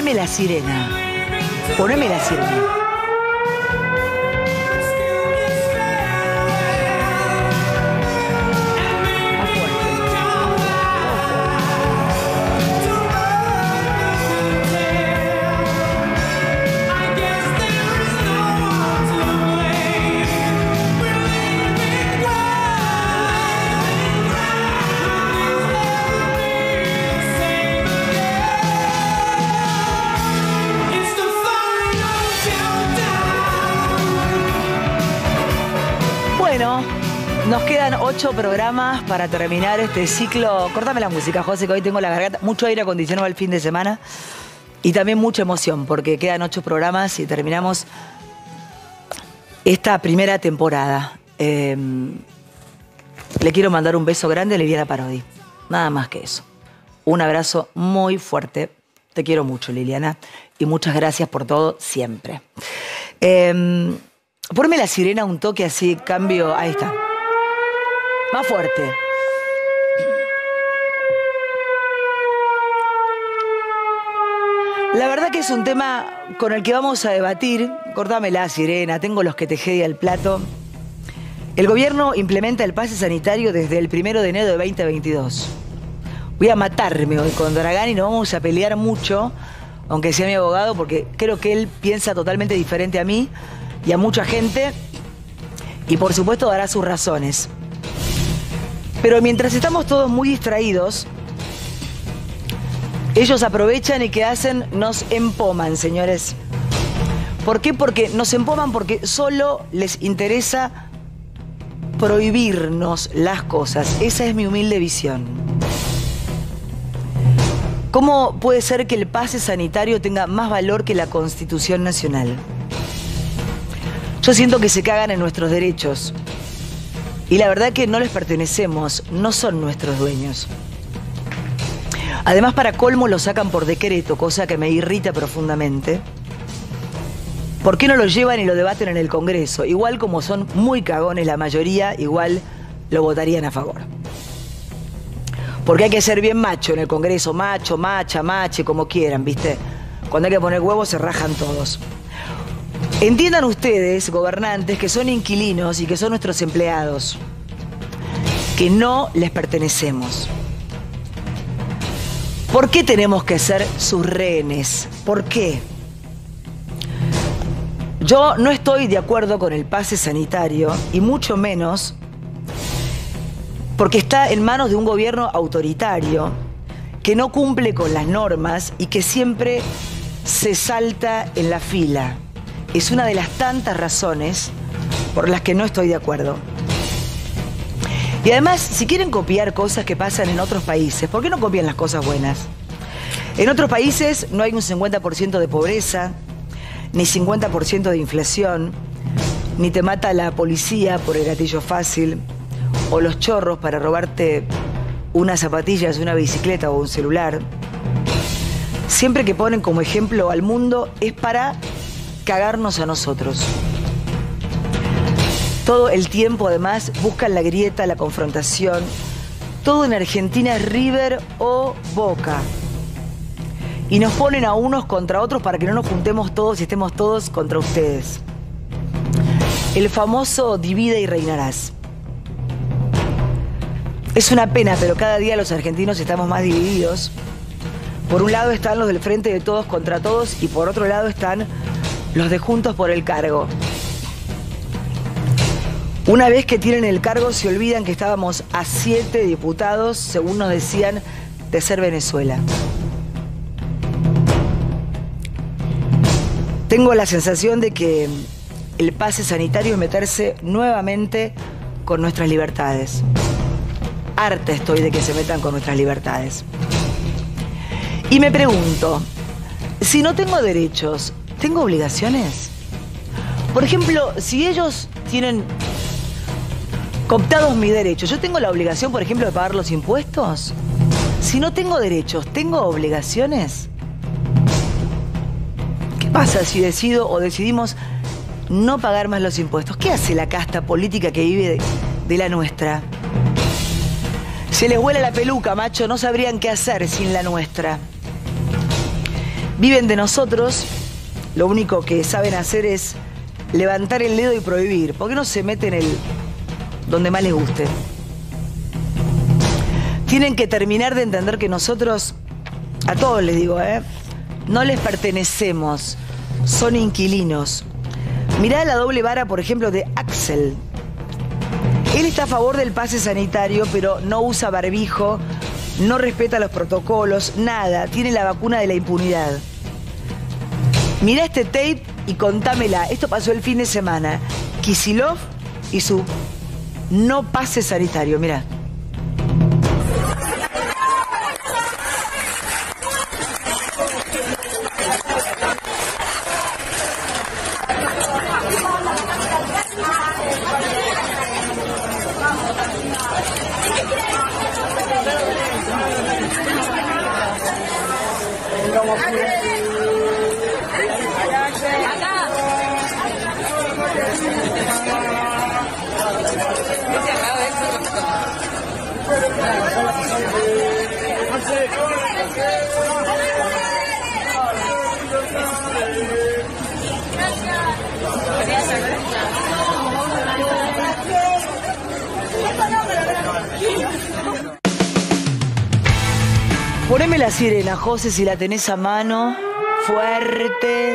Poneme la sirena. Poneme la sirena. Bueno, nos quedan 8 programas para terminar este ciclo. Córtame la música, José, que hoy tengo la garganta. Mucho aire acondicionado el fin de semana y también mucha emoción porque quedan 8 programas y terminamos esta primera temporada. Le quiero mandar un beso grande a Liliana Parodi. Nada más que eso. Un abrazo muy fuerte. Te quiero mucho, Liliana. Y muchas gracias por todo siempre. Ponme la sirena un toque así, cambio. Ahí está. Más fuerte. La verdad que es un tema con el que vamos a debatir. Cortame la sirena, tengo los que te jede al plato. El gobierno implementa el pase sanitario desde el 1 de enero de 2022. Voy a matarme hoy con Dragán y nos vamos a pelear mucho, aunque sea mi abogado, porque creo que él piensa totalmente diferente a mí y a mucha gente, y por supuesto dará sus razones. Pero mientras estamos todos muy distraídos, ellos aprovechan y ¿qué hacen? Nos empoman, señores. ¿Por qué? Porque nos empoman porque solo les interesa prohibirnos las cosas. Esa es mi humilde visión. ¿Cómo puede ser que el pase sanitario tenga más valor que la Constitución Nacional? Yo siento que se cagan en nuestros derechos. Y la verdad que no les pertenecemos, no son nuestros dueños. Además, para colmo, lo sacan por decreto, cosa que me irrita profundamente. ¿Por qué no lo llevan y lo debaten en el Congreso? Igual como son muy cagones la mayoría, igual lo votarían a favor. Porque hay que ser bien macho en el Congreso, macho, macha, mache, como quieran, ¿viste? Cuando hay que poner huevos se rajan todos. Entiendan ustedes, gobernantes, que son inquilinos y que son nuestros empleados, que no les pertenecemos. ¿Por qué tenemos que ser sus rehenes? ¿Por qué? Yo no estoy de acuerdo con el pase sanitario y mucho menos porque está en manos de un gobierno autoritario que no cumple con las normas y que siempre se salta en la fila. Es una de las tantas razones por las que no estoy de acuerdo. Y además, si quieren copiar cosas que pasan en otros países, ¿por qué no copian las cosas buenas? En otros países no hay un 50% de pobreza, ni 50% de inflación, ni te mata la policía por el gatillo fácil, o los chorros para robarte unas zapatillas, una bicicleta o un celular. Siempre que ponen como ejemplo al mundo es para cagarnos a nosotros. Todo el tiempo, además, buscan la grieta, la confrontación. Todo en Argentina es River o Boca. Y nos ponen a unos contra otros para que no nos juntemos todos y estemos todos contra ustedes. El famoso divide y reinarás. Es una pena, pero cada día los argentinos estamos más divididos. Por un lado están los del Frente de Todos contra Todos y por otro lado están los de Juntos por el Cargo. Una vez que tienen el cargo se olvidan que estábamos a 7 diputados, según nos decían, de ser Venezuela. Tengo la sensación de que el pase sanitario es meterse nuevamente con nuestras libertades. Harta estoy de que se metan con nuestras libertades. Y me pregunto, si no tengo derechos, ¿tengo obligaciones? Por ejemplo, si ellos tienen cooptados mis derechos, ¿yo tengo la obligación, por ejemplo, de pagar los impuestos? Si no tengo derechos, ¿tengo obligaciones? ¿Qué pasa si decido o decidimos no pagar más los impuestos? ¿Qué hace la casta política que vive de la nuestra? Se les vuela la peluca, macho, no sabrían qué hacer sin la nuestra. Viven de nosotros, lo único que saben hacer es levantar el dedo y prohibir. ¿Por qué no se meten donde más les guste? Tienen que terminar de entender que nosotros, a todos les digo, no les pertenecemos, son inquilinos. Mirá la doble vara, por ejemplo, de Axel. Él está a favor del pase sanitario, pero no usa barbijo, no respeta los protocolos, nada. Tiene la vacuna de la impunidad. Mirá este tape y contámela. Esto pasó el fin de semana. Kicillof y su no pase sanitario. Mirá. Poneme la sirena, José, si la tenés a mano. Fuerte.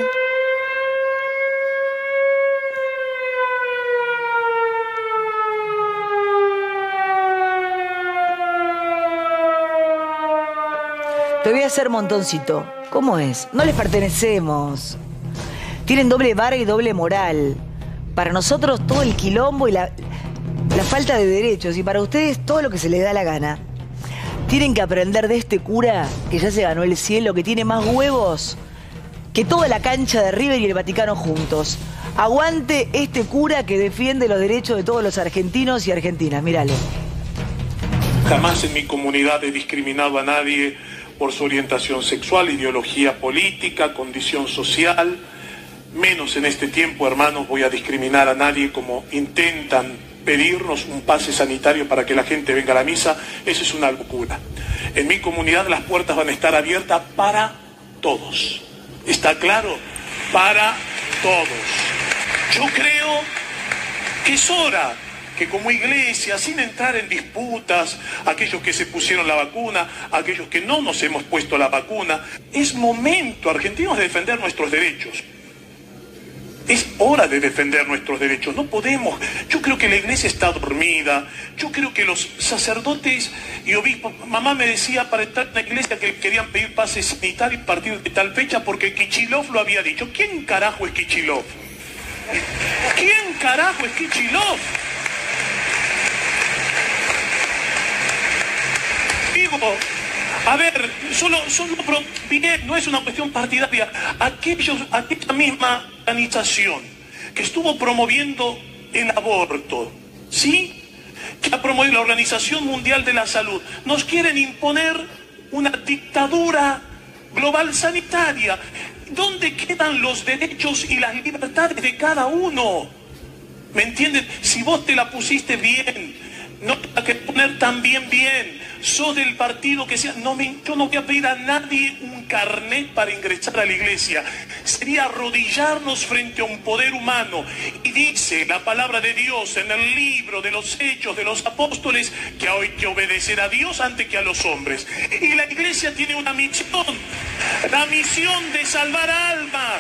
Te voy a hacer montoncito. ¿Cómo es? No les pertenecemos. Tienen doble vara y doble moral. Para nosotros todo el quilombo y la falta de derechos. Y para ustedes todo lo que se les da la gana. Tienen que aprender de este cura que ya se ganó el cielo, que tiene más huevos que toda la cancha de River y el Vaticano juntos. Aguante este cura que defiende los derechos de todos los argentinos y argentinas. Míralo. Jamás en mi comunidad he discriminado a nadie por su orientación sexual, ideología política, condición social. Menos en este tiempo, hermanos, voy a discriminar a nadie como intentan pedirnos un pase sanitario para que la gente venga a la misa. Eso es una locura. En mi comunidad las puertas van a estar abiertas para todos. ¿Está claro? Para todos. Yo creo que es hora que como iglesia, sin entrar en disputas, aquellos que se pusieron la vacuna, aquellos que no nos hemos puesto la vacuna, es momento, argentinos, de defender nuestros derechos. Es hora de defender nuestros derechos. No podemos. Yo creo que la iglesia está dormida. Yo creo que los sacerdotes y obispos... Mamá me decía para entrar en la iglesia que querían pedir pase sanitario a partir de tal fecha porque Kicillof lo había dicho. ¿Quién carajo es Kicillof? ¿Quién carajo es Kicillof? Digo... A ver, no es una cuestión partidaria. Aquella misma organización que estuvo promoviendo el aborto, ¿sí? Que ha promovido la Organización Mundial de la Salud, nos quieren imponer una dictadura global sanitaria. ¿Dónde quedan los derechos y las libertades de cada uno? ¿Me entienden? Si vos te la pusiste bien, no te la querés poner también bien. Sos del partido que sea. Yo no voy a pedir a nadie un carnet para ingresar a la iglesia. Sería arrodillarnos frente a un poder humano. Y dice la palabra de Dios en el libro de los Hechos de los Apóstoles que hay que obedecer a Dios antes que a los hombres. Y la iglesia tiene una misión. La misión de salvar almas.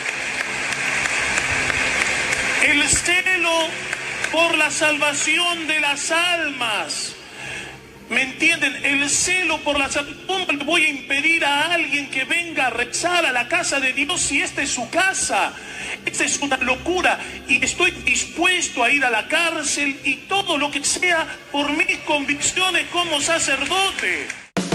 El celo por la salvación de las almas. ¿Me entienden? El celo por la salud. ¿Cómo le voy a impedir a alguien que venga a rezar a la casa de Dios si esta es su casa? Esta es una locura. Y estoy dispuesto a ir a la cárcel y todo lo que sea por mis convicciones como sacerdote.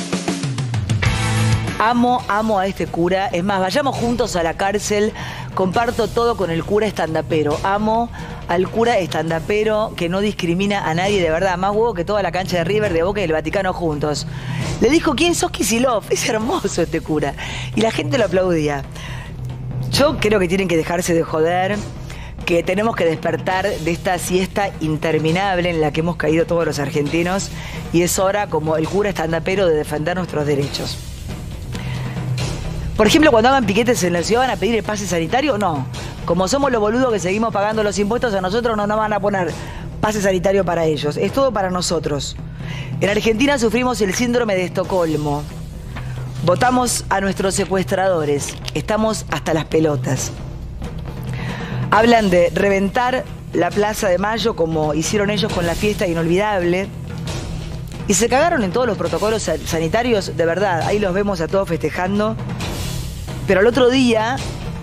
Amo a este cura. Es más, vayamos juntos a la cárcel. Comparto todo con el cura estandapero. Amo al cura estandapero que no discrimina a nadie, de verdad. Más huevo que toda la cancha de River, de Boca y el Vaticano juntos. Le dijo, ¿quién sos Kicillof? Es hermoso este cura. Y la gente lo aplaudía. Yo creo que tienen que dejarse de joder, que tenemos que despertar de esta siesta interminable en la que hemos caído todos los argentinos. Y es hora, como el cura estandapero, de defender nuestros derechos. Por ejemplo, cuando hagan piquetes en la ciudad, ¿van a pedir el pase sanitario? No. Como somos los boludos que seguimos pagando los impuestos, a nosotros no nos van a poner pase sanitario para ellos. Es todo para nosotros. En Argentina sufrimos el síndrome de Estocolmo. Votamos a nuestros secuestradores. Estamos hasta las pelotas. Hablan de reventar la Plaza de Mayo como hicieron ellos con la fiesta inolvidable. Y se cagaron en todos los protocolos sanitarios, de verdad. Ahí los vemos a todos festejando. Pero al otro día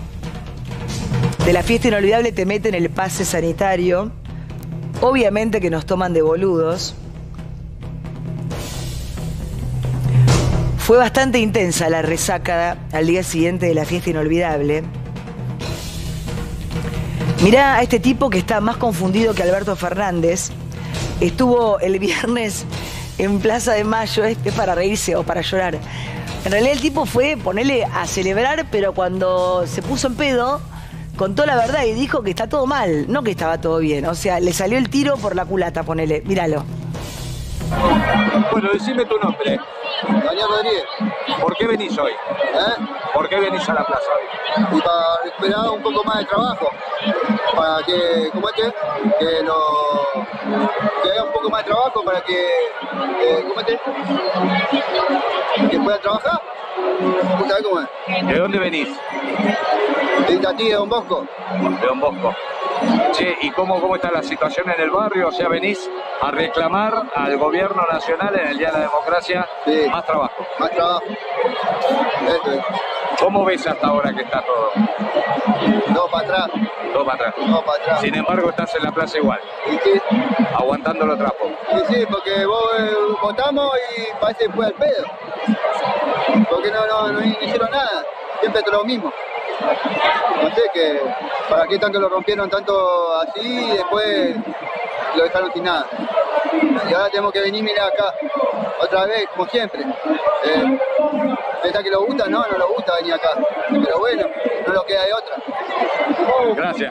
de la fiesta inolvidable te meten el pase sanitario. Obviamente que nos toman de boludos. Fue bastante intensa la resaca al día siguiente de la fiesta inolvidable. Mirá a este tipo que está más confundido que Alberto Fernández. Estuvo el viernes en Plaza de Mayo, es para reírse o para llorar. En realidad el tipo fue, ponele, a celebrar, pero cuando se puso en pedo, contó la verdad y dijo que está todo mal, no que estaba todo bien. O sea, le salió el tiro por la culata, ponele. Míralo. Bueno, decime tu nombre. Daniel Rodríguez. ¿Por qué venís hoy? ¿Por qué venís a la plaza hoy? Y para recuperar un poco más de trabajo. Para que, ¿cómo es que haya un poco más de trabajo para que, ¿cómo es que puedan trabajar? ¿Sabés cómo es? ¿De dónde venís? De Itatí, de Don Bosco. De Don Bosco. Che, ¿y cómo está la situación en el barrio? O sea, venís a reclamar al gobierno nacional en el Día de la Democracia más trabajo. Más trabajo. Esto es. ¿Cómo ves hasta ahora que está todo? Todo para atrás. Todo para atrás. Todo para atrás. Sin embargo, estás en la plaza igual. ¿Y sí? Aguantando los trapos. Y sí, porque vos votamos y parece que fue al pedo. Porque no hicieron nada. Siempre es lo mismo. No sé, que para qué tanto lo rompieron tanto así y después lo dejaron sin nada. Y ahora tenemos que venir, mirar acá, otra vez, como siempre. ¿Pensás que lo gusta? No lo gusta venir acá. Pero bueno, no lo queda de otra. Gracias.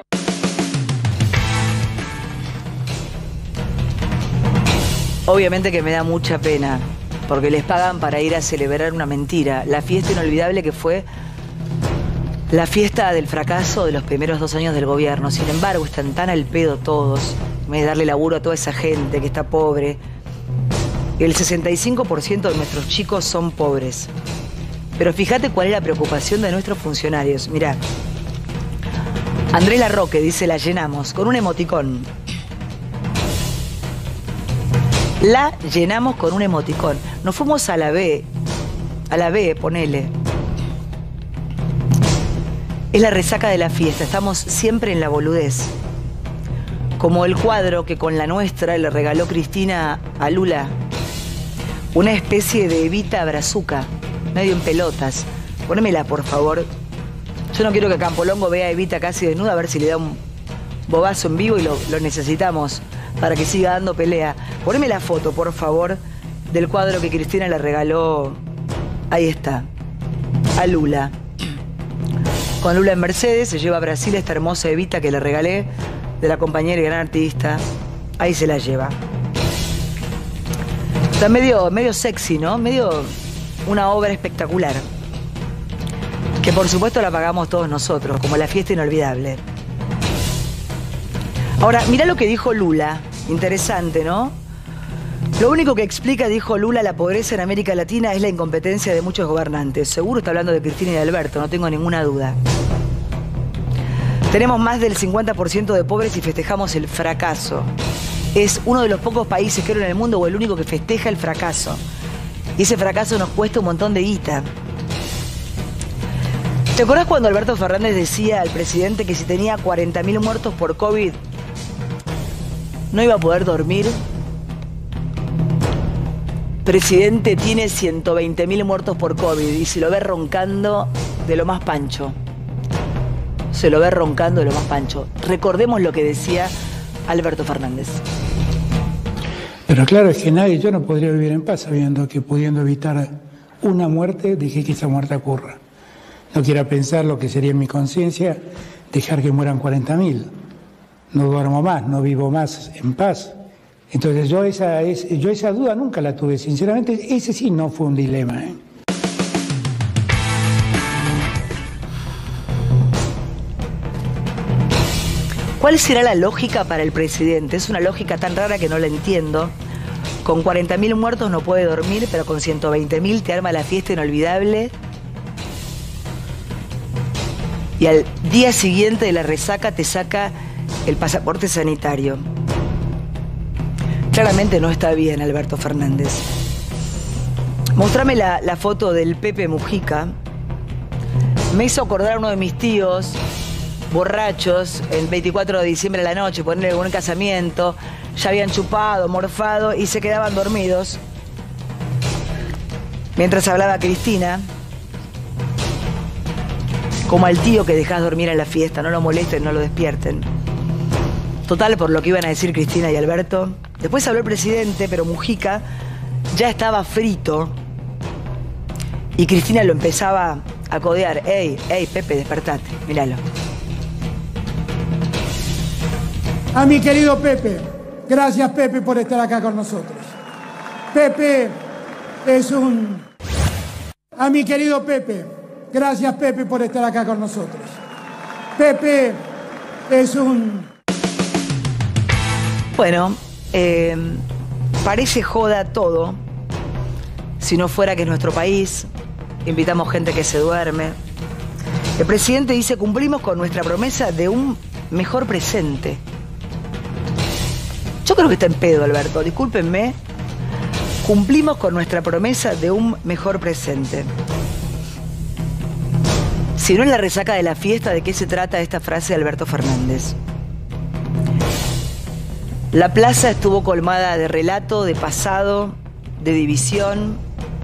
Obviamente que me da mucha pena, porque les pagan para ir a celebrar una mentira. La fiesta inolvidable que fue la fiesta del fracaso de los primeros 2 años del gobierno. Sin embargo, están tan al pedo todos, en vez de darle laburo a toda esa gente que está pobre. El 65% de nuestros chicos son pobres. Pero fíjate cuál es la preocupación de nuestros funcionarios. Mirá, Andrés Larroque dice, la llenamos, con un emoticón. La llenamos con un emoticón. Nos fuimos a la B, ponele. Es la resaca de la fiesta, estamos siempre en la boludez. Como el cuadro que con la nuestra le regaló Cristina a Lula. Una especie de Evita Brazuca, medio en pelotas. Ponémela, por favor. Yo no quiero que Campolongo vea a Evita casi desnuda, a ver si le da un bobazo en vivo y lo necesitamos para que siga dando pelea. Poneme la foto, por favor, del cuadro que Cristina le regaló. Ahí está, a Lula. Con Lula en Mercedes, se lleva a Brasil esta hermosa Evita que le regalé, de la compañera y gran artista. Ahí se la lleva. Está medio sexy, ¿no? Medio una obra espectacular. Que por supuesto la pagamos todos nosotros, como la fiesta inolvidable. Ahora, mirá lo que dijo Lula. Interesante, ¿no? Lo único que explica, dijo Lula, la pobreza en América Latina es la incompetencia de muchos gobernantes. Seguro está hablando de Cristina y de Alberto, no tengo ninguna duda. Tenemos más del 50% de pobres y festejamos el fracaso. Es uno de los pocos países, creo, en el mundo, o el único que festeja el fracaso. Y ese fracaso nos cuesta un montón de guita. ¿Te acordás cuando Alberto Fernández decía al presidente que si tenía 40.000 muertos por COVID no iba a poder dormir? Presidente tiene 120.000 muertos por COVID y se lo ve roncando de lo más pancho. Se lo ve roncando de lo más pancho. Recordemos lo que decía Alberto Fernández. Pero claro, es que yo no podría vivir en paz sabiendo que pudiendo evitar una muerte, dejé que esa muerte ocurra. No quiera pensar lo que sería en mi conciencia dejar que mueran 40.000. No duermo más, no vivo más en paz. Entonces yo esa duda nunca la tuve, sinceramente. Ese sí no fue un dilema, ¿Cuál será la lógica para el presidente? Es una lógica tan rara que no la entiendo. Con 40.000 muertos no puede dormir, pero con 120.000 te arma la fiesta inolvidable. Y al día siguiente de la resaca te saca el pasaporte sanitario. Claramente no está bien, Alberto Fernández. Mostrame la foto del Pepe Mujica. Me hizo acordar a uno de mis tíos, borrachos, el 24 de diciembre a la noche, ponerle un casamiento, ya habían chupado, morfado y se quedaban dormidos. Mientras hablaba Cristina, como al tío que dejás dormir en la fiesta, no lo molesten, no lo despierten. Total, por lo que iban a decir Cristina y Alberto. Después habló el presidente, pero Mujica ya estaba frito y Cristina lo empezaba a codear. Ey, Pepe, despertate, míralo. A mi querido Pepe, gracias Pepe por estar acá con nosotros. Pepe es un... A mi querido Pepe, gracias Pepe por estar acá con nosotros. Pepe es un... Bueno, parece joda todo, si no fuera que es nuestro país, invitamos gente que se duerme. El presidente dice, cumplimos con nuestra promesa de un mejor presente. Yo creo que está en pedo, Alberto, discúlpenme. Cumplimos con nuestra promesa de un mejor presente. Si no en la resaca de la fiesta, ¿de qué se trata esta frase de Alberto Fernández? La plaza estuvo colmada de relato, de pasado, de división.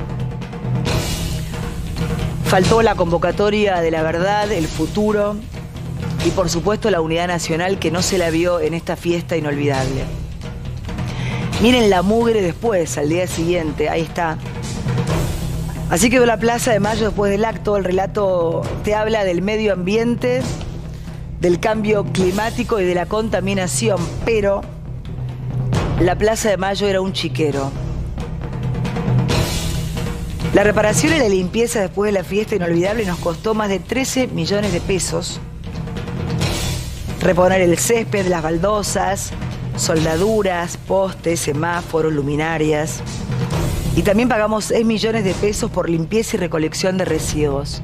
Faltó la convocatoria de la verdad, el futuro y por supuesto la unidad nacional que no se la vio en esta fiesta inolvidable. Miren la mugre después, al día siguiente, ahí está. Así quedó la Plaza de Mayo después del acto. El relato te habla del medio ambiente, del cambio climático y de la contaminación, pero la Plaza de Mayo era un chiquero. La reparación y la limpieza después de la fiesta inolvidable nos costó más de 13 millones de pesos. Reponer el césped, las baldosas, soldaduras, postes, semáforos, luminarias. Y también pagamos 6 millones de pesos por limpieza y recolección de residuos.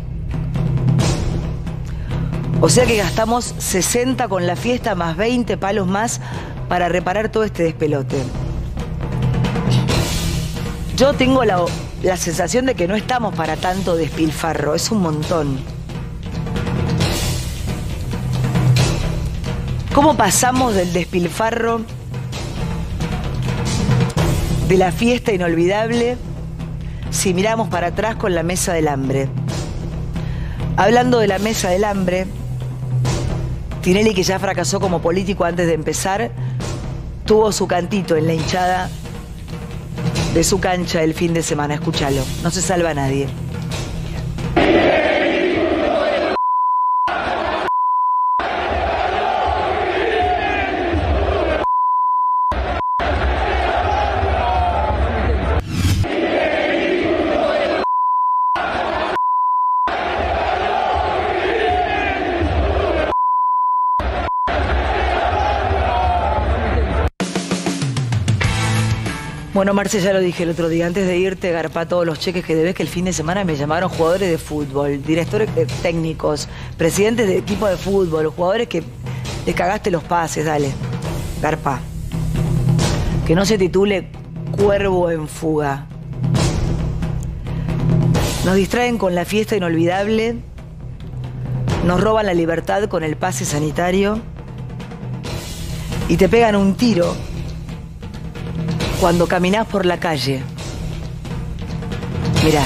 O sea que gastamos 60 con la fiesta más 20 palos más para reparar todo este despelote. Yo tengo la sensación de que no estamos para tanto despilfarro, es un montón. ¿Cómo pasamos del despilfarro de la fiesta inolvidable si miramos para atrás con la mesa del hambre? Hablando de la mesa del hambre, Tinelli, que ya fracasó como político antes de empezar, tuvo su cantito en la hinchada de su cancha el fin de semana. Escúchalo, no se salva a nadie. Bueno, Marce, ya lo dije el otro día, antes de irte, garpá todos los cheques que debes, que el fin de semana me llamaron jugadores de fútbol, directores técnicos, presidentes de equipo de fútbol, jugadores que les cagaste los pases, dale, garpá. Que no se titule Cuervo en fuga. Nos distraen con la fiesta inolvidable, nos roban la libertad con el pase sanitario y te pegan un tiro cuando caminás por la calle. Mirá.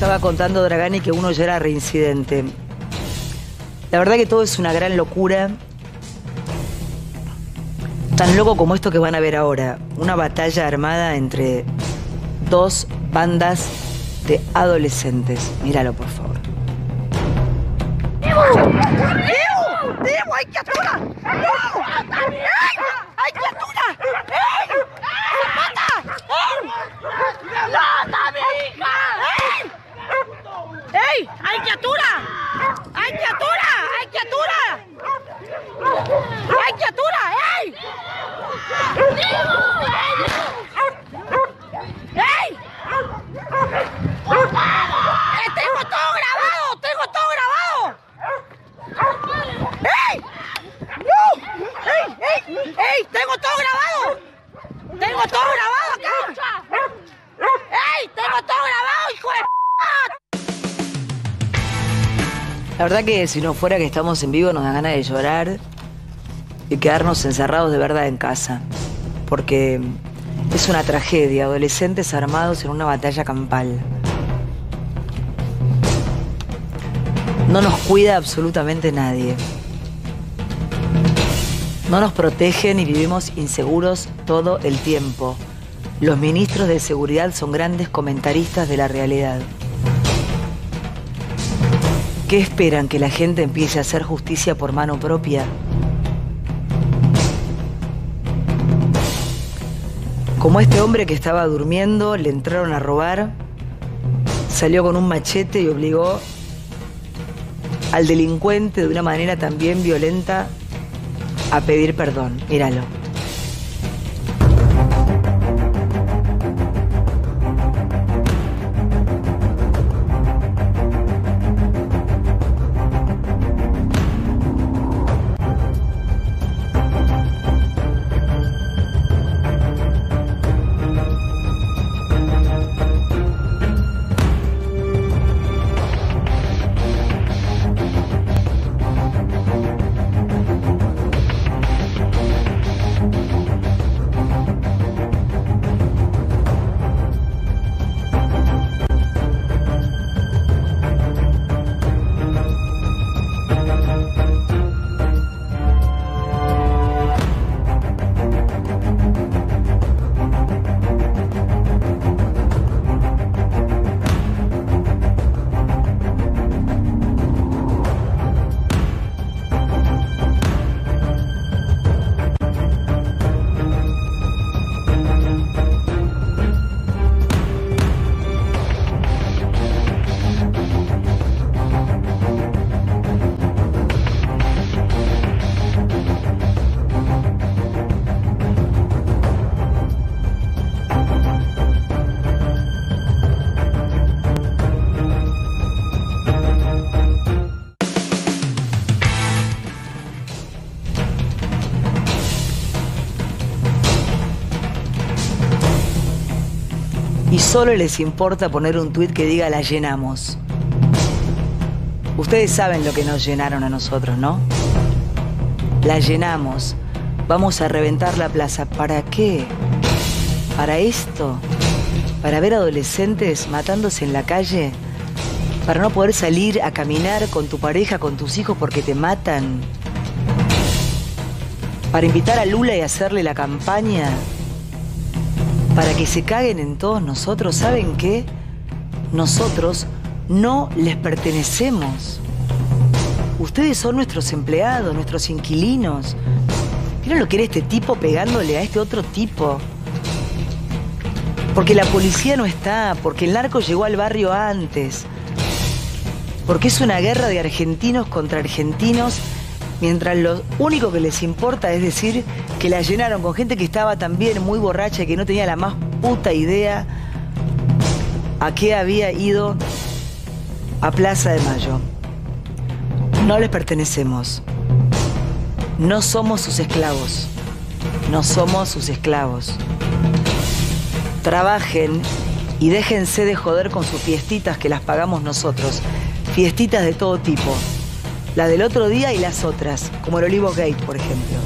estaba contando Dragani que uno ya era reincidente. La verdad que todo es una gran locura. Tan loco como esto que van a ver ahora. Una batalla armada entre dos bandas de adolescentes. Míralo, por favor. ¡Hay criatura! ¡No! ¡Hay criatura! ¡Ey! ¡Zapata! ¡No, mi hija! ¡Ey! ¡Hay criatura! ¡Hay criatura! ¡Hay criatura! ¡Hay criatura! ¡Ey! ¡Ey! ¡Tengo todo grabado! ¡Tengo todo grabado! ¡Ey! ¡No! ¡Ey! ¡Ey! ¡Ey! ¡Tengo todo grabado! ¡Tengo todo grabado acá! ¡Ey! ¡Tengo todo grabado, hijo de p***! La verdad que si no fuera que estamos en vivo nos da ganas de llorar y quedarnos encerrados de verdad en casa. Porque es una tragedia, adolescentes armados en una batalla campal. No nos cuida absolutamente nadie. No nos protegen y vivimos inseguros todo el tiempo. Los ministros de seguridad son grandes comentaristas de la realidad. ¿Qué esperan? ¿Que la gente empiece a hacer justicia por mano propia? Como este hombre que estaba durmiendo, le entraron a robar, salió con un machete y obligó al delincuente de una manera también violenta a pedir perdón. Míralo. Y solo les importa poner un tuit que diga la llenamos. Ustedes saben lo que nos llenaron a nosotros, ¿no? La llenamos. Vamos a reventar la plaza. ¿Para qué? ¿Para esto? ¿Para ver adolescentes matándose en la calle? ¿Para no poder salir a caminar con tu pareja, con tus hijos porque te matan? ¿Para invitar a Lula y hacerle la campaña? ¿Para que se caguen en todos nosotros? ¿Saben qué? Nosotros no les pertenecemos. Ustedes son nuestros empleados, nuestros inquilinos. ¿Vieron lo que era este tipo pegándole a este otro tipo? Porque la policía no está, porque el narco llegó al barrio antes. Porque es una guerra de argentinos contra argentinos, mientras lo único que les importa es decir que la llenaron con gente que estaba también muy borracha y que no tenía la más puta idea a qué había ido a Plaza de Mayo. No les pertenecemos. No somos sus esclavos. No somos sus esclavos. Trabajen y déjense de joder con sus fiestitas que las pagamos nosotros. Fiestitas de todo tipo. La del otro día y las otras, como el Olivo Gate, por ejemplo.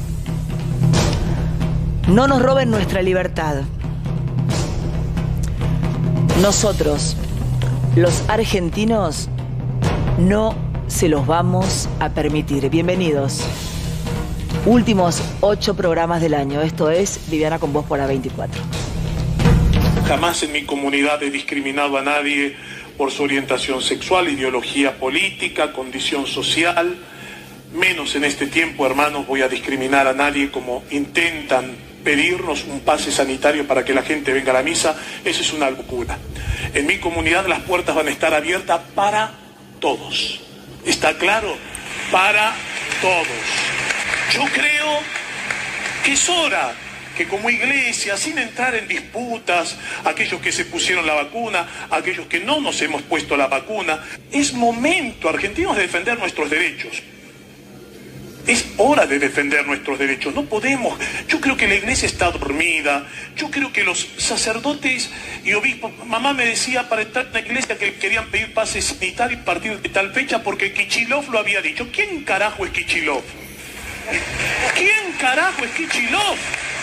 No nos roben nuestra libertad. Nosotros Los argentinos no se los vamos a permitir. Bienvenidos. Últimos 8 programas del año. Esto es Viviana con Vos por A24. Jamás en mi comunidad he discriminado a nadie por su orientación sexual, ideología política, condición social. Menos en este tiempo, hermanos, voy a discriminar a nadie como intentan pedirnos un pase sanitario para que la gente venga a la misa. Eso es una locura. En mi comunidad las puertas van a estar abiertas para todos. ¿Está claro? Para todos. Yo creo que es hora que como iglesia, sin entrar en disputas, aquellos que se pusieron la vacuna, aquellos que no nos hemos puesto la vacuna, es momento, argentinos, de defender nuestros derechos. Es hora de defender nuestros derechos. No podemos. Yo creo que la iglesia está dormida. Yo creo que los sacerdotes y obispos... Mamá me decía para entrar en la iglesia que querían pedir pase sanitario a partir de tal fecha porque Kichilov lo había dicho. ¿Quién carajo es Kichilov? ¿Quién carajo es Kichilov?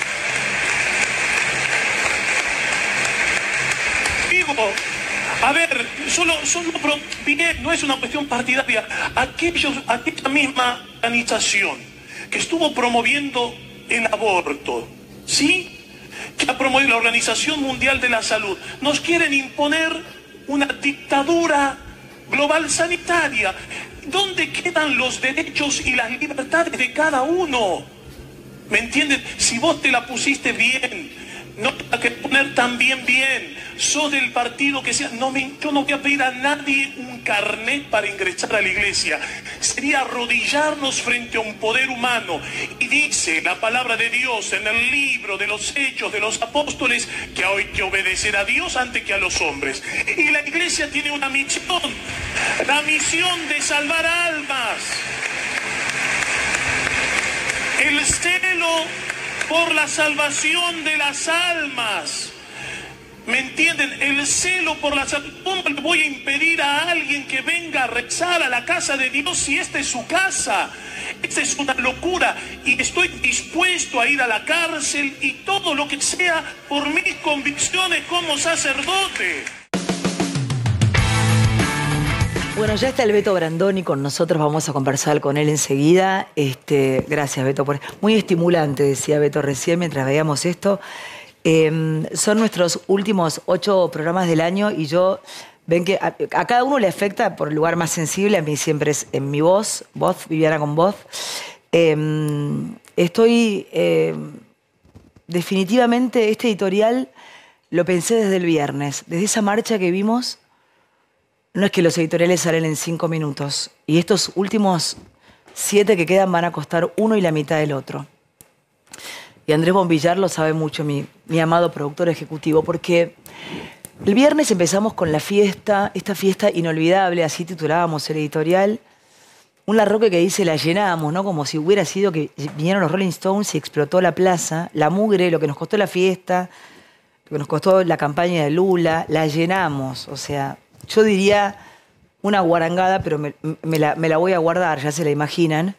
Digo... A ver, bien, no es una cuestión partidaria. Aquella misma organización que estuvo promoviendo el aborto, ¿sí? Que ha promovido la Organización Mundial de la Salud, nos quieren imponer una dictadura global sanitaria. ¿Dónde quedan los derechos y las libertades de cada uno? ¿Me entienden? Si vos te la pusiste bien, no te la que poner también bien. Sos del partido que sea. Yo no voy a pedir a nadie un carnet para ingresar a la iglesia. Sería arrodillarnos frente a un poder humano. Y dice la palabra de Dios en el libro de los Hechos de los Apóstoles que hay que obedecer a Dios antes que a los hombres. Y la iglesia tiene una misión. La misión de salvar almas. El celo por la salvación de las almas. ¿Me entienden? El celo por la salud. ¿Cómo le voy a impedir a alguien que venga a rezar a la casa de Dios si esta es su casa? Esta es una locura. Y estoy dispuesto a ir a la cárcel y todo lo que sea por mis convicciones como sacerdote. Bueno, ya está el Beto Brandoni con nosotros, vamos a conversar con él enseguida. Gracias, Beto. Muy estimulante, decía Beto recién mientras veíamos esto. Son nuestros últimos 8 programas del año y ven que a cada uno le afecta por el lugar más sensible. A mí siempre es en mi voz, Viviana con Voz. Definitivamente este editorial lo pensé desde el viernes, desde esa marcha que vimos. No es que los editoriales salen en 5 minutos y estos últimos 7 que quedan van a costar uno y la mitad del otro. Y Andrés Bombillar lo sabe mucho, mi amado productor ejecutivo, porque el viernes empezamos con la fiesta, esta fiesta inolvidable, así titulábamos el editorial, un Larroque que dice la llenamos, ¿no? Como si hubiera sido que vinieron los Rolling Stones y explotó la plaza, la mugre, lo que nos costó la fiesta, lo que nos costó la campaña de Lula, la llenamos, o sea, yo diría una guarangada, pero me la voy a guardar, ya se la imaginan.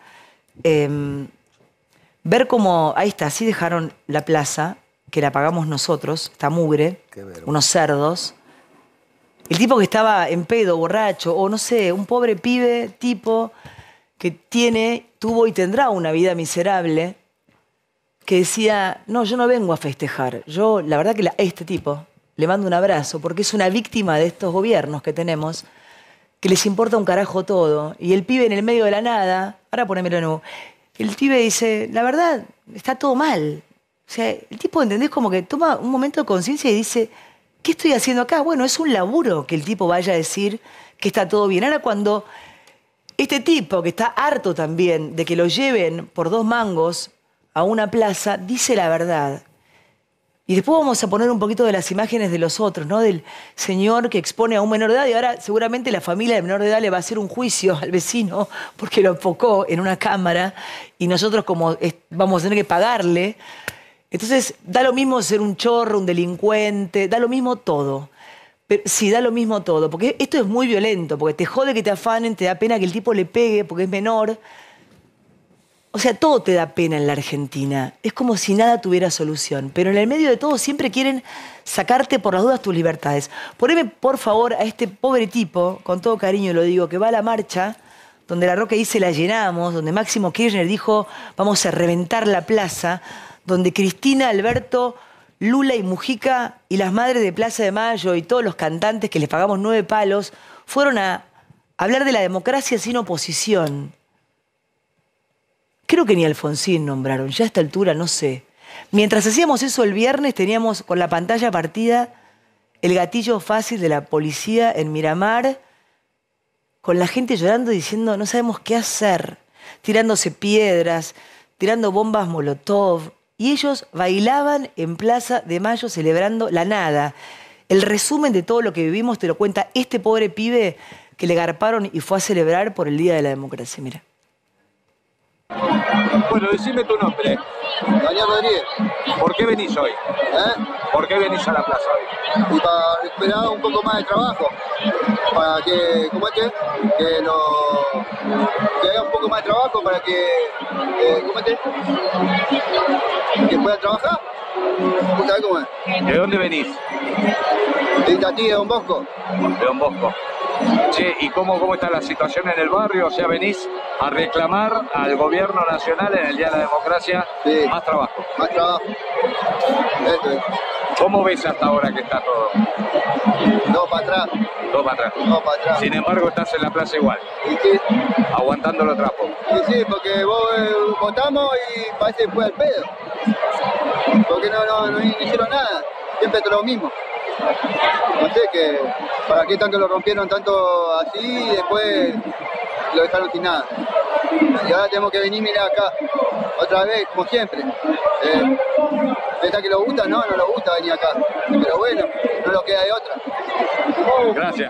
Ver cómo, ahí está, así dejaron la plaza, que la pagamos nosotros, esta mugre, unos cerdos. El tipo que estaba en pedo, borracho, o no sé, un pobre pibe, tipo, que tuvo y tendrá una vida miserable, que decía, no, yo no vengo a festejar. Yo, la verdad que este tipo, le mando un abrazo, porque es una víctima de estos gobiernos que tenemos, que les importa un carajo todo. Y el pibe en el medio de la nada, ahora ponémelo de nuevo, el pibe dice, la verdad, está todo mal. O sea, el tipo, ¿entendés? Como que toma un momento de conciencia y dice, ¿qué estoy haciendo acá? Bueno, es un laburo que el tipo vaya a decir que está todo bien. Ahora cuando este tipo, que está harto también de que lo lleven por 2 mangos a una plaza, dice la verdad. Y después vamos a poner un poquito de las imágenes de los otros, ¿no? Del señor que expone a un menor de edad y ahora seguramente la familia del menor de edad le va a hacer un juicio al vecino porque lo enfocó en una cámara y nosotros como vamos a tener que pagarle. Entonces da lo mismo ser un chorro, un delincuente, da lo mismo todo. Pero, sí, da lo mismo todo, porque esto es muy violento, porque te jode que te afanen, te da pena que el tipo le pegue porque es menor. O sea, todo te da pena en la Argentina. Es como si nada tuviera solución. Pero en el medio de todo siempre quieren sacarte por las dudas tus libertades. Poneme, por favor, a este pobre tipo, con todo cariño lo digo, que va a la marcha, donde La Roca dice la llenamos, donde Máximo Kirchner dijo vamos a reventar la plaza, donde Cristina, Alberto, Lula y Mujica y las madres de Plaza de Mayo y todos los cantantes que les pagamos 9 palos fueron a hablar de la democracia sin oposición. Creo que ni Alfonsín nombraron, ya a esta altura no sé. Mientras hacíamos eso el viernes teníamos con la pantalla partida el gatillo fácil de la policía en Miramar, con la gente llorando diciendo no sabemos qué hacer, tirándose piedras, tirando bombas molotov. Y ellos bailaban en Plaza de Mayo celebrando la nada. El resumen de todo lo que vivimos te lo cuenta este pobre pibe que le garparon y fue a celebrar por el Día de la Democracia. Mira. Bueno, decime tu nombre. Daniel Rodríguez. ¿Por qué venís hoy? ¿Por qué venís a la plaza hoy? Y para recuperar un poco más de trabajo. Para que, ¿cómo es que haya un poco más de trabajo para que, ¿cómo es que puedan trabajar? ¿Vos sabés cómo es? ¿De dónde venís? De Itatí, de Don Bosco. De Don Bosco. Che, ¿y cómo está la situación en el barrio? O sea, venís a reclamar al gobierno nacional en el Día de la Democracia más trabajo. Más trabajo. Eso es. ¿Cómo ves hasta ahora que está todo? Dos para atrás. Todo para atrás. Dos para atrás. Sin embargo, estás en la plaza igual. ¿Y sí? Aguantando los trapos. Y sí, porque vos votamos y parece que fue al pedo. Porque no hicieron nada. Siempre es lo mismo. No sé, que para qué tanto lo rompieron tanto así y después lo dejaron sin nada. Y ahora tenemos que venir, mirá acá, otra vez, como siempre. ¿Pensás que lo gusta? No lo gusta venir acá. Pero bueno, no lo queda de otra. Gracias.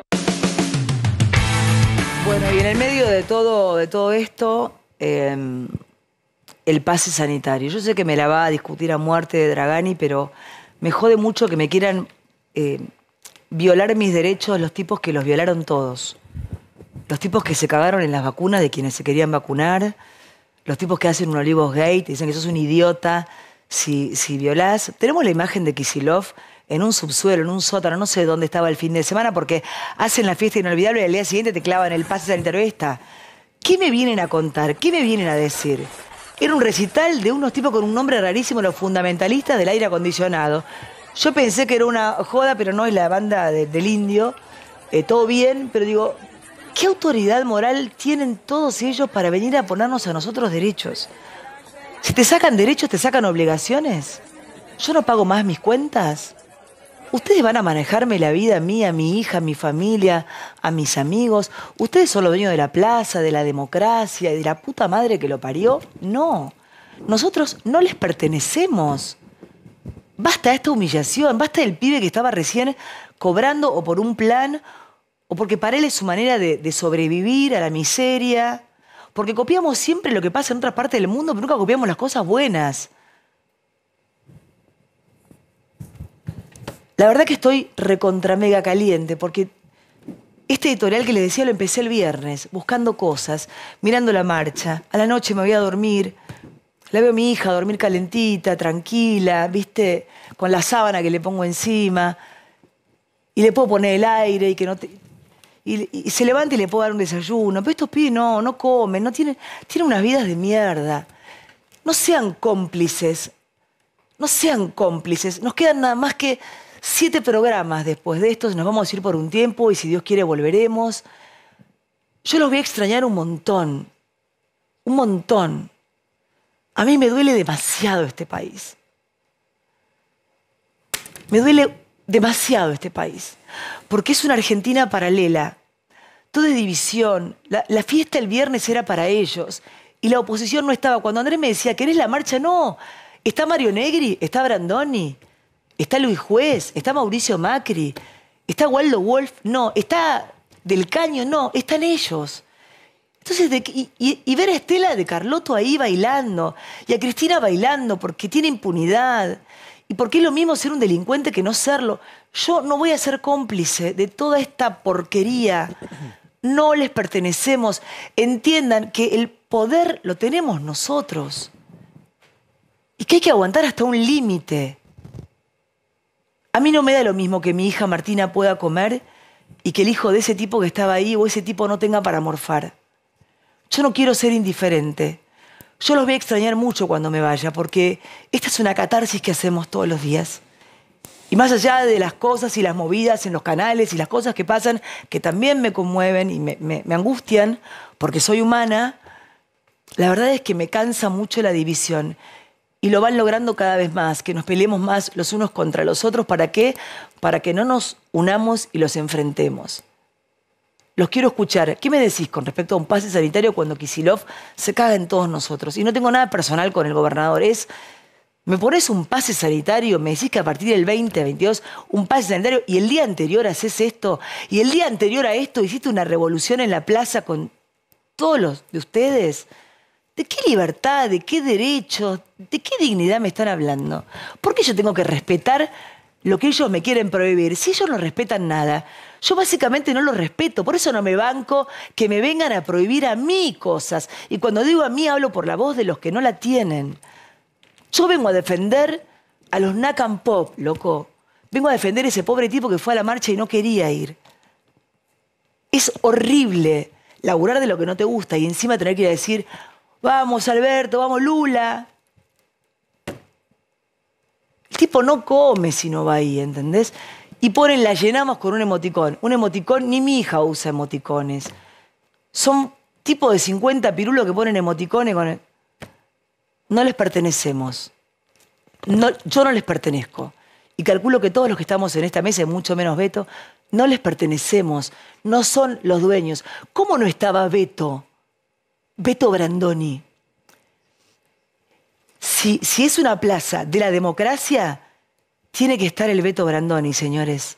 Bueno, y en el medio de todo esto, el pase sanitario. Yo sé que me la va a discutir a muerte de Dragani, pero me jode mucho que me quieran violar mis derechos los tipos que los violaron todos. Los tipos que se cagaron en las vacunas de quienes se querían vacunar. Los tipos que hacen un Olivos Gate, dicen que sos un idiota si violás. Tenemos la imagen de Kicillof en un subsuelo, en un sótano, no sé dónde estaba el fin de semana, porque hacen la fiesta inolvidable y al día siguiente te clavan el pase sanitario esta. ¿Qué me vienen a contar? ¿Qué me vienen a decir? Era un recital de unos tipos con un nombre rarísimo, los fundamentalistas del aire acondicionado. Yo pensé que era una joda, pero no, es la banda del Indio. Todo bien, pero digo, ¿qué autoridad moral tienen todos ellos para venir a ponernos a nosotros derechos? Si te sacan derechos, te sacan obligaciones. ¿Yo no pago más mis cuentas? ¿Ustedes van a manejarme la vida a mí, a mi hija, a mi familia, a mis amigos? ¿Ustedes son los dueños de la plaza, de la democracia y de la puta madre que lo parió? No. Nosotros no les pertenecemos. Basta esta humillación, basta del pibe que estaba recién cobrando o por un plan o porque para él es su manera de sobrevivir a la miseria. Porque copiamos siempre lo que pasa en otras partes del mundo, pero nunca copiamos las cosas buenas. La verdad que estoy recontra mega caliente porque este editorial que les decía lo empecé el viernes, buscando cosas, mirando la marcha. A la noche me voy a dormir. La veo a mi hija dormir calentita, tranquila, ¿viste? Con la sábana que le pongo encima. Y le puedo poner el aire y que no te... Y se levanta y le puedo dar un desayuno. Pero estos pibes no comen, tienen unas vidas de mierda. No sean cómplices. No sean cómplices. Nos quedan nada más que 7 programas después de estos. Nos vamos a ir por un tiempo y si Dios quiere volveremos. Yo los voy a extrañar un montón. Un montón. A mí me duele demasiado este país. Me duele demasiado este país. Porque es una Argentina paralela. Todo es división. La fiesta el viernes era para ellos. Y la oposición no estaba. Cuando Andrés me decía, ¿querés la marcha? No. Está Mario Negri, está Brandoni, está Luis Juez, está Mauricio Macri, está Waldo Wolf. No. Está Del Caño. No. Están ellos. Entonces, y ver a Estela de Carlotto ahí bailando, y a Cristina bailando porque tiene impunidad, y porque es lo mismo ser un delincuente que no serlo. Yo no voy a ser cómplice de toda esta porquería. No les pertenecemos. Entiendan que poder lo tenemos nosotros. Y que hay que aguantar hasta un límite. A mí no me da lo mismo que mi hija Martina pueda comer y que el hijo de ese tipo que estaba ahí o ese tipo no tenga para morfar. Yo no quiero ser indiferente. Yo los voy a extrañar mucho cuando me vaya, porque esta es una catarsis que hacemos todos los días. Y más allá de las cosas y las movidas en los canales y las cosas que pasan, que también me conmueven y me angustian, porque soy humana, la verdad es que me cansa mucho la división. Y lo van logrando cada vez más, que nos peleemos más los unos contra los otros. ¿Para qué? Para que no nos unamos y los enfrentemos. Los quiero escuchar. ¿Qué me decís con respecto a un pase sanitario cuando Kicillof se caga en todos nosotros? Y no tengo nada personal con el gobernador. ¿Me pones un pase sanitario? Me decís que a partir del 2022 un pase sanitario y el día anterior haces esto y el día anterior a esto hiciste una revolución en la plaza con todos los de ustedes. ¿De qué libertad, de qué derechos, de qué dignidad me están hablando? ¿Por qué yo tengo que respetar lo que ellos me quieren prohibir? Si ellos no respetan nada, yo básicamente no lo respeto. Por eso no me banco que me vengan a prohibir a mí cosas. Y cuando digo a mí, hablo por la voz de los que no la tienen. Yo vengo a defender a los Nakam Pop, loco. Vengo a defender a ese pobre tipo que fue a la marcha y no quería ir. Es horrible laburar de lo que no te gusta y encima tener que ir a decir... Vamos, Alberto, vamos, Lula. El tipo no come si no va ahí, ¿entendés? Y ponen, la llenamos con un emoticón. Un emoticón, ni mi hija usa emoticones. Son tipos de 50 pirulos que ponen emoticones con... No les pertenecemos. No, yo no les pertenezco. Y calculo que todos los que estamos en esta mesa, y mucho menos Beto, no les pertenecemos. No son los dueños. ¿Cómo no estaba Beto? Beto Brandoni. Si es una plaza de la democracia, tiene que estar el Beto Brandoni, señores.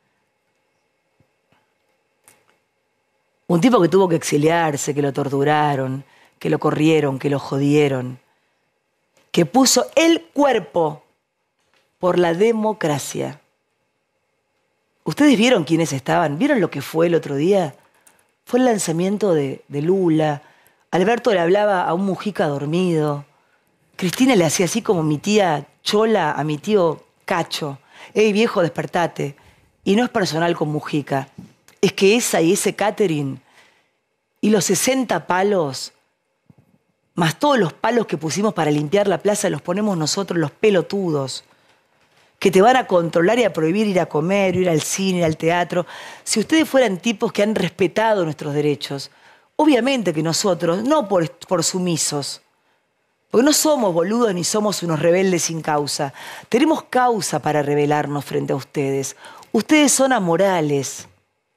Un tipo que tuvo que exiliarse, que lo torturaron, que lo corrieron, que lo jodieron, que puso el cuerpo por la democracia. ¿Ustedes vieron quiénes estaban? ¿Vieron lo que fue el otro día? Fue el lanzamiento de Lula. Alberto le hablaba a un Mujica dormido. Cristina le hacía así como mi tía Chola a mi tío Cacho. ¡Ey, viejo, despertate! Y no es personal con Mujica. Es que esa y ese catering y los 60 palos, más todos los palos que pusimos para limpiar la plaza, los ponemos nosotros, los pelotudos, que te van a controlar y a prohibir ir a comer, ir al cine, ir al teatro. Si ustedes fueran tipos que han respetado nuestros derechos, obviamente que nosotros, no por sumisos, porque no somos boludos ni somos unos rebeldes sin causa. Tenemos causa para rebelarnos frente a ustedes. Ustedes son amorales.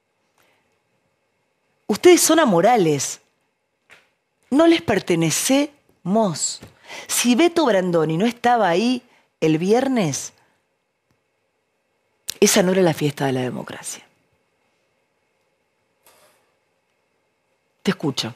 Ustedes son amorales. No les pertenecemos. Si Beto Brandoni no estaba ahí el viernes, esa no era la fiesta de la democracia. Te escucho.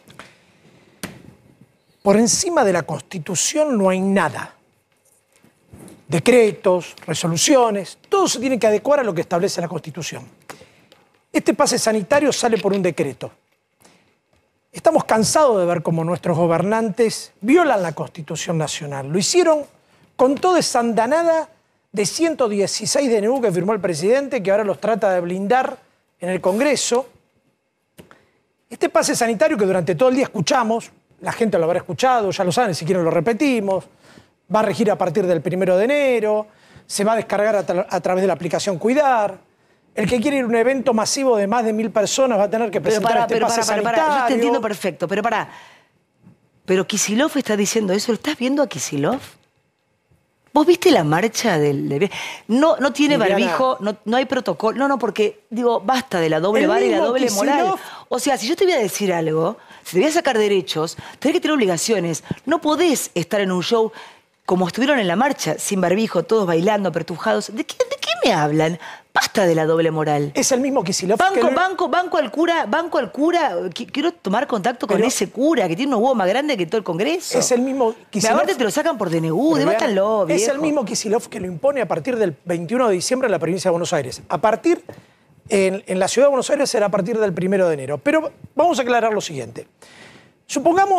Por encima de la Constitución no hay nada. Decretos, resoluciones, todo se tiene que adecuar a lo que establece la Constitución. Este pase sanitario sale por un decreto. Estamos cansados de ver cómo nuestros gobernantes violan la Constitución Nacional. Lo hicieron con toda esa andanada de 116 DNU que firmó el presidente, que ahora los trata de blindar en el Congreso. Este pase sanitario que durante todo el día escuchamos, la gente lo habrá escuchado, ya lo saben, si quieren lo repetimos, va a regir a partir del 1 de enero, se va a descargar a través de la aplicación Cuidar. El que quiere ir a un evento masivo de más de 1000 personas va a tener que presentar este pase sanitario. Yo te entiendo perfecto, pero pará. Pero Kicillof está diciendo eso, ¿lo estás viendo a Kicillof? ¿Vos viste la marcha del... No tiene barbijo, no hay protocolo. No, porque, digo, basta de la doble vara y la doble moral. O sea, si yo te voy a decir algo, si te voy a sacar derechos, tenés que tener obligaciones. No podés estar en un show como estuvieron en la marcha, sin barbijo, todos bailando, apertujados. ¿De qué me hablan? Basta de la doble moral. Es el mismo Kicillof. Banco al cura. Quiero tomar contacto con ese cura que tiene unos huevos más grandes que todo el Congreso. Es el mismo Kicillof. Aparte te lo sacan por DNU, debátanlo, viejo. Es el mismo Kicillof que lo impone a partir del 21 de diciembre en la provincia de Buenos Aires. En la ciudad de Buenos Aires será a partir del 1 de enero. Pero vamos a aclarar lo siguiente. Supongamos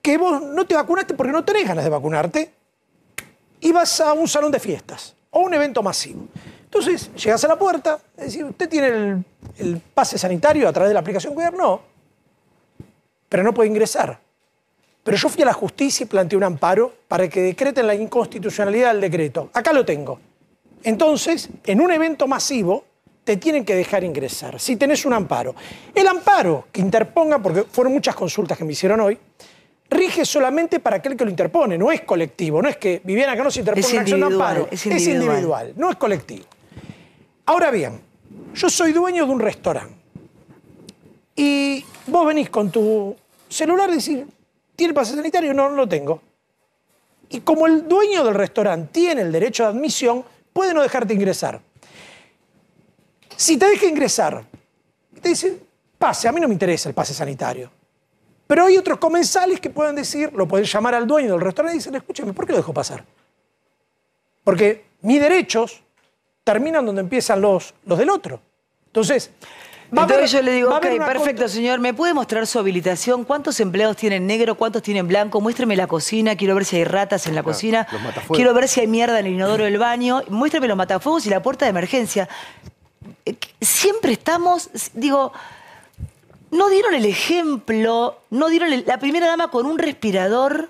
que vos no te vacunaste porque no tenés ganas de vacunarte y vas a un salón de fiestas o un evento masivo. Entonces, llegás a la puerta, es decir, ¿usted tiene el pase sanitario a través de la aplicación Cuidar? No, pero no puede ingresar. Pero yo fui a la justicia y planteé un amparo para que decreten la inconstitucionalidad del decreto. Acá lo tengo. Entonces, en un evento masivo, te tienen que dejar ingresar, si tenés un amparo. El amparo que interponga, porque fueron muchas consultas que me hicieron hoy, rige solamente para aquel que lo interpone, no es colectivo, no es que Viviana Canosa interpone una acción de amparo, es individual, no es colectivo. Ahora bien, yo soy dueño de un restaurante y vos venís con tu celular y decís, ¿tiene pase sanitario? No, no lo tengo. Y como el dueño del restaurante tiene el derecho de admisión, puede no dejarte ingresar. Si te deja ingresar, te dice, pase, a mí no me interesa el pase sanitario. Pero hay otros comensales que pueden decir, lo pueden llamar al dueño del restaurante y dicen, escúchame, ¿por qué lo dejo pasar? Porque mis derechos terminan donde empiezan los del otro. Entonces yo le digo, ok, perfecto, señor, ¿me puede mostrar su habilitación? ¿Cuántos empleados tienen negro? ¿Cuántos tienen blanco? Muéstreme la cocina, quiero ver si hay ratas en la cocina. Quiero ver si hay mierda en el inodoro del baño. Muéstreme los matafuegos y la puerta de emergencia. Siempre estamos, digo, no dieron el ejemplo, no dieron la primera dama con un respirador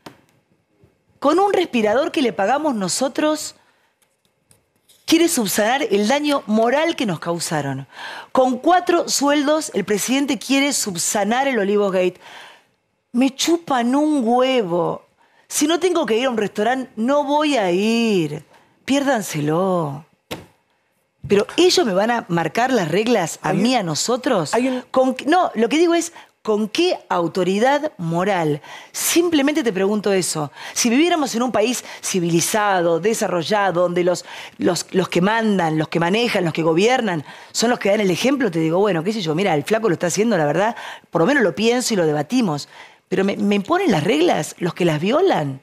que le pagamos nosotros. Quiere subsanar el daño moral que nos causaron. Con 4 sueldos, el presidente quiere subsanar el Olivos-Gate. Me chupan un huevo. Si no tengo que ir a un restaurante, no voy a ir. Piérdanselo. Pero ellos me van a marcar las reglas a mí, a nosotros. No, lo que digo es, ¿con qué autoridad moral? Simplemente te pregunto eso. Si viviéramos en un país civilizado, desarrollado, donde los que mandan, los que manejan, los que gobiernan, son los que dan el ejemplo, te digo, bueno, qué sé yo, mira, el flaco lo está haciendo, la verdad, por lo menos lo pienso y lo debatimos. Pero me imponen las reglas los que las violan.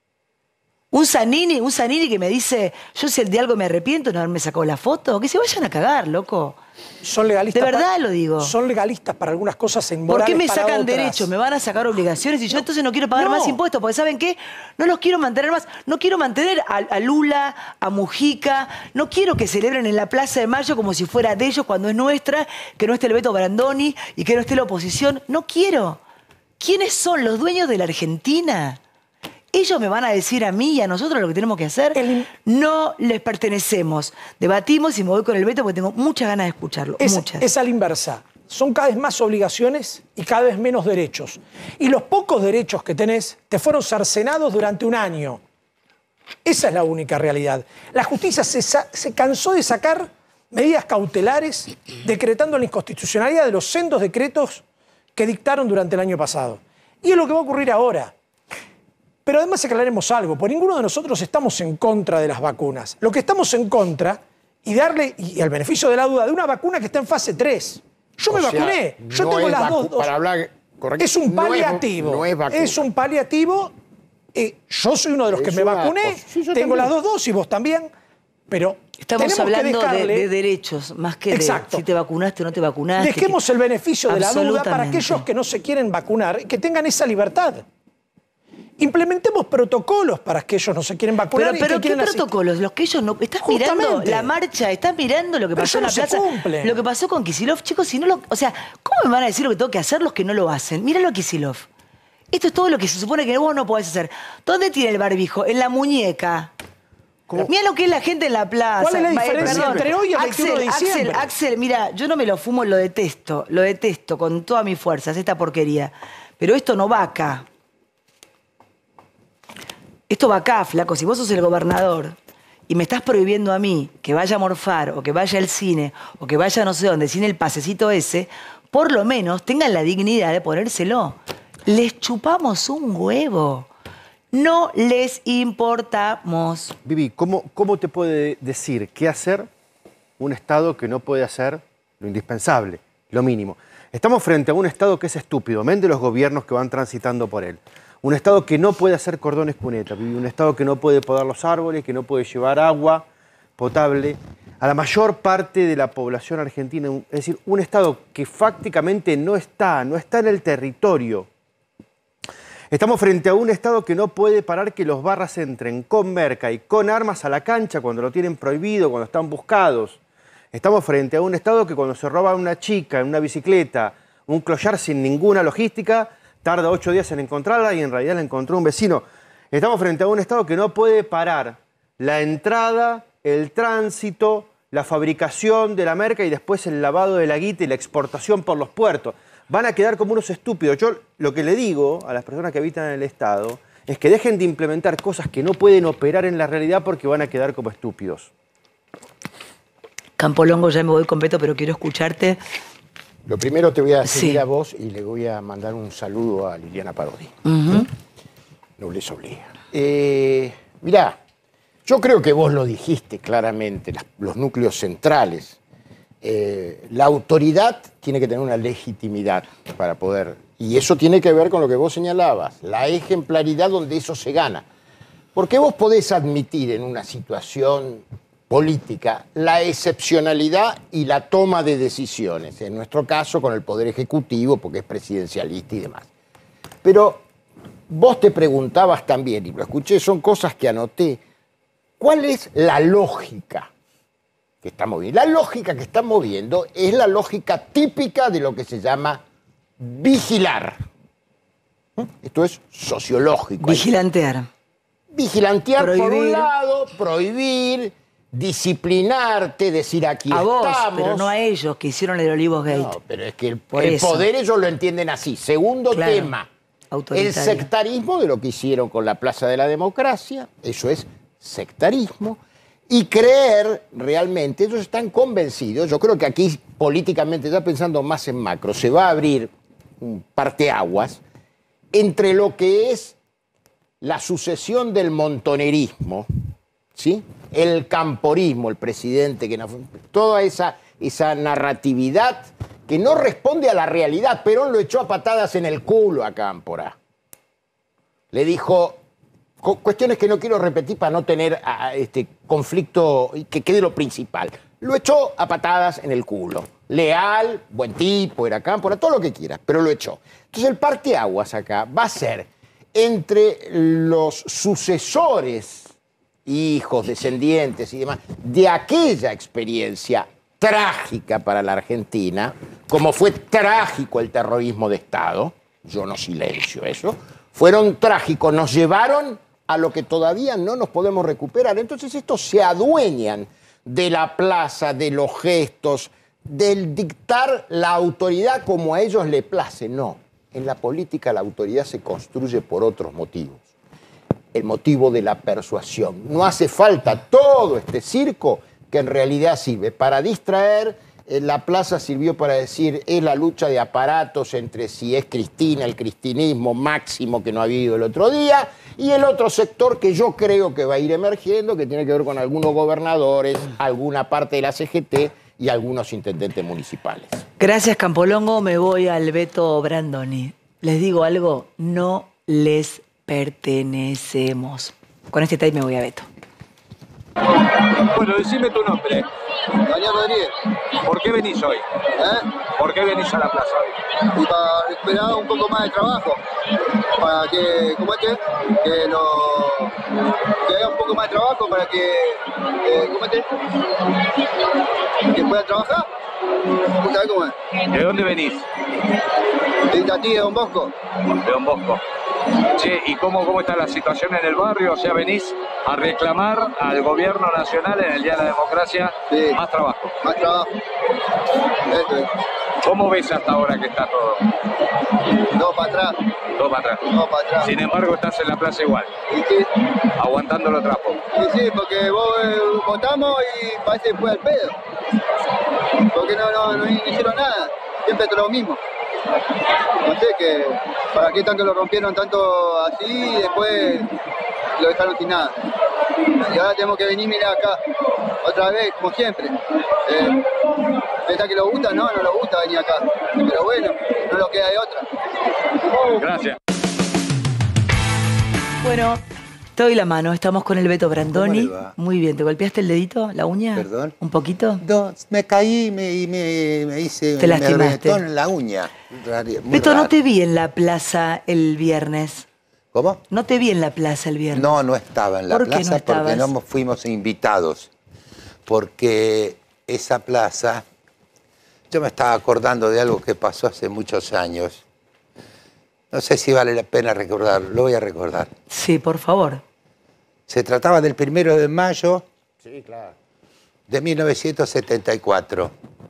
Un Zanini que me dice, yo si de algo me arrepiento de no haberme sacado la foto, que se vayan a cagar, loco. Son legalistas. De verdad lo digo. Son legalistas para algunas cosas en morales. ¿Por qué me para sacan otras? derechos? ¿Me van a sacar obligaciones? Y yo entonces no quiero pagar más impuestos, porque ¿saben qué? No los quiero mantener más. No quiero mantener a Lula, a Mujica. No quiero que celebren en la Plaza de Mayo como si fuera de ellos cuando es nuestra, que no esté el Beto Brandoni y que no esté la oposición. No quiero. ¿Quiénes son los dueños de la Argentina? Ellos me van a decir a mí y a nosotros lo que tenemos que hacer. No les pertenecemos. Debatimos y me voy con el Beto porque tengo muchas ganas de escucharlo. Es a la inversa. Son cada vez más obligaciones y cada vez menos derechos. Y los pocos derechos que tenés te fueron cercenados durante un año. Esa es la única realidad. La justicia se cansó de sacar medidas cautelares decretando la inconstitucionalidad de los sendos decretos que dictaron durante el año pasado. Y es lo que va a ocurrir ahora. Pero además aclaremos algo, porque ninguno de nosotros estamos en contra de las vacunas. Lo que estamos en contra, y darle, y al beneficio de la duda, de una vacuna que está en fase 3. Yo me vacuné, yo tengo las dos dosis. Para hablar correcto, es un paliativo. No es vacuna. Es un paliativo. Yo soy uno de los que me vacuné, tengo las 2 dosis, vos también, pero estamos hablando de derechos, más que de si te vacunaste o no te vacunaste. Dejemos el beneficio de la duda para aquellos que no se quieren vacunar, que tengan esa libertad. Implementemos protocolos para que ellos no se quieren vacunar. Pero ¿qué protocolos? Los que ellos no... ¿Estás mirando la marcha? ¿Estás mirando lo que pasó en la plaza? Lo que pasó con Kicillof, chicos, si no lo... O sea, ¿cómo me van a decir lo que tengo que hacer los que no lo hacen? Míralo a Kicillof. Esto es todo lo que se supone que vos no podés hacer. ¿Dónde tiene el barbijo? En la muñeca. Mira lo que es la gente en la plaza. ¿Cuál es la diferencia entre hoy y el 21 de diciembre? Axel, mira, yo no me lo fumo, lo detesto con todas mis fuerzas, esta porquería. Pero esto no va acá. Esto va acá, flaco. Si vos sos el gobernador y me estás prohibiendo a mí que vaya a morfar o que vaya al cine o que vaya no sé dónde sin el pasecito ese, por lo menos tengan la dignidad de ponérselo. Les chupamos un huevo. No les importamos. Vivi, ¿cómo te puede decir qué hacer un Estado que no puede hacer lo indispensable, lo mínimo? Estamos frente a un Estado que es estúpido, mente los gobiernos que van transitando por él. Un Estado que no puede hacer cordones cuneta, un Estado que no puede podar los árboles, que no puede llevar agua potable a la mayor parte de la población argentina. Es decir, un Estado que fácticamente no está en el territorio. Estamos frente a un Estado que no puede parar que los barras entren con merca y con armas a la cancha cuando lo tienen prohibido, cuando están buscados. Estamos frente a un Estado que cuando se roba a una chica en una bicicleta, un clochard sin ninguna logística, tarda 8 días en encontrarla y en realidad la encontró un vecino. Estamos frente a un Estado que no puede parar la entrada, el tránsito, la fabricación de la merca y después el lavado de la guita y la exportación por los puertos. Van a quedar como unos estúpidos. Yo lo que le digo a las personas que habitan en el Estado es que dejen de implementar cosas que no pueden operar en la realidad porque van a quedar como estúpidos. Campolongo, ya me voy completo, pero quiero escucharte. Lo primero te voy a seguir a vos y le voy a mandar un saludo a Liliana Parodi. No les obliga. Mirá, yo creo que vos lo dijiste claramente, los núcleos centrales. La autoridad tiene que tener una legitimidad para poder... Y eso tiene que ver con lo que vos señalabas, la ejemplaridad donde eso se gana. Porque vos podés admitir en una situación política la excepcionalidad y la toma de decisiones. En nuestro caso, con el Poder Ejecutivo, porque es presidencialista y demás. Pero vos te preguntabas también, y lo escuché, son cosas que anoté, ¿cuál es la lógica que está moviendo? La lógica que está moviendo es la lógica típica de lo que se llama vigilar. Esto es sociológico. Vigilantear. Vigilantear Prohibir. por un lado, prohibir, disciplinarte, decir aquí a estamos. vos, pero no a ellos que hicieron el Olivos Gate. No, pero es que el eso. poder ellos lo entienden así. Segundo Claro. tema, el Autoritario. sectarismo de lo que hicieron con la Plaza de la Democracia, eso es sectarismo, y creer realmente, ellos están convencidos, yo creo que aquí políticamente, ya pensando más en macro, se va a abrir un parteaguas entre lo que es la sucesión del montonerismo, ¿sí? El camporismo, el presidente, que no, toda esa narratividad que no responde a la realidad. Perón lo echó a patadas en el culo a Cámpora. Le dijo cuestiones que no quiero repetir para no tener conflicto y que quede lo principal. Lo echó a patadas en el culo. Leal, buen tipo, era Cámpora, todo lo que quieras, pero lo echó. Entonces el parteaguas acá va a ser entre los sucesores, hijos, descendientes y demás, de aquella experiencia trágica para la Argentina, como fue trágico el terrorismo de Estado, yo no silencio eso, fueron trágicos, nos llevaron a lo que todavía no nos podemos recuperar. Entonces estos se adueñan de la plaza, de los gestos, del dictar la autoridad como a ellos le place. No, en la política la autoridad se construye por otros motivos. El motivo de la persuasión. No hace falta todo este circo que en realidad sirve para distraer. La plaza sirvió para decir, es la lucha de aparatos entre si es Cristina, el cristinismo máximo que no ha habido el otro día, y el otro sector que yo creo que va a ir emergiendo, que tiene que ver con algunos gobernadores, alguna parte de la CGT y algunos intendentes municipales. Gracias, Campolongo. Me voy al Beto Brandoni. Les digo algo, no les pertenecemos. Con este time me voy a Beto. Bueno, decime tu nombre. Daniel Rodríguez. ¿Por qué venís hoy? ¿Por qué venís a la plaza hoy? Y para recuperar un poco más de trabajo. Para que, ¿cómo es que haya un poco más de trabajo para que, ¿cómo es que puedan trabajar? ¿Vos sabés cómo es? ¿De dónde venís? De Itatí, de Don Bosco. De Don Bosco. Che, ¿y cómo está la situación en el barrio? O sea, venís a reclamar al gobierno nacional en el Día de la Democracia más trabajo. Más trabajo. Eso es. ¿Cómo ves hasta ahora que está todo? Todo para atrás. Todo para atrás. Todo para atrás. Sin embargo, estás en la plaza igual. Y sí. Aguantando los trapos. Y sí, porque vos votamos y parece que fue al pedo. Porque no hicieron nada. Siempre es lo mismo. No sé, que para qué tanto lo rompieron tanto así y después lo dejaron sin nada. Y ahora tenemos que venir, mira acá, otra vez, como siempre. ¿Pensás que lo gusta? No lo gusta venir acá. Pero bueno, no lo queda de otra. Gracias. Bueno, te doy la mano. Estamos con el Beto Brandoni. ¿Cómo le va? Muy bien. ¿Te golpeaste el dedito, la uña? ¿Perdón? ¿Un poquito? No, me caí y me hice... Te lastimaste. Me reventó en la uña. Muy Beto, raro. no te vi en la plaza el viernes. ¿Cómo? No te vi en la plaza el viernes. No, no estaba en la ¿Por qué plaza no estabas? porque no fuimos invitados. Porque esa plaza, yo me estaba acordando de algo que pasó hace muchos años. No sé si vale la pena recordarlo, lo voy a recordar. Sí, por favor. Se trataba del 1 de mayo Sí, claro. de 1974.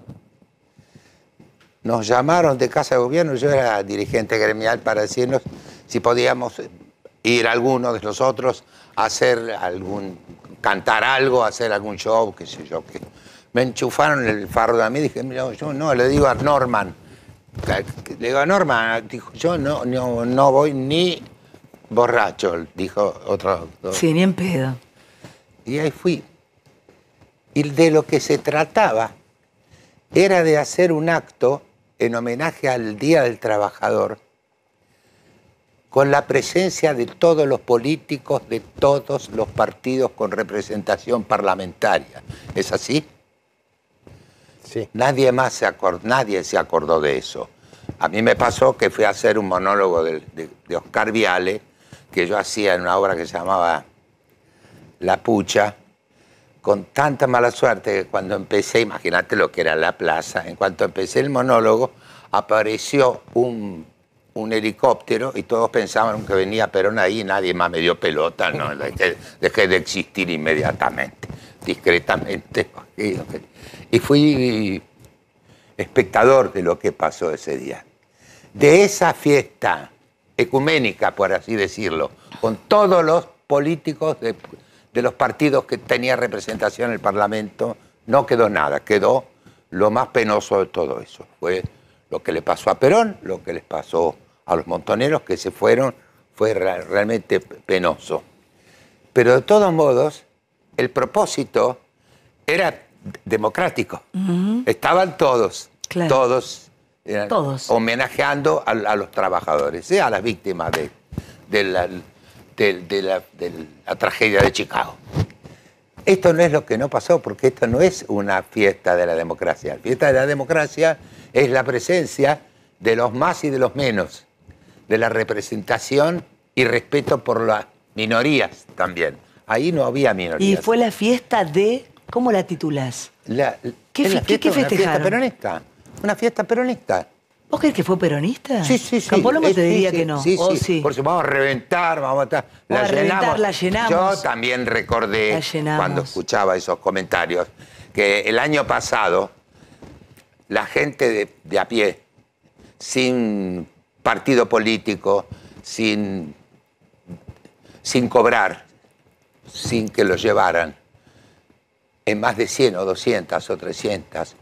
Nos llamaron de Casa de Gobierno, yo era dirigente gremial, para decirnos si podíamos ir alguno de nosotros a hacer cantar algo, hacer algún show, qué sé yo. Me enchufaron el fardo a mí, dije, mira, yo no, le digo a Norman. Le digo a Norman, dijo, yo no voy ni borracho, dijo otro. Sí, ni en pedo. Y ahí fui. Y de lo que se trataba era de hacer un acto en homenaje al Día del Trabajador, con la presencia de todos los políticos de todos los partidos con representación parlamentaria. ¿Es así? Sí. Nadie se acordó de eso. A mí me pasó que fui a hacer un monólogo de Oscar Viale, que yo hacía en una obra que se llamaba La Pucha, con tanta mala suerte que cuando empecé, imagínate lo que era la plaza, en cuanto empecé el monólogo, apareció un helicóptero y todos pensaban que venía Perón ahí y nadie más me dio pelota, ¿no? Dejé de existir inmediatamente, discretamente. Y fui espectador de lo que pasó ese día. De esa fiesta ecuménica, por así decirlo, con todos los políticos de los partidos que tenían representación en el Parlamento, no quedó nada, quedó lo más penoso de todo eso. Fue lo que le pasó a Perón, lo que les pasó a los montoneros que se fueron, fue realmente penoso. Pero de todos modos, el propósito era democrático. Estaban todos, Claro. todos homenajeando a los trabajadores, a las víctimas de la tragedia de Chicago. Esto no es lo que no pasó, porque esto no es una fiesta de la democracia. La fiesta de la democracia es la presencia de los más y de los menos, de la representación y respeto por las minorías también. Ahí no había minorías. Y fue la fiesta de... ¿Cómo la titulás? ¿Qué festejaron? Una fiesta peronista. Una fiesta peronista. ¿Vos crees que fue peronista? Sí, sí, sí. Campolongo te diría sí, que no. Sí, ¿O sí. sí? Por eso vamos a reventar, vamos a estar. La llenamos. Yo también recordé, cuando escuchaba esos comentarios, que el año pasado la gente de a pie, sin partido político, sin cobrar, sin que lo llevaran, en más de 100 o 200 o 300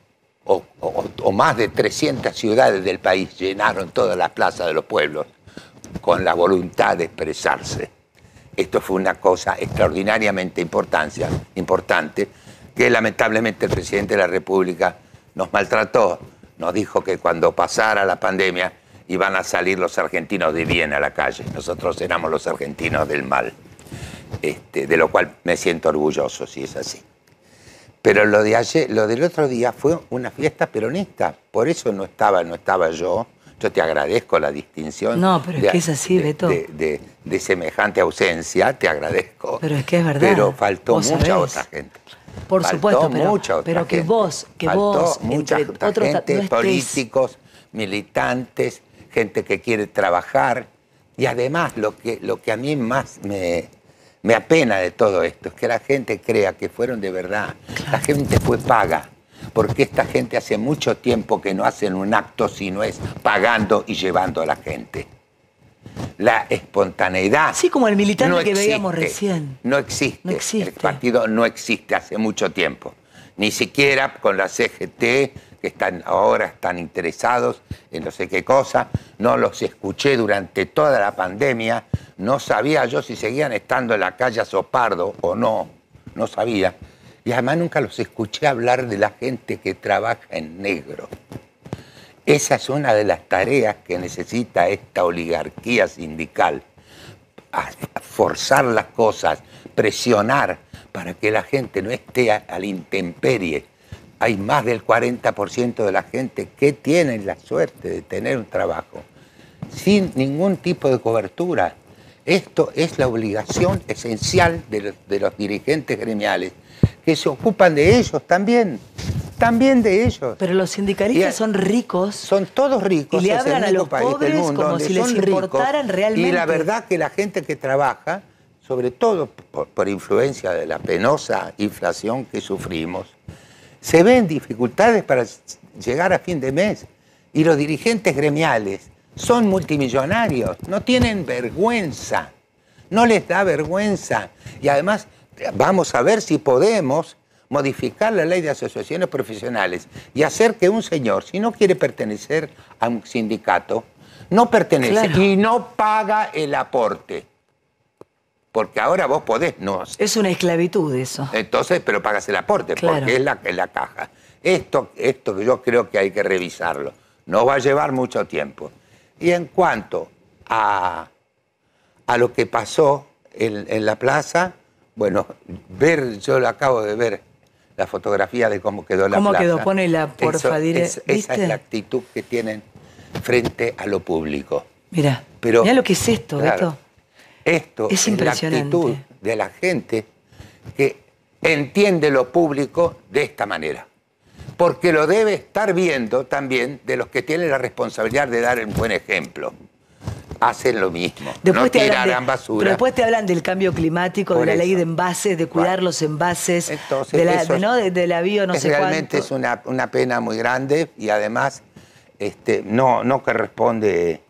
o más de 300 ciudades del país llenaron todas las plazas de los pueblos con la voluntad de expresarse. Esto fue una cosa extraordinariamente importante que lamentablemente el presidente de la República nos maltrató. Nos dijo que cuando pasara la pandemia iban a salir los argentinos de bien a la calle. Nosotros éramos los argentinos del mal, de lo cual me siento orgulloso, si es así. Pero lo del otro día fue una fiesta peronista, por eso no estaba yo. Yo te agradezco la distinción. No, pero es que es así, Beto. De semejante ausencia, te agradezco. Pero es que es verdad. Pero faltó mucha otra gente. Por supuesto, pero que vos, mucha otra gente, políticos, militantes, gente que quiere trabajar. Y además, lo que a mí más me apena de todo esto es que la gente crea que fueron de verdad. Claro. La gente fue paga, porque esta gente hace mucho tiempo que no hacen un acto si no es pagando y llevando a la gente. La espontaneidad. Así como el militante que veíamos recién. No existe. El partido no existe hace mucho tiempo. Ni siquiera con la CGT, que ahora están interesados en no sé qué cosa. No los escuché durante toda la pandemia. No sabía yo si seguían estando en la calle Sopardo o no. No sabía. Y además nunca los escuché hablar de la gente que trabaja en negro. Esa es una de las tareas que necesita esta oligarquía sindical. Forzar las cosas, presionar para que la gente no esté a la intemperie. Hay más del 40% de la gente que tiene la suerte de tener un trabajo sin ningún tipo de cobertura. Esto es la obligación esencial de los dirigentes gremiales, que se ocupan de ellos también de ellos. Pero los sindicalistas son ricos. Son todos ricos. Y le hablan a los pobres como si les importaran realmente. Y la verdad que la gente que trabaja, sobre todo por influencia de la penosa inflación que sufrimos, se ven dificultades para llegar a fin de mes. Y los dirigentes gremiales son multimillonarios, no tienen vergüenza, no les da vergüenza. Y además vamos a ver si podemos modificar la ley de asociaciones profesionales y hacer que un señor, si no quiere pertenecer a un sindicato, no pertenece, claro, y no paga el aporte. Porque ahora vos podés, no. Es una esclavitud eso. Entonces, pero pagas el aporte, claro, porque es la caja. Esto yo creo que hay que revisarlo. No va a llevar mucho tiempo. Y en cuanto a lo que pasó en la plaza, bueno, yo lo acabo de ver, la fotografía de cómo quedó la plaza. ¿Cómo quedó? Ponela, porfa, esa es la actitud que tienen frente a lo público. Mirá lo que es esto, claro, esto es impresionante. La actitud de la gente que entiende lo público de esta manera. Porque lo debe estar viendo también de los que tienen la responsabilidad de dar un buen ejemplo. Hacen lo mismo, después no tirarán basura. Pero después te hablan del cambio climático, de la ley de envases, de cuidar los envases, entonces, de la bio no sé cuánto. Realmente es una pena muy grande y además no corresponde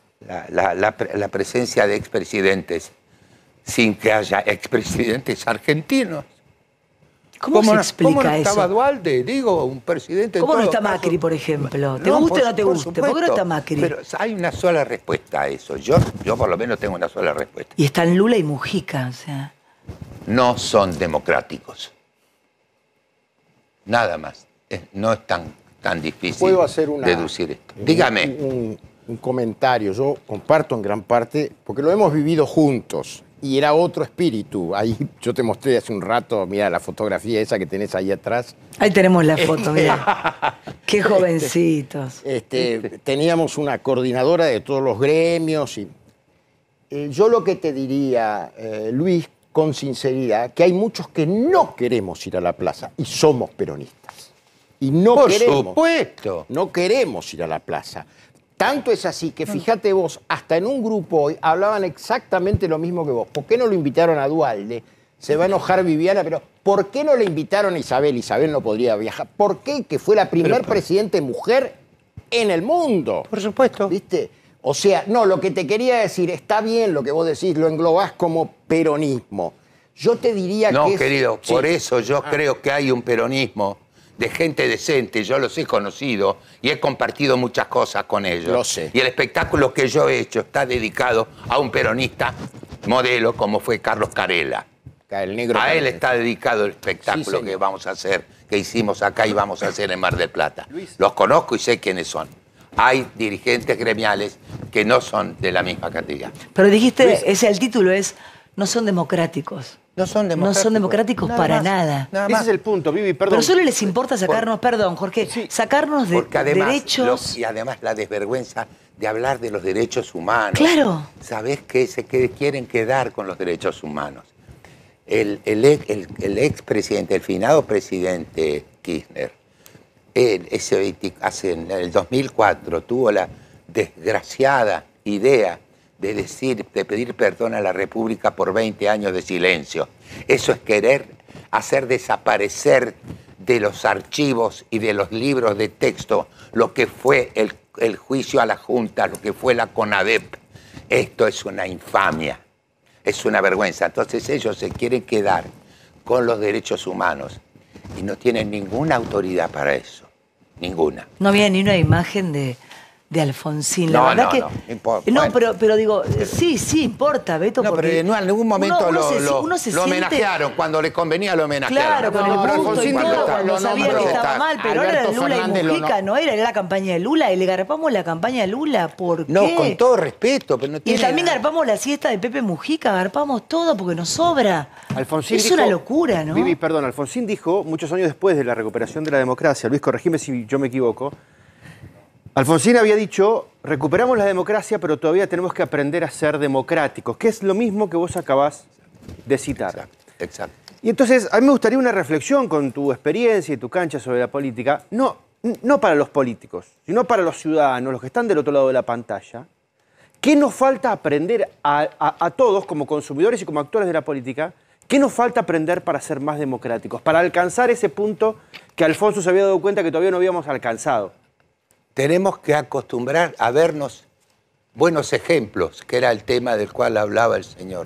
la presencia de expresidentes sin que haya expresidentes argentinos. ¿Cómo se explica ¿Cómo no eso? Estaba Dualde, digo, un presidente... ¿Cómo no está Macri, por ejemplo? ¿Te guste o no te guste? ¿Por qué no está Macri? Pero hay una sola respuesta a eso. Yo por lo menos tengo una sola respuesta. Y están Lula y Mujica, o sea... No son democráticos. Nada más. No es tan difícil ¿Puedo hacer deducir esto. Dígame. Un comentario. Yo comparto en gran parte, porque lo hemos vivido juntos. Y era otro espíritu. Ahí yo te mostré hace un rato, mira la fotografía esa que tenés ahí atrás. Ahí tenemos la foto, mira. Qué jovencitos. Teníamos una coordinadora de todos los gremios. Y, yo lo que te diría, Luis, con sinceridad, que hay muchos que no queremos ir a la plaza y somos peronistas. Y no queremos. Por supuesto. No queremos ir a la plaza. Tanto es así que, fíjate vos, hasta en un grupo hoy hablaban exactamente lo mismo que vos. ¿Por qué no lo invitaron a Dualde? Se va a enojar Viviana, pero ¿por qué no le invitaron a Isabel? Isabel no podría viajar. ¿Por qué? Que fue la primer presidente mujer en el mundo. Por supuesto. ¿Viste? O sea, no, lo que te quería decir, está bien lo que vos decís, lo englobás como peronismo. Yo te diría que... No, querido, por eso yo creo que hay un peronismo de gente decente, yo los he conocido y he compartido muchas cosas con ellos. Lo sé. Y el espectáculo que yo he hecho está dedicado a un peronista modelo como fue Carlos Carela. El negro a él está dedicado el espectáculo que vamos a hacer, que hicimos acá y vamos a hacer en Mar del Plata. Luis. Los conozco y sé quiénes son. Hay dirigentes gremiales que no son de la misma categoría. Pero dijiste, el título es, no son democráticos. No son democráticos. No son democráticos para nada. Ese es el punto, Vivi, perdón. Pero solo les importa sacarnos, perdón, Jorge, sacarnos de además, derechos... y además la desvergüenza de hablar de los derechos humanos. Claro. ¿Sabés qué? Quieren quedar con los derechos humanos. El expresidente, el finado presidente Kirchner, en el 2004 tuvo la desgraciada idea de pedir perdón a la República por 20 años de silencio. Eso es querer hacer desaparecer de los archivos y de los libros de texto lo que fue el juicio a la Junta, lo que fue la CONADEP. Esto es una infamia, es una vergüenza. Entonces ellos se quieren quedar con los derechos humanos y no tienen ninguna autoridad para eso, ninguna. No había ni una imagen de Alfonsín, la verdad que... No importa. No, bueno, pero digo, sí importa, Beto, no, porque... pero en algún momento uno se lo homenajearon, cuando le convenía lo homenajearon. Claro, con el punto y todo, cuando sabía que estaba mal, pero ahora era Lula y Mujica, no era la campaña de Lula, y le garpamos la campaña de Lula, ¿por qué? No, con todo respeto, pero no tiene... Y también garpamos la siesta de Pepe Mujica, garpamos todo porque nos sobra. Alfonsín es dijo, una locura, ¿no? Vivi, perdón, Alfonsín dijo, muchos años después de la recuperación de la democracia, Luis, corregime si yo me equivoco, Alfonsín había dicho, recuperamos la democracia, pero todavía tenemos que aprender a ser democráticos, que es lo mismo que vos acabás de citar. Exacto. Y entonces, a mí me gustaría una reflexión con tu experiencia y tu cancha sobre la política, no para los políticos, sino para los ciudadanos, los que están del otro lado de la pantalla. ¿Qué nos falta aprender a todos, como consumidores y como actores de la política? ¿Qué nos falta aprender para ser más democráticos? Para alcanzar ese punto que Alfonso se había dado cuenta que todavía no habíamos alcanzado. Tenemos que acostumbrar a vernos buenos ejemplos, que era el tema del cual hablaba el señor.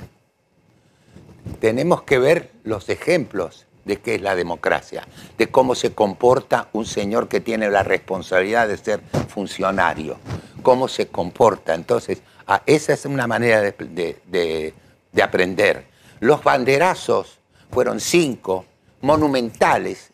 Tenemos que ver los ejemplos de qué es la democracia, de cómo se comporta un señor que tiene la responsabilidad de ser funcionario, cómo se comporta. Entonces, esa es una manera de aprender. Los banderazos fueron 5 monumentales,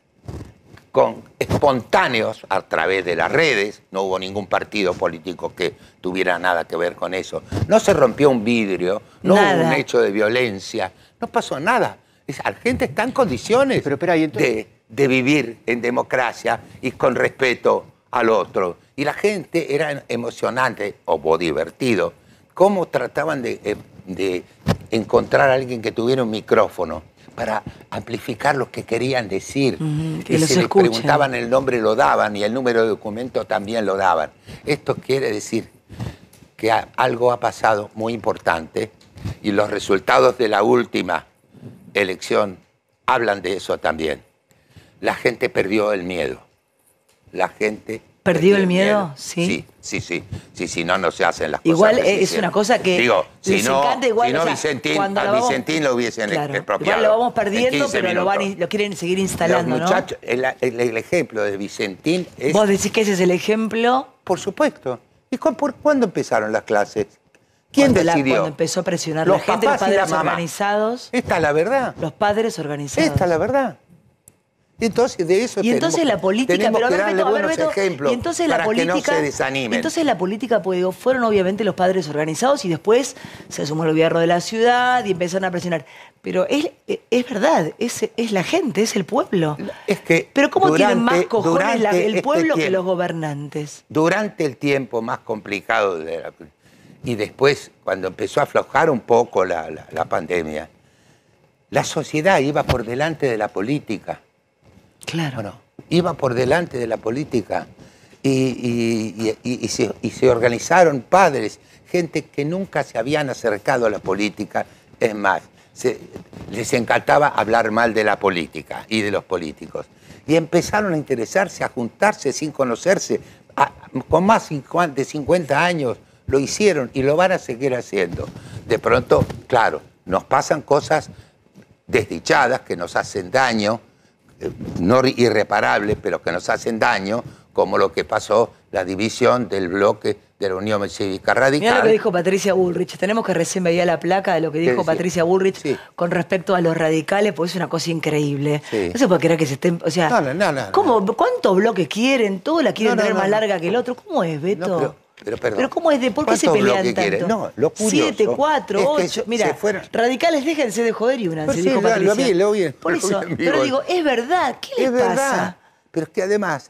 espontáneos a través de las redes. No hubo ningún partido político que tuviera nada que ver con eso. No se rompió un vidrio, no hubo un hecho de violencia, no pasó nada. La gente está en condiciones de vivir en democracia y con respeto al otro. Y la gente era emocionante o divertido. Cómo trataban de encontrar a alguien que tuviera un micrófono para amplificar lo que querían decir. Que si les preguntaban el nombre lo daban y el número de documento también lo daban. Esto quiere decir que algo ha pasado muy importante y los resultados de la última elección hablan de eso también. La gente perdió el miedo. La gente ¿Perdió el miedo? Sí. Sí, no se hacen las cosas. Igual es una cosa que digo, les encanta igual. Si no, Vicentín lo hubiesen expropiado. Igual lo vamos perdiendo, pero lo quieren seguir instalando, los muchachos, ¿no? El ejemplo de Vicentín es... ¿Vos decís que ese es el ejemplo? Por supuesto. ¿Y cuándo empezaron las clases? ¿Quién decidió? Cuando empezó a presionar la gente, los padres organizados. Esta es la verdad. Los padres organizados. Esta es la verdad. Entonces de eso entonces la política, tenemos pero que darle buenos Beto, ejemplos y entonces para la política, que no se desanimen. Entonces la política, pues digo, fueron obviamente los padres organizados y después se sumó el gobierno de la ciudad y empezaron a presionar. Pero es verdad, es la gente, es el pueblo. Es que pero ¿cómo tienen más cojones el pueblo que los gobernantes? Durante el tiempo más complicado y después, cuando empezó a aflojar un poco la pandemia, la sociedad iba por delante de la política. Claro. Bueno, iba por delante de la política y se organizaron padres, gente que nunca se habían acercado a la política. Es más, les encantaba hablar mal de la política y de los políticos. Y empezaron a interesarse, a juntarse sin conocerse. Con más de 50 años lo hicieron y lo van a seguir haciendo. De pronto, claro, nos pasan cosas desdichadas que nos hacen daño, no irreparables, pero que nos hacen daño, como lo que pasó, la división del bloque de la Unión Cívica Radical. Mirá lo que dijo Patricia Bullrich. Tenemos que recién veía la placa de lo que dijo Patricia Bullrich con respecto a los radicales, porque es una cosa increíble. No se puede creer que se estén... O sea, ¿cuántos bloques quieren? Todos la quieren tener más larga que el otro. ¿Cómo es, Beto? Pero ¿cómo es ¿por qué se pelean tanto? No, lo curioso 7, 4, 8. Mira, radicales, déjense de joder y únanse, dijo Patricia. Lo vi. Por eso, pero digo, es verdad. ¿Qué les pasa? Pero es que además,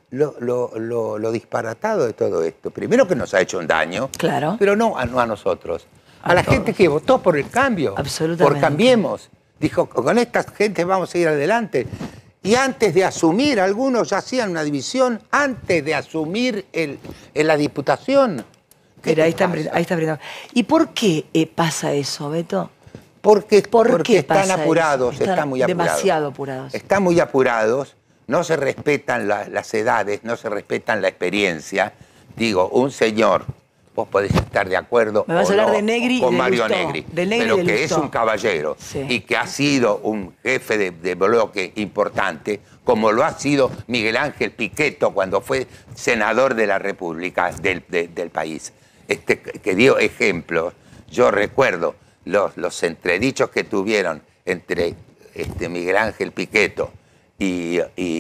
lo disparatado de todo esto, primero que nos ha hecho un daño, claro, pero no a nosotros. A la gente que votó por el cambio. Absolutamente. Por Cambiemos. Dijo, con esta gente vamos a ir adelante. Y antes de asumir, algunos ya hacían una división, antes de asumir la diputación. Mira, ahí está apretado. ¿Y por qué pasa eso, Beto? Porque están apurados, están muy apurados. Demasiado apurados. Están muy apurados, no se respetan las edades, no se respetan la experiencia. Digo, un señor, vos podés estar de acuerdo Me vas a hablar de Negri con y de Mario Lustó, Negri, de Negri pero y de que Lustó. es un caballero y que ha sido un jefe de bloque importante, como lo ha sido Miguel Ángel Pichetto cuando fue senador de la República del país, que dio ejemplos. Yo recuerdo los entredichos que tuvieron entre Miguel Ángel Pichetto y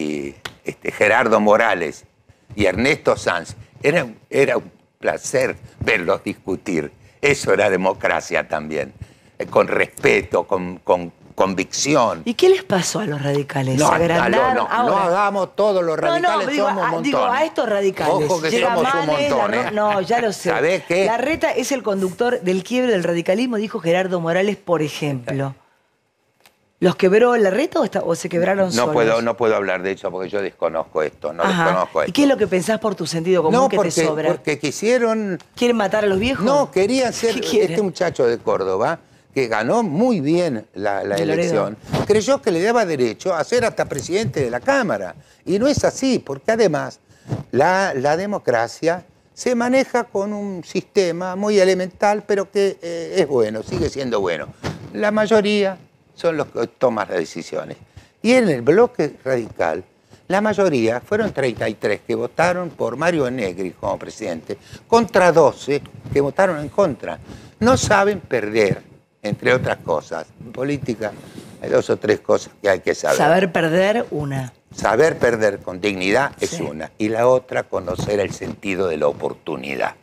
Gerardo Morales y Ernesto Sanz. Era un placer verlos discutir. Eso era democracia también. Con respeto, con convicción. ¿Y qué les pasó a los radicales? No, ¿Se agrandaron? no hagamos todos los radicales, digo, somos un montón. digo, a estos radicales. Ojo que Llega somos un Manes, montón, ¿eh? No, ya lo sé. ¿Sabés qué? Larreta es el conductor del quiebre del radicalismo, dijo Gerardo Morales, por ejemplo. ¿Los quebró Larreta o se quebraron solos? No puedo hablar de eso porque yo desconozco esto, desconozco esto. ¿Y qué es lo que pensás por tu sentido común que te sobra? Porque quisieron... ¿Quieren matar a los viejos? No, querían ser... ¿Qué Este muchacho de Córdoba, que ganó muy bien la elección, creyó que le daba derecho a ser hasta presidente de la Cámara. Y no es así, porque además la democracia se maneja con un sistema muy elemental, pero que es bueno, sigue siendo bueno. La mayoría son los que toman las decisiones. Y en el bloque radical, la mayoría, fueron 33 que votaron por Mario Negri como presidente, contra 12 que votaron en contra. No saben perder, entre otras cosas. En política hay 2 o 3 cosas que hay que saber. Saber perder, una. Saber perder con dignidad es una. Y la otra, conocer el sentido de la oportunidad.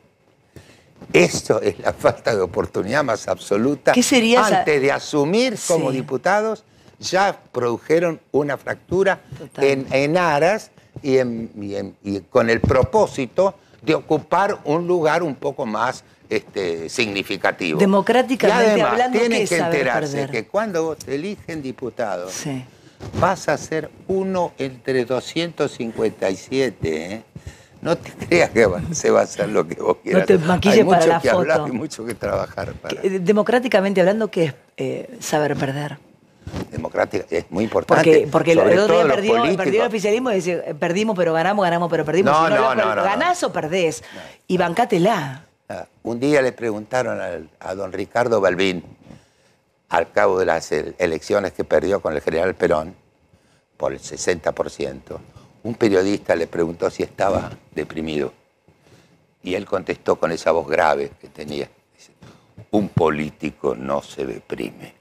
Esto es la falta de oportunidad más absoluta. ¿Qué sería antes de asumir como diputados, ya produjeron una fractura en aras y con el propósito de ocupar un lugar un poco más significativo. Democráticamente y además, hablando, tienen ¿qué es que saber enterarse perder? que cuando vos eligen diputados, vas a ser uno entre 257, ¿eh? No te creas que se va a hacer lo que vos quieras. No te maquilles para la foto. Hablar, hay mucho que trabajar. Democráticamente hablando, ¿qué es saber perder? Democrática es muy importante. Porque el otro día perdió el oficialismo y dice, perdimos pero ganamos, ganamos pero perdimos. No, ganás o perdés. Y bancátela. Un día le preguntaron a don Ricardo Balbín, al cabo de las elecciones que perdió con el general Perón, por el 60%, un periodista le preguntó si estaba deprimido. Y él contestó con esa voz grave que tenía. Dice, un político no se deprime.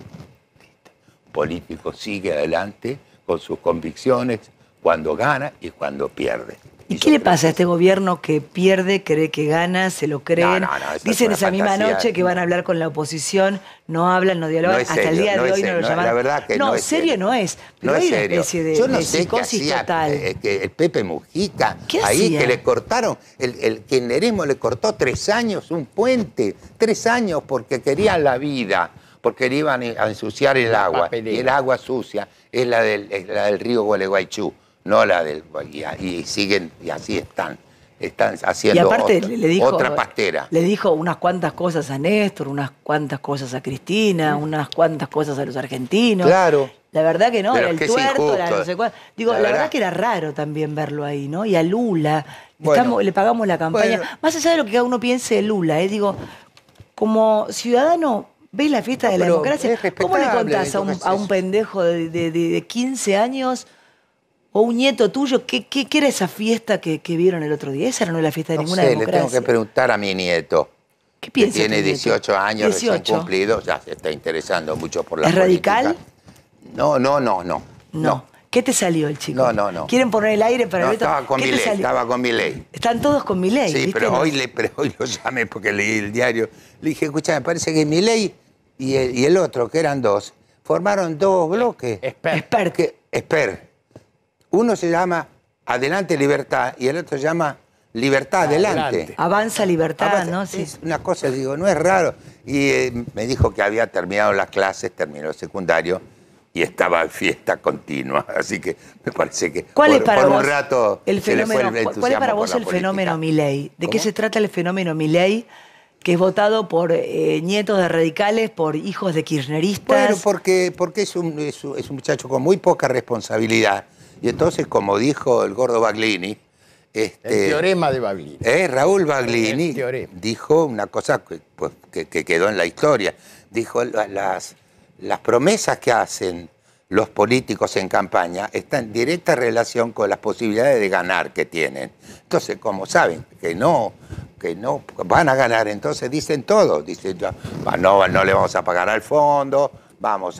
Un político sigue adelante con sus convicciones cuando gana y cuando pierde. ¿Y qué le pasa a este gobierno que pierde, cree que gana, se lo creen? Dicen esa misma noche que van a hablar con la oposición, no hablan, no dialogan, hasta el día de hoy no lo llamaron. La verdad que no es serio no es, pero hay una especie de yo no sé psicosis qué hacía, total. Que el Pepe Mujica, ¿Qué ahí hacía? que le cortaron, el kirchnerismo le cortó 3 años un puente, 3 años porque querían la vida, porque iban a ensuciar el agua, y el agua sucia es la del río Gualeguaychú. No la del... Y siguen, y así están haciendo y aparte, le dijo, otra pastera. Le dijo unas cuantas cosas a Néstor, unas cuantas cosas a Cristina, unas cuantas cosas a los argentinos. Claro. La verdad que no, Pero era el es que tuerto, era no sé cuál. Digo, la verdad que era raro también verlo ahí, ¿no? Y a Lula, le pagamos la campaña. Más allá de lo que cada uno piense de Lula, digo, como ciudadano... ¿Ves la fiesta de la democracia? ¿Cómo le contás a un pendejo de 15 años o un nieto tuyo qué era esa fiesta que vieron el otro día? Esa no es la fiesta de ninguna democracia. Le tengo que preguntar a mi nieto. ¿Qué piensa? Que tiene 18 años, recién cumplido, ya se está interesando mucho por la política. ¿Es radical? No. ¿Qué te salió el chico? No. ¿Quieren poner el aire para no, el estaba con Milei. Están todos con Milei. Sí, ¿viste? pero hoy lo llamé porque leí el diario. Le dije, escuchá, me parece que Milei y el otro, que eran 2, formaron 2 bloques. Esper. Uno se llama Adelante Libertad y el otro se llama Libertad Adelante. Avanza Libertad, ¿no? Sí. Es una cosa, digo, no es raro. Y me dijo que había terminado las clases, terminó el secundario y estaba en fiesta continua. Así que me parece que por un rato el fenómeno, ¿cuál es para vos el fenómeno Milei? ¿De qué se trata el fenómeno Milei? Que es votado por nietos de radicales, por hijos de kirchneristas. Bueno, porque es un muchacho con muy poca responsabilidad. Y entonces, como dijo el gordo Baglini... el teorema de Baglini. Raúl Baglini dijo una cosa que quedó en la historia. Dijo, las promesas que hacen los políticos en campaña están en directa relación con las posibilidades de ganar que tienen. Entonces, como saben que no van a ganar, entonces dicen todo. Dicen, no le vamos a pagar al fondo, vamos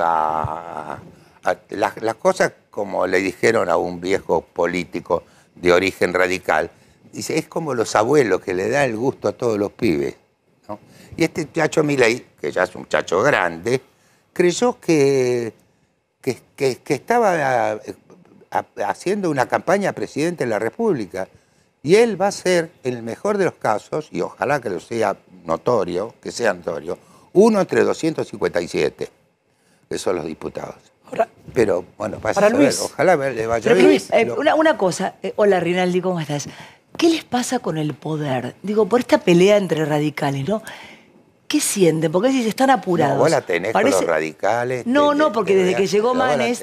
las cosas como le dijeron a un viejo político de origen radical, dice, es como los abuelos que le dan el gusto a todos los pibes, ¿no? Y este muchacho Milei, que ya es un muchacho grande, creyó que estaba haciendo una campaña a presidente de la República. Y él va a ser, en el mejor de los casos, y ojalá que lo sea notorio, uno entre 257, que son los diputados. Ahora, pero bueno, para saber, Luis, ojalá le vaya bien. Luis, una cosa, hola Rinaldi, ¿cómo estás? ¿Qué les pasa con el poder? Digo, por esta pelea entre radicales, ¿no? ¿Qué sienten? Porque si están apurados. No, vos la tenés con los radicales. No, porque desde que llegó Manes,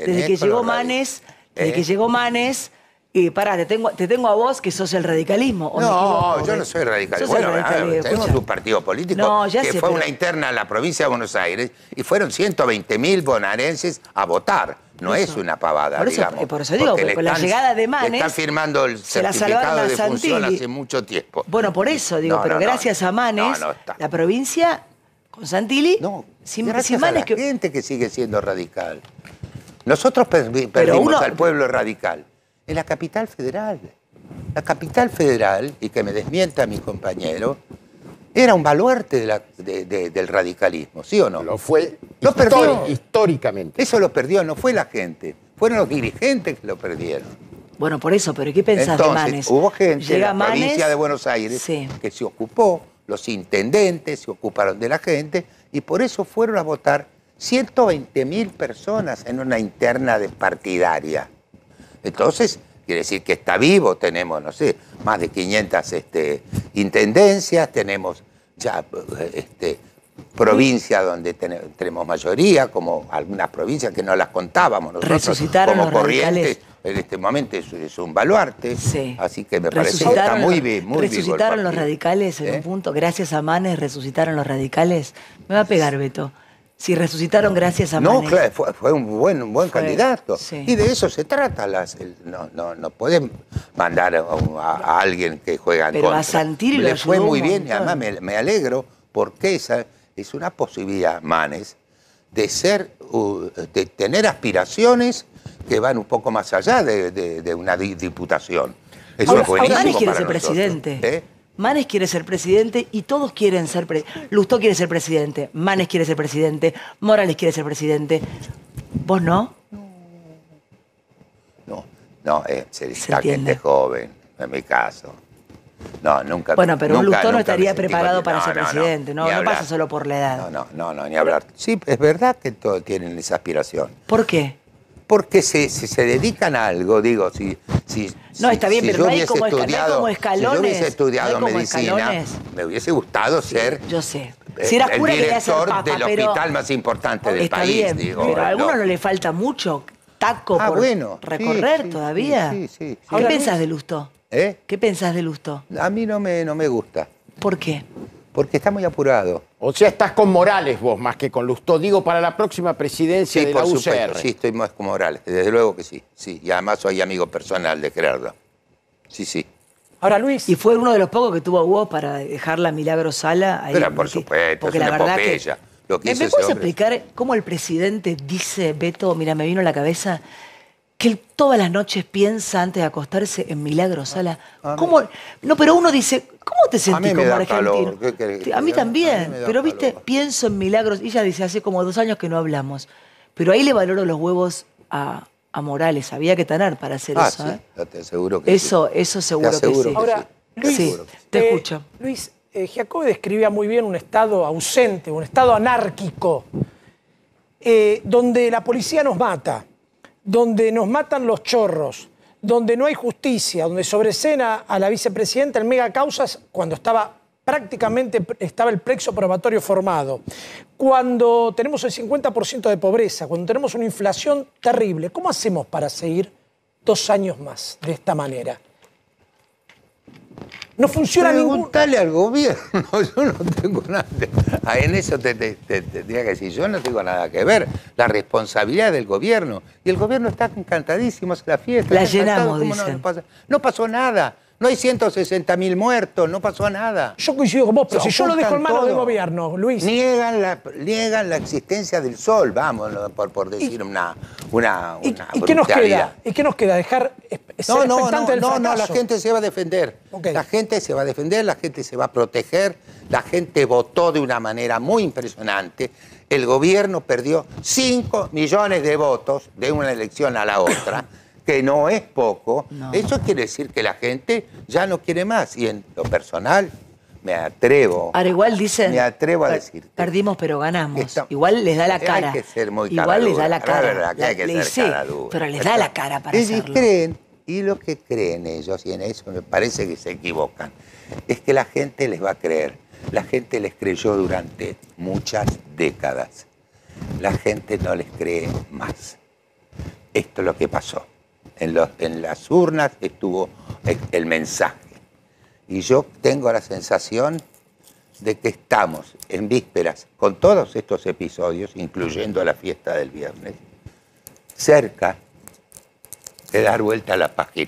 pará, te tengo a vos que sos el radicalismo. No, yo no soy radical. Bueno, tenemos un partido político que fue una interna en la provincia de Buenos Aires y fueron 120.000 bonaerenses a votar. No es una pavada, digamos. Por eso digo, con la llegada de Manes... Está firmando el certificado de función hace mucho tiempo. Bueno, por eso digo, pero gracias a Manes, la provincia con Santilli... No, gracias a la gente que sigue siendo radical. Nosotros perdimos al pueblo radical. En la capital federal. La capital federal, y que me desmienta mi compañero, era un baluarte del radicalismo, ¿sí o no? Lo fue históricamente. Eso lo perdió, no fue la gente. Fueron los dirigentes que lo perdieron. Bueno, por eso, pero ¿qué pensás de Manes? Hubo gente en la provincia de Buenos Aires que se ocupó, los intendentes se ocuparon de la gente, y por eso fueron a votar 120.000 personas en una interna partidaria. Entonces, quiere decir que está vivo, tenemos, no sé, más de 500 intendencias, tenemos ya provincias donde tenemos mayoría, como algunas provincias que no las contábamos nosotros. Resucitaron como los Corrientes, radicales. En este momento es un baluarte, así que me parece que está muy bien. Resucitaron los radicales en un punto, gracias a Manes resucitaron los radicales. Me va a pegar, Beto. Si resucitaron gracias a Manes. No, claro, fue un buen candidato. Sí. Y de eso se trata. No pueden mandar a alguien que juega en contra. Pero a Santilli le fue muy bien, y montón. además me alegro, porque esa es una posibilidad, Manes, de tener aspiraciones que van un poco más allá de una diputación. Eso es buenísimo. Manes quiere ser nosotros. presidente. Manes quiere ser presidente y todos quieren ser presidente. Lustó quiere ser presidente, Manes quiere ser presidente, Morales quiere ser presidente. ¿Vos no? No, se necesita gente joven, en mi caso. No, nunca. Bueno, pero Lustó no estaría me sentí preparado para ser presidente, no pasa solo por la edad. No, ni hablar. Sí, es verdad que todos tienen esa aspiración. ¿Por qué? Porque se dedican a algo, digo, no, está bien, pero no hay como escalones. Si yo hubiese estudiado medicina, me hubiese gustado ser... Yo sé. Si eras cura, quería ser papa, del hospital más importante del país, bien, digo. Pero a algunos no le falta mucho taco por recorrer todavía. Sí. ¿Qué pensás de Lustó? ¿Qué pensás de Lustó? A mí no me gusta. ¿Por qué? Porque está muy apurado. O sea, estás con Morales vos más que con Lustó. Digo, para la próxima presidencia de la UCR. Supuesto, sí, estoy más con Morales. Desde luego que sí. Y además soy amigo personal de Gerardo. Sí. Ahora, Luis. Y fue uno de los pocos que tuvo vos para dejar la Milagro Sala ahí. Pero por supuesto, porque es la una verdad epopeya. ¿Me puedes explicar cómo el presidente dice, Beto, mira, me vino a la cabeza, que él todas las noches piensa antes de acostarse en Milagro Sala? ¿Cómo? No, pero uno dice, ¿cómo te sentís como argentino? A mí también, pero viste, pienso en Milagros. Y ella dice, hace como 2 años que no hablamos. Pero ahí le valoro los huevos a Morales. Había que tener para hacer eso. Sí, te aseguro que eso seguro que sí. Ahora, Luis, te escucho. Luis, Giacobbe describía muy bien un estado ausente, un estado anárquico, donde la policía nos mata, donde nos matan los chorros, donde no hay justicia, donde sobresena a la vicepresidenta en mega causas cuando prácticamente estaba el plexo probatorio formado, cuando tenemos el 50% de pobreza, cuando tenemos una inflación terrible. ¿Cómo hacemos para seguir 2 años más de esta manera? No funciona ningún... Preguntale al gobierno, yo no tengo nada. En eso te tendría que decir, yo no tengo nada que ver. La responsabilidad del gobierno. Y el gobierno está encantadísimo, hace la fiesta. La llenamos, dicen. No pasó nada. No hay 160.000 muertos, no pasó nada. Yo coincido con vos, pero si yo lo dejo en manos del gobierno, Luis. Niegan la existencia del sol, vamos, por decir una ¿Y qué nos queda? ¿Y qué nos queda? ¿Dejar ser expectante del fracaso? No, la gente se va a defender. Okay. La gente se va a defender, la gente se va a proteger. La gente votó de una manera muy impresionante. el gobierno perdió 5 millones de votos de una elección a la otra, que no es poco. No. Eso quiere decir que la gente ya no quiere más. Y en lo personal, me atrevo. Ahora igual dicen, me atrevo a decirte. Perdimos pero ganamos. Igual les da la cara. Hay que ser muy igual les da la cara. La verdad que hay que ser cara dura. Pero les da la cara para y hacerlo. creen, y lo que creen ellos, y en eso me parece que se equivocan, es que la gente les va a creer. La gente les creyó durante muchas décadas. La gente no les cree más. Esto es lo que pasó. En las urnas estuvo el mensaje. Y yo tengo la sensación de que estamos en vísperas, con todos estos episodios, incluyendo la fiesta del viernes, cerca de dar vuelta a la página.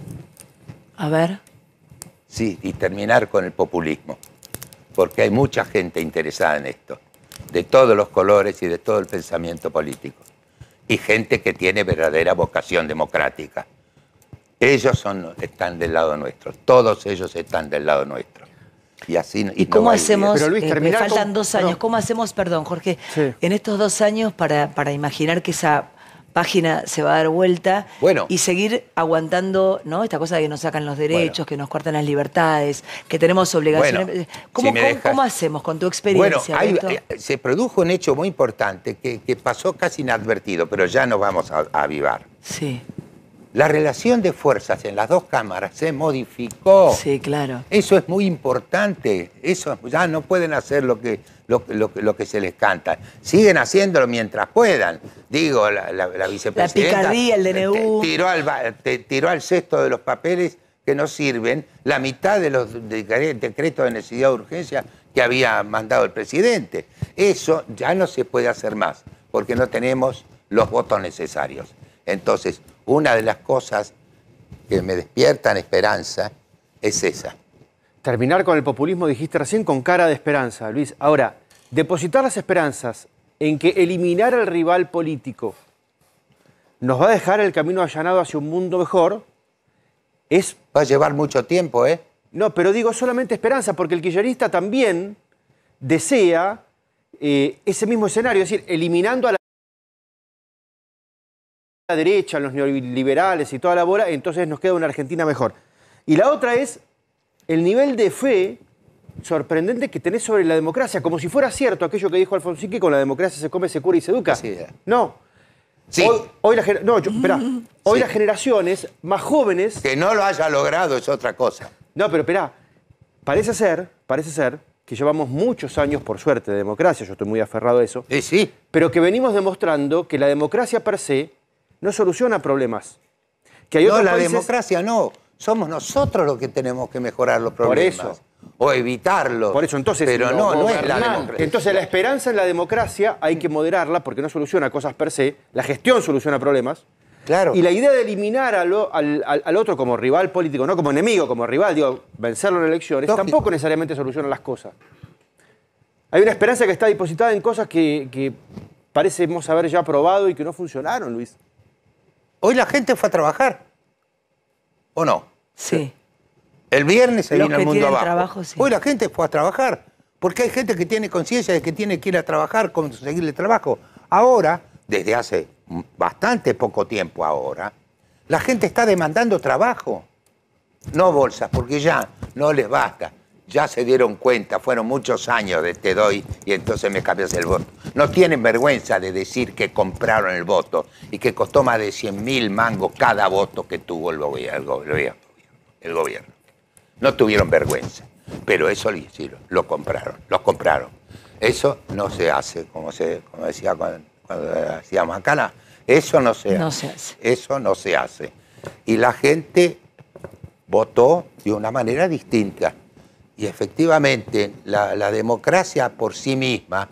A ver. Sí, y terminar con el populismo. Porque hay mucha gente interesada en esto, de todos los colores y de todo el pensamiento político. Y gente que tiene verdadera vocación democrática. Ellos están del lado nuestro, todos ellos están del lado nuestro. Y así ¿Y no cómo hay hacemos? vida. Pero, Luis, Me faltan 2 años. no. ¿Cómo hacemos, perdón, Jorge, Sí. en estos 2 años para imaginar que esa página se va a dar vuelta y seguir aguantando, ¿no? Esta cosa de que nos sacan los derechos, que nos cortan las libertades, que tenemos obligaciones. Bueno, ¿Cómo, si me dejas- cómo hacemos con tu experiencia? Bueno, Beto? se produjo un hecho muy importante que pasó casi inadvertido, pero ya nos vamos a avivar. Sí. La relación de fuerzas en las dos cámaras se modificó. Sí, claro. Eso es muy importante. Eso ya no pueden hacer lo que se les canta. Siguen haciéndolo mientras puedan. Digo, la vicepresidenta... La picardía, el DNU. Tiró al cesto de los papeles que no sirven la mitad de los decretos de necesidad de urgencia que había mandado el presidente. Eso ya no se puede hacer más, porque no tenemos los votos necesarios. Entonces, una de las cosas que me despiertan esperanza es esa. Terminar con el populismo, dijiste recién, con cara de esperanza, Luis. Ahora, depositar las esperanzas en que eliminar al rival político nos va a dejar el camino allanado hacia un mundo mejor es... Va a llevar mucho tiempo, ¿eh? No, pero digo solamente esperanza, porque el kirchnerista también desea ese mismo escenario, es decir, eliminando a la derecha, los neoliberales y toda la bola, entonces nos queda una Argentina mejor. Y la otra es el nivel de fe sorprendente que tenés sobre la democracia, como si fuera cierto aquello que dijo Alfonsín, que con la democracia se come, se cura y se educa. Sí. No. Sí. Hoy las generaciones más jóvenes... Que no lo haya logrado es otra cosa. No, pero esperá, parece ser que llevamos muchos años, por suerte, de democracia, yo estoy muy aferrado a eso, sí. Pero que venimos demostrando que la democracia per se no soluciona problemas. Que hay No, otros la países... democracia no. Somos nosotros los que tenemos que mejorar los problemas. Por eso. O evitarlos. Por eso, entonces, pero lo no es la gobernante. democracia. Entonces, la esperanza en la democracia hay que moderarla porque no soluciona cosas per se. La gestión soluciona problemas. Claro. Y la idea de eliminar al otro como rival político, no como enemigo, como rival, digo, vencerlo en elecciones, Lógico. tampoco necesariamente soluciona las cosas. Hay una esperanza que está depositada en cosas que parecemos haber ya probado y que no funcionaron, Luis. Hoy la gente fue a trabajar. ¿O no? Sí. El viernes se Los vino que el mundo tienen abajo. trabajo, sí. Hoy la gente fue a trabajar. Porque hay gente que tiene conciencia de que tiene que ir a trabajar, conseguirle trabajo. Ahora, desde hace bastante poco tiempo ahora, la gente está demandando trabajo. No bolsas, porque ya no les basta. Ya se dieron cuenta, fueron muchos años de te doy y entonces me cambias el voto. No tienen vergüenza de decir que compraron el voto y que costó más de 100.000 mangos cada voto que tuvo el gobierno. No tuvieron vergüenza, pero eso lo hicieron, los compraron. Eso no se hace, como decía cuando hacíamos acá, eso no se hace. Eso no se hace. Y la gente votó de una manera distinta. Y efectivamente, la democracia por sí misma,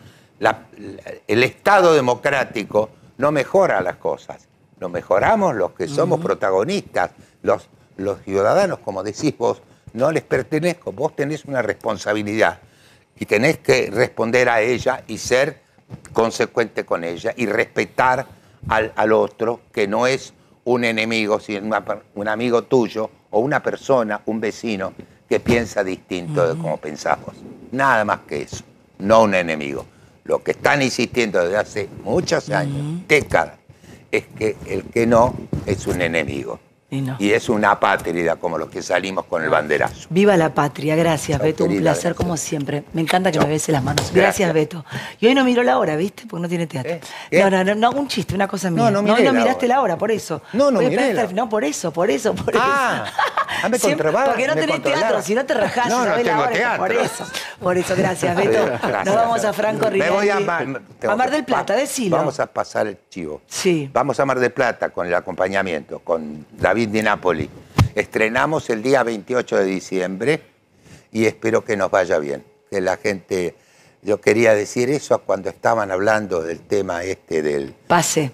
el Estado democrático no mejora las cosas. Lo mejoramos los que somos protagonistas, los ciudadanos, como decís vos, no les pertenezco. Vos tenés una responsabilidad y tenés que responder a ella y ser consecuente con ella y respetar al otro, que no es un enemigo, sino un amigo tuyo o una persona, un vecino, que piensa distinto de como pensamos. Nada más que eso, no un enemigo. lo que están insistiendo desde hace muchos años, décadas, es que el que no es un enemigo. Y es una apátrida, como los que salimos con el banderazo. Viva la patria, gracias, Chau, Beto, un querida, placer gracias. como siempre. Me encanta que Chau. me bese las manos. Gracias. Gracias, Beto. Y hoy no miro la hora, ¿viste? Porque no tiene teatro. ¿Qué? No, un chiste, una cosa mía. no hoy miré no la miraste hora. la hora, por eso. No Voy a miré esperar la hasta el- No, por eso. me controlaba, Porque no me tenés controlaba. teatro, si no te rajás, No, no no ves la tengo hora. teatro. Por eso, gracias, Beto. Gracias. Nos vamos a Franco Me Rinaldi. voy a Mar del Plata, decilo. Vamos a pasar el chivo. Sí. Vamos a Mar del Plata con el acompañamiento, con David Di Napoli. Estrenamos el día 28 de diciembre y espero que nos vaya bien. Que la gente... Yo quería decir eso cuando estaban hablando del tema del Pase.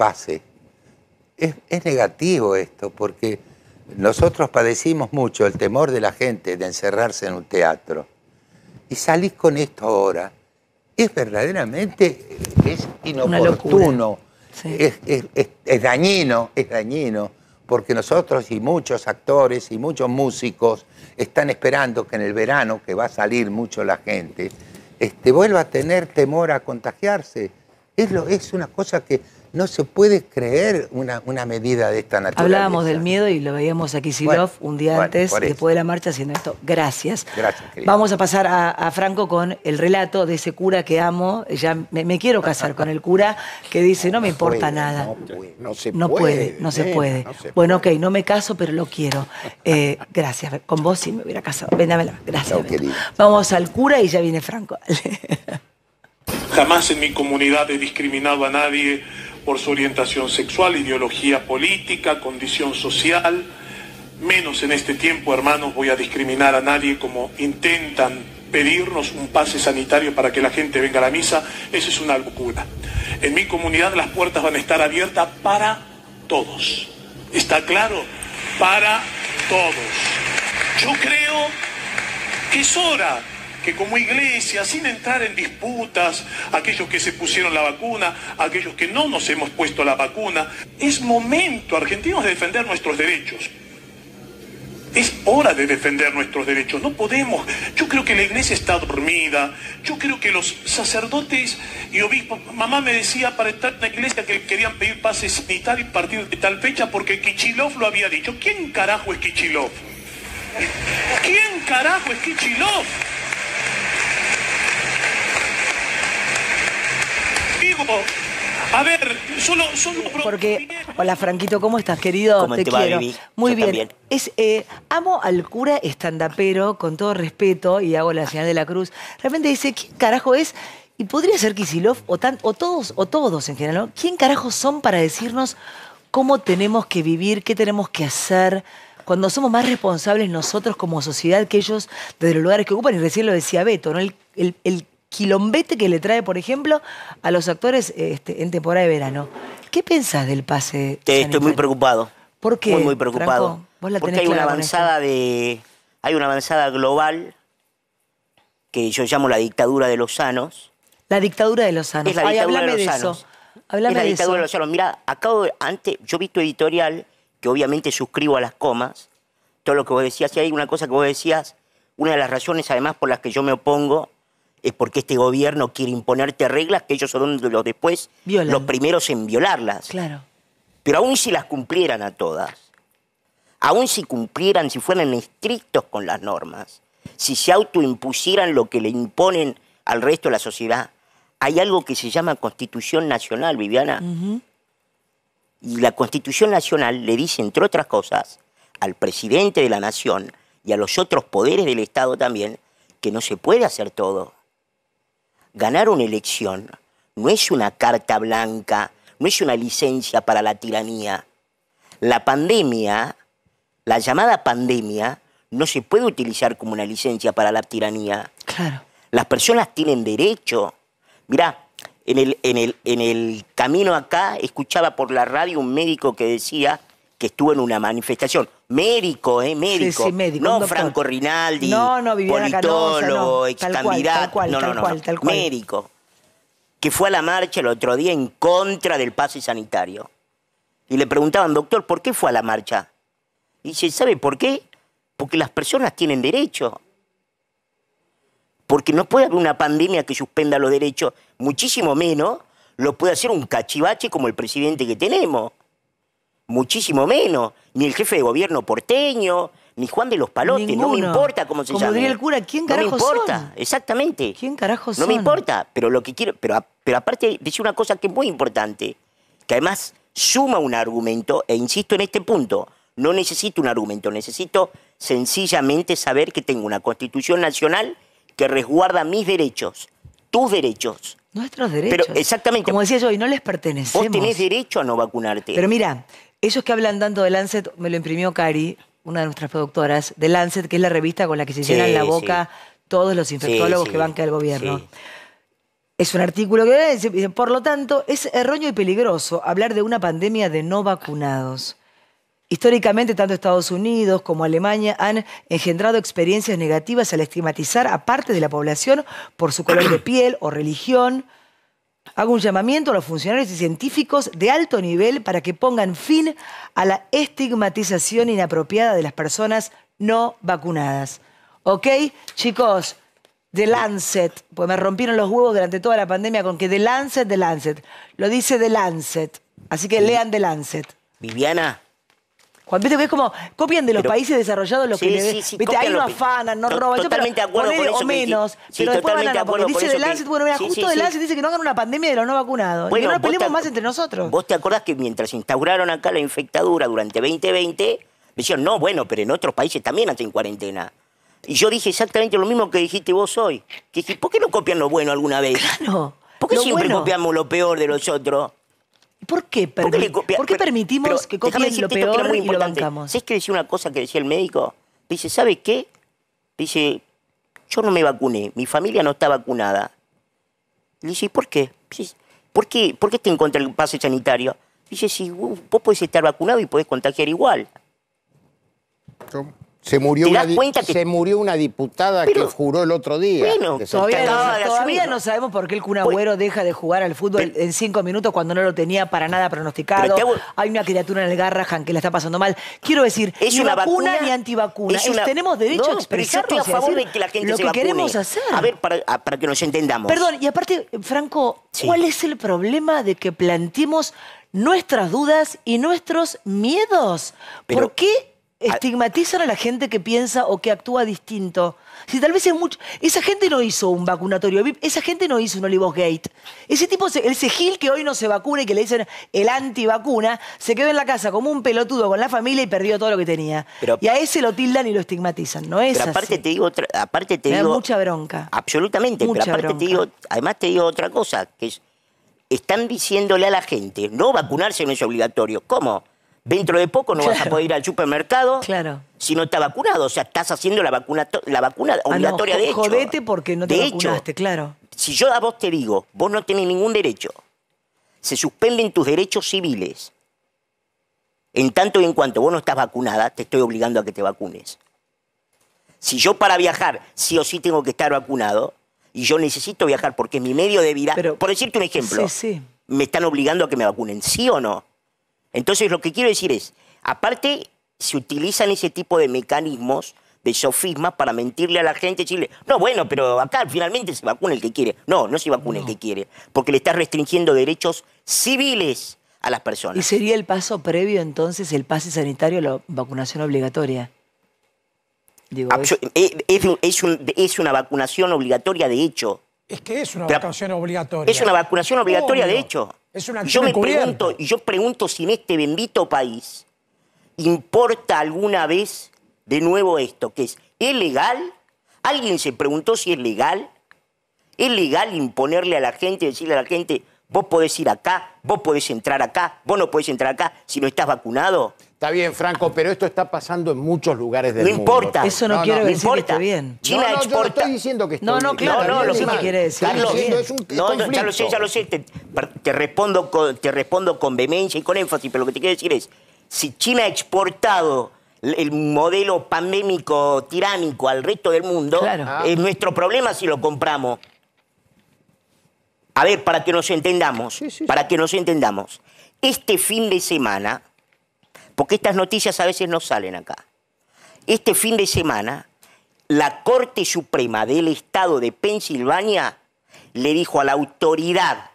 Es negativo esto, porque nosotros padecimos mucho el temor de la gente de encerrarse en un teatro. Y salís con esto ahora. Es verdaderamente inoportuno, Sí. es dañino, porque nosotros y muchos actores y muchos músicos están esperando que en el verano, que va a salir mucho la gente, vuelva a tener temor a contagiarse. Es una cosa que no se puede creer una medida de esta naturaleza. Hablábamos del miedo y lo veíamos a Kicillof un día antes, por eso. después de la marcha, haciendo esto. Gracias. Gracias, querida. Vamos a pasar a Franco con el relato de ese cura que amo. Ya me quiero casar con el cura que dice, no me importa nada. No se No puede. puede. Bueno, ok, no me caso, pero lo quiero. Gracias. Con vos sí me hubiera casado. Ven, dámela. Gracias. Chau, Beto. querida. Vamos al cura y ya viene Franco. Jamás en mi comunidad he discriminado a nadie por su orientación sexual, ideología política, condición social. Menos en este tiempo, hermanos, voy a discriminar a nadie como intentan pedirnos un pase sanitario para que la gente venga a la misa. Eso es una locura. En mi comunidad las puertas van a estar abiertas para todos. ¿Está claro? Para todos. Yo creo que es hora que como iglesia, sin entrar en disputas, aquellos que se pusieron la vacuna, aquellos que no nos hemos puesto la vacuna, es momento, argentinos, de defender nuestros derechos. Es hora de defender nuestros derechos. No podemos. Yo creo que la iglesia está dormida. Yo creo que los sacerdotes y obispos... Mamá me decía para estar en la iglesia que querían pedir pase sanitario a partir de tal fecha porque Kicillof lo había dicho. ¿Quién carajo es Kicillof? ¿Quién carajo es Kicillof? Digo, a ver, solo Porque, hola Franquito, ¿cómo estás, querido? ¿Cómo te va, quiero. Vivi? Muy Yo bien. también. Amo al cura estandapero, con todo respeto, y hago la señal de la cruz. Realmente dice, ¿quién carajo es? Y podría ser Kicillof o todos en general, ¿no? ¿Quién carajo son para decirnos cómo tenemos que vivir, qué tenemos que hacer, cuando somos más responsables nosotros como sociedad que ellos desde los lugares que ocupan? Y recién lo decía Beto, ¿no? El quilombete que le trae, por ejemplo, a los actores en temporada de verano. ¿Qué pensás del pase Estoy sanitario? muy preocupado. ¿Por qué, Muy preocupado. Franco? Vos la Porque tenés hay una clara con avanzada hay una avanzada global que yo llamo la dictadura de los sanos. La dictadura de los sanos. Es la dictadura háblame de los de eso. sanos. Háblame Es la de dictadura de eso. los sanos. Mira, yo vi tu editorial, que obviamente suscribo a las comas, todo lo que vos decías, y hay una cosa que vos decías, una de las razones además por las que yo me opongo es porque este gobierno quiere imponerte reglas que ellos son los después Violan. los primeros en violarlas. Claro. Pero aún si las cumplieran a todas, aún si cumplieran, si fueran estrictos con las normas, si se autoimpusieran lo que le imponen al resto de la sociedad, hay algo que se llama Constitución Nacional, Viviana. Y la Constitución Nacional le dice, entre otras cosas, al presidente de la nación y a los otros poderes del Estado también, que no se puede hacer todo. Ganar una elección no es una carta blanca, no es una licencia para la tiranía. La pandemia, la llamada pandemia, no se puede utilizar como una licencia para la tiranía. Claro. Las personas tienen derecho. Mirá, en el camino acá escuchaba por la radio un médico que decía que estuvo en una manifestación. Médico, médico. Sí, médico, un no doctor. Franco Rinaldi, No, Viviana Canosa, politólogo, no. ex Tal cual, candidato. tal cual, no, tal no, cual, no. tal cual. Médico. Que fue a la marcha el otro día en contra del pase sanitario. Y le preguntaban, doctor, ¿por qué fue a la marcha? Y dice, ¿sabe por qué? Porque las personas tienen derecho. Porque no puede haber una pandemia que suspenda los derechos, muchísimo menos lo puede hacer un cachivache como el presidente que tenemos. Muchísimo menos. Ni el jefe de gobierno porteño, ni Juan de los Palotes. Ninguno. No me importa cómo se llama. Como diría el cura, ¿quién carajos No me importa, son? exactamente. ¿Quién carajos No son? me importa, pero lo que quiero... Pero aparte decir una cosa que es muy importante, que además suma un argumento, e insisto en este punto, no necesito un argumento, necesito sencillamente saber que tengo una Constitución Nacional que resguarda mis derechos, tus derechos. Nuestros derechos. Pero exactamente. Como decía yo, y no les pertenecemos. Vos tenés derecho a no vacunarte. Pero mira, ellos que hablan tanto de Lancet, me lo imprimió Cari, una de nuestras productoras, de Lancet, que es la revista con la que se llenan la boca todos los infectólogos que banca el gobierno. Sí. Es un artículo que dice, por lo tanto, es erróneo y peligroso hablar de una pandemia de no vacunados. Históricamente, tanto Estados Unidos como Alemania han engendrado experiencias negativas al estigmatizar a parte de la población por su color de piel o religión. Hago un llamamiento a los funcionarios y científicos de alto nivel para que pongan fin a la estigmatización inapropiada de las personas no vacunadas. ¿Ok? Chicos, The Lancet, pues me rompieron los huevos durante toda la pandemia con que The Lancet. Lo dice The Lancet. Así que lean The Lancet. Viviana. Juan, viste que es como copian de los países desarrollados lo que le viste, ahí no afanan, no roban. Totalmente de acuerdo con eso. O menos. Pero después van a porque dice The Lancet, bueno, mira, justo The Lancet dice que no hagan una pandemia de los no vacunados. Y no nos peleemos más entre nosotros. ¿Vos te acordás que mientras instauraron acá la infectadura durante 2020, decían, no, bueno, pero en otros países también hacen cuarentena? Y yo dije exactamente lo mismo que dijiste vos hoy. Que dije, ¿por qué no copian lo bueno alguna vez? Claro. ¿Por qué siempre copiamos lo peor de los otros? ¿Por qué permitimos que copien lo peor y lo bancamos? ¿Sabés que decía una cosa que decía el médico? Dice, ¿sabe qué? Dice, yo no me vacuné, mi familia no está vacunada. Le dice, ¿por qué? ¿Por qué está en contra del pase sanitario? Dice, si vos podés estar vacunado y podés contagiar igual. Se murió una diputada que juró el otro día. Bueno, todavía no sabemos por qué el Kun Agüero deja de jugar al fútbol en 5 minutos cuando no lo tenía para nada pronosticado. Hay una criatura en el Garrahan que la está pasando mal. Quiero decir, ni vacuna ni antivacuna. Tenemos derecho a expresarnos. Yo estoy a favor de que la gente lo se que vacune. queremos hacer. A ver, para que nos entendamos. Perdón, y aparte, Franco, ¿cuál es el problema de que planteemos nuestras dudas y nuestros miedos? ¿Por qué estigmatizan a la gente que piensa o que actúa distinto? Si tal vez es mucho... Esa gente no hizo un vacunatorio VIP, esa gente no hizo un Olivos Gate. Ese tipo, el Segil que hoy no se vacuna y que le dicen el antivacuna, se quedó en la casa como un pelotudo con la familia y perdió todo lo que tenía. Y a ese lo tildan y lo estigmatizan, ¿no es pero aparte así? te digo, Me da mucha bronca. Absolutamente, mucha pero aparte bronca. además te digo otra cosa, que es, están diciéndole a la gente, no vacunarse no es obligatorio. ¿Cómo? Dentro de poco no vas a poder ir al supermercado si no estás vacunado. O sea, estás haciendo la vacuna obligatoria de hecho. Jodete porque no te vacunaste, claro. Si yo a vos te digo, vos no tenés ningún derecho, se suspenden tus derechos civiles. En tanto y en cuanto vos no estás vacunada, te estoy obligando a que te vacunes. Si yo para viajar sí o sí tengo que estar vacunado, y yo necesito viajar porque es mi medio de vida, por decirte un ejemplo, me están obligando a que me vacunen, ¿sí o no? Entonces lo que quiero decir es, aparte se utilizan ese tipo de mecanismos, de sofismas para mentirle a la gente, decirle, no, bueno, pero acá finalmente se vacuna el que quiere. No, no se vacuna el que quiere, porque le estás restringiendo derechos civiles a las personas. ¿Y sería el paso previo entonces el pase sanitario a la vacunación obligatoria? Digo, es una vacunación obligatoria de hecho. Es que es una vacunación obligatoria. Es una vacunación obligatoria de hecho. Es una acción encubierta. Yo pregunto si en este bendito país importa alguna vez de nuevo esto, que es legal. ¿Alguien se preguntó si es legal? ¿Es legal imponerle a la gente, decirle a la gente, vos podés ir acá, vos podés entrar acá, vos no podés entrar acá si no estás vacunado? Está bien, Franco, pero esto está pasando en muchos lugares del mundo. No importa. Eso no quiere decir que esté bien. China exporta... yo no estoy diciendo que esté bien. Claro, lo que quiere decir. Carlos, ya lo sé. Te respondo con vehemencia y con énfasis, pero lo que te quiero decir es, si China ha exportado el modelo pandémico tiránico al resto del mundo, es nuestro problema si lo compramos. A ver, para que nos entendamos, que nos entendamos. Este fin de semana, porque estas noticias a veces no salen acá, este fin de semana, la Corte Suprema del Estado de Pensilvania le dijo a la autoridad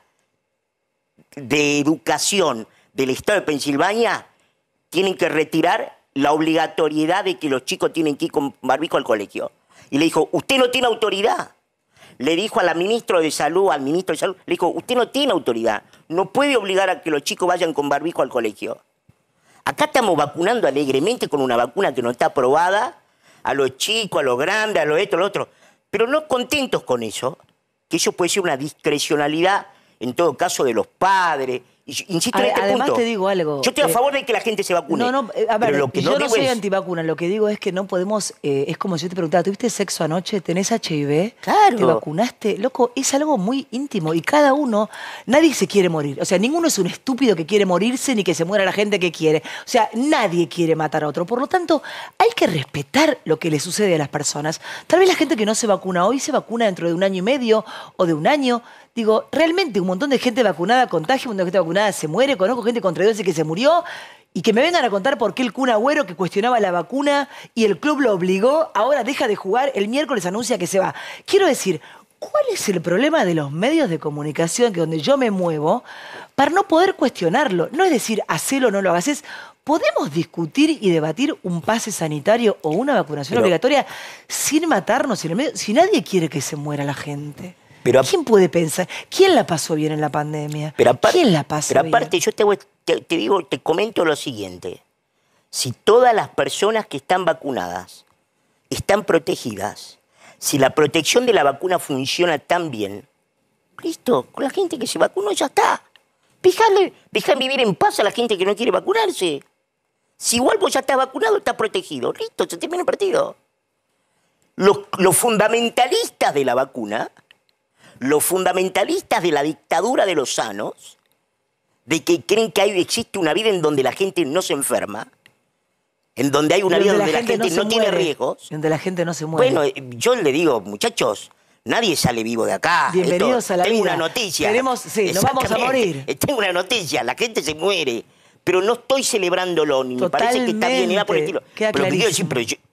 de educación del Estado de Pensilvania, tienen que retirar la obligatoriedad de que los chicos tienen que ir con barbijo al colegio. Y le dijo, usted no tiene autoridad. Le dijo al ministro de Salud, le dijo, usted no tiene autoridad. No puede obligar a que los chicos vayan con barbijo al colegio. Acá estamos vacunando alegremente con una vacuna que no está aprobada, a los chicos, a los grandes, a los esto, a lo otro. Pero no contentos con eso, que eso puede ser una discrecionalidad, en todo caso, de los padres. Insisto en este además punto. te digo algo. Yo estoy a favor de que la gente se vacune. No, a ver, pero lo que yo no soy es... antivacuna. Lo que digo es que no podemos... es como si yo te preguntaba, ¿tuviste sexo anoche? ¿Tenés HIV? Claro. ¿Te vacunaste? Loco, es algo muy íntimo. Y cada uno... Nadie se quiere morir. O sea, ninguno es un estúpido que quiere morirse ni que se muera la gente que quiere. O sea, nadie quiere matar a otro. Por lo tanto, hay que respetar lo que le sucede a las personas. Tal vez la gente que no se vacuna hoy se vacuna dentro de 1 año y medio o de 1 año. Digo, realmente un montón de gente vacunada contagia, un montón de gente vacunada se muere. Conozco gente con 32 que se murió. Y que me vengan a contar por qué el Kun Agüero, que cuestionaba la vacuna y el club lo obligó, ahora deja de jugar, el miércoles anuncia que se va. Quiero decir, ¿cuál es el problema de los medios de comunicación, que donde yo me muevo, para no poder cuestionarlo? No es decir, hacelo o no lo hagas, es... ¿Podemos discutir y debatir un pase sanitario o una vacunación obligatoria sin matarnos en el medio? Si nadie quiere que se muera la gente. ¿Quién puede pensar? ¿Quién la pasó bien en la pandemia? ¿Quién la pasó bien? Pero aparte, yo te comento lo siguiente. Si todas las personas que están vacunadas están protegidas, si la protección de la vacuna funciona tan bien, listo, con la gente que se vacunó ya está. Dejan vivir en paz a la gente que no quiere vacunarse. Si igual vos ya estás vacunado, estás protegido. Listo, se termina el partido. Los fundamentalistas de la vacuna, los fundamentalistas de la dictadura de los sanos, de que creen que existe una vida en donde la gente no se enferma, en donde hay una vida donde la gente no tiene riesgos. Donde la gente no se muere. Bueno, yo le digo, muchachos, nadie sale vivo de acá. Bienvenidos a la vida. Tengo una noticia. Nos vamos a morir. Tengo una noticia, la gente se muere. Pero no estoy celebrándolo, ni me parece que está bien, ni nada por el estilo. Queda pero clarísimo.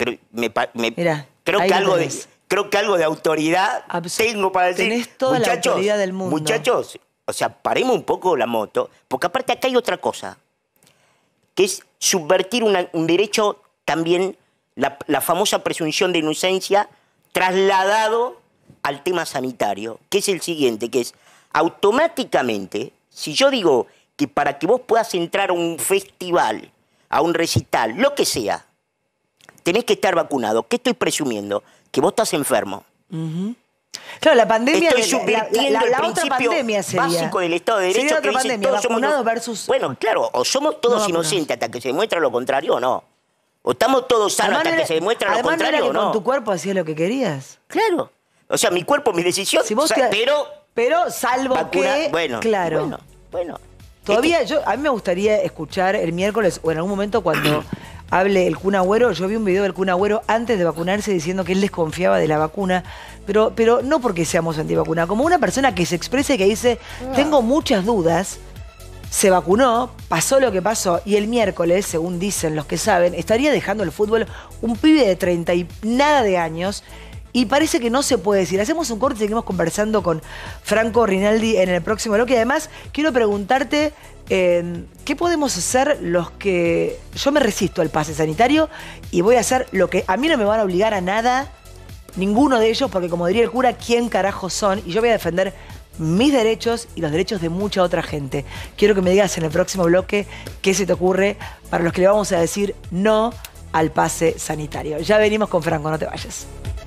Creo que algo de autoridad tengo para decir. Tenés toda la autoridad del mundo. Muchachos, o sea, paremos un poco la moto, porque aparte acá hay otra cosa, que es subvertir un derecho también, la famosa presunción de inocencia, trasladado al tema sanitario, que es el siguiente, que es automáticamente, si yo digo que para que vos puedas entrar a un festival, a un recital, lo que sea, tenés que estar vacunado. ¿Qué estoy presumiendo? Que vos estás enfermo. Claro, la pandemia... Estoy subvirtiendo el otra principio pandemia sería. básico del Estado de Derecho. Sería otra que dice, pandemia, todos somos vacunados versus... Bueno, claro, o somos todos no inocentes hasta que se demuestra lo contrario o no. O estamos todos sanos hasta que se demuestra lo contrario o no. ¿Con tu cuerpo hacías lo que querías? Claro. O sea, mi cuerpo, mi decisión, si vos pero salvo que... Bueno, claro. Bueno. Todavía, a mí me gustaría escuchar el miércoles o en algún momento cuando hable el Kun Agüero. Yo vi un video del Kun Agüero antes de vacunarse diciendo que él desconfiaba de la vacuna, pero no porque seamos antivacuna, como una persona que se expresa y que dice, tengo muchas dudas, se vacunó, pasó lo que pasó, y el miércoles, según dicen los que saben, estaría dejando el fútbol un pibe de 30 y nada de años. Y parece que no se puede decir. Hacemos un corte y seguimos conversando con Franco Rinaldi en el próximo bloque. Y además, quiero preguntarte, ¿qué podemos hacer los que... Yo me resisto al pase sanitario y voy a hacer lo que... A mí no me van a obligar a nada, ninguno de ellos, porque como diría el cura, ¿quién carajo son? Y yo voy a defender mis derechos y los derechos de mucha otra gente. Quiero que me digas en el próximo bloque qué se te ocurre para los que le vamos a decir no al pase sanitario. Ya venimos con Franco, no te vayas.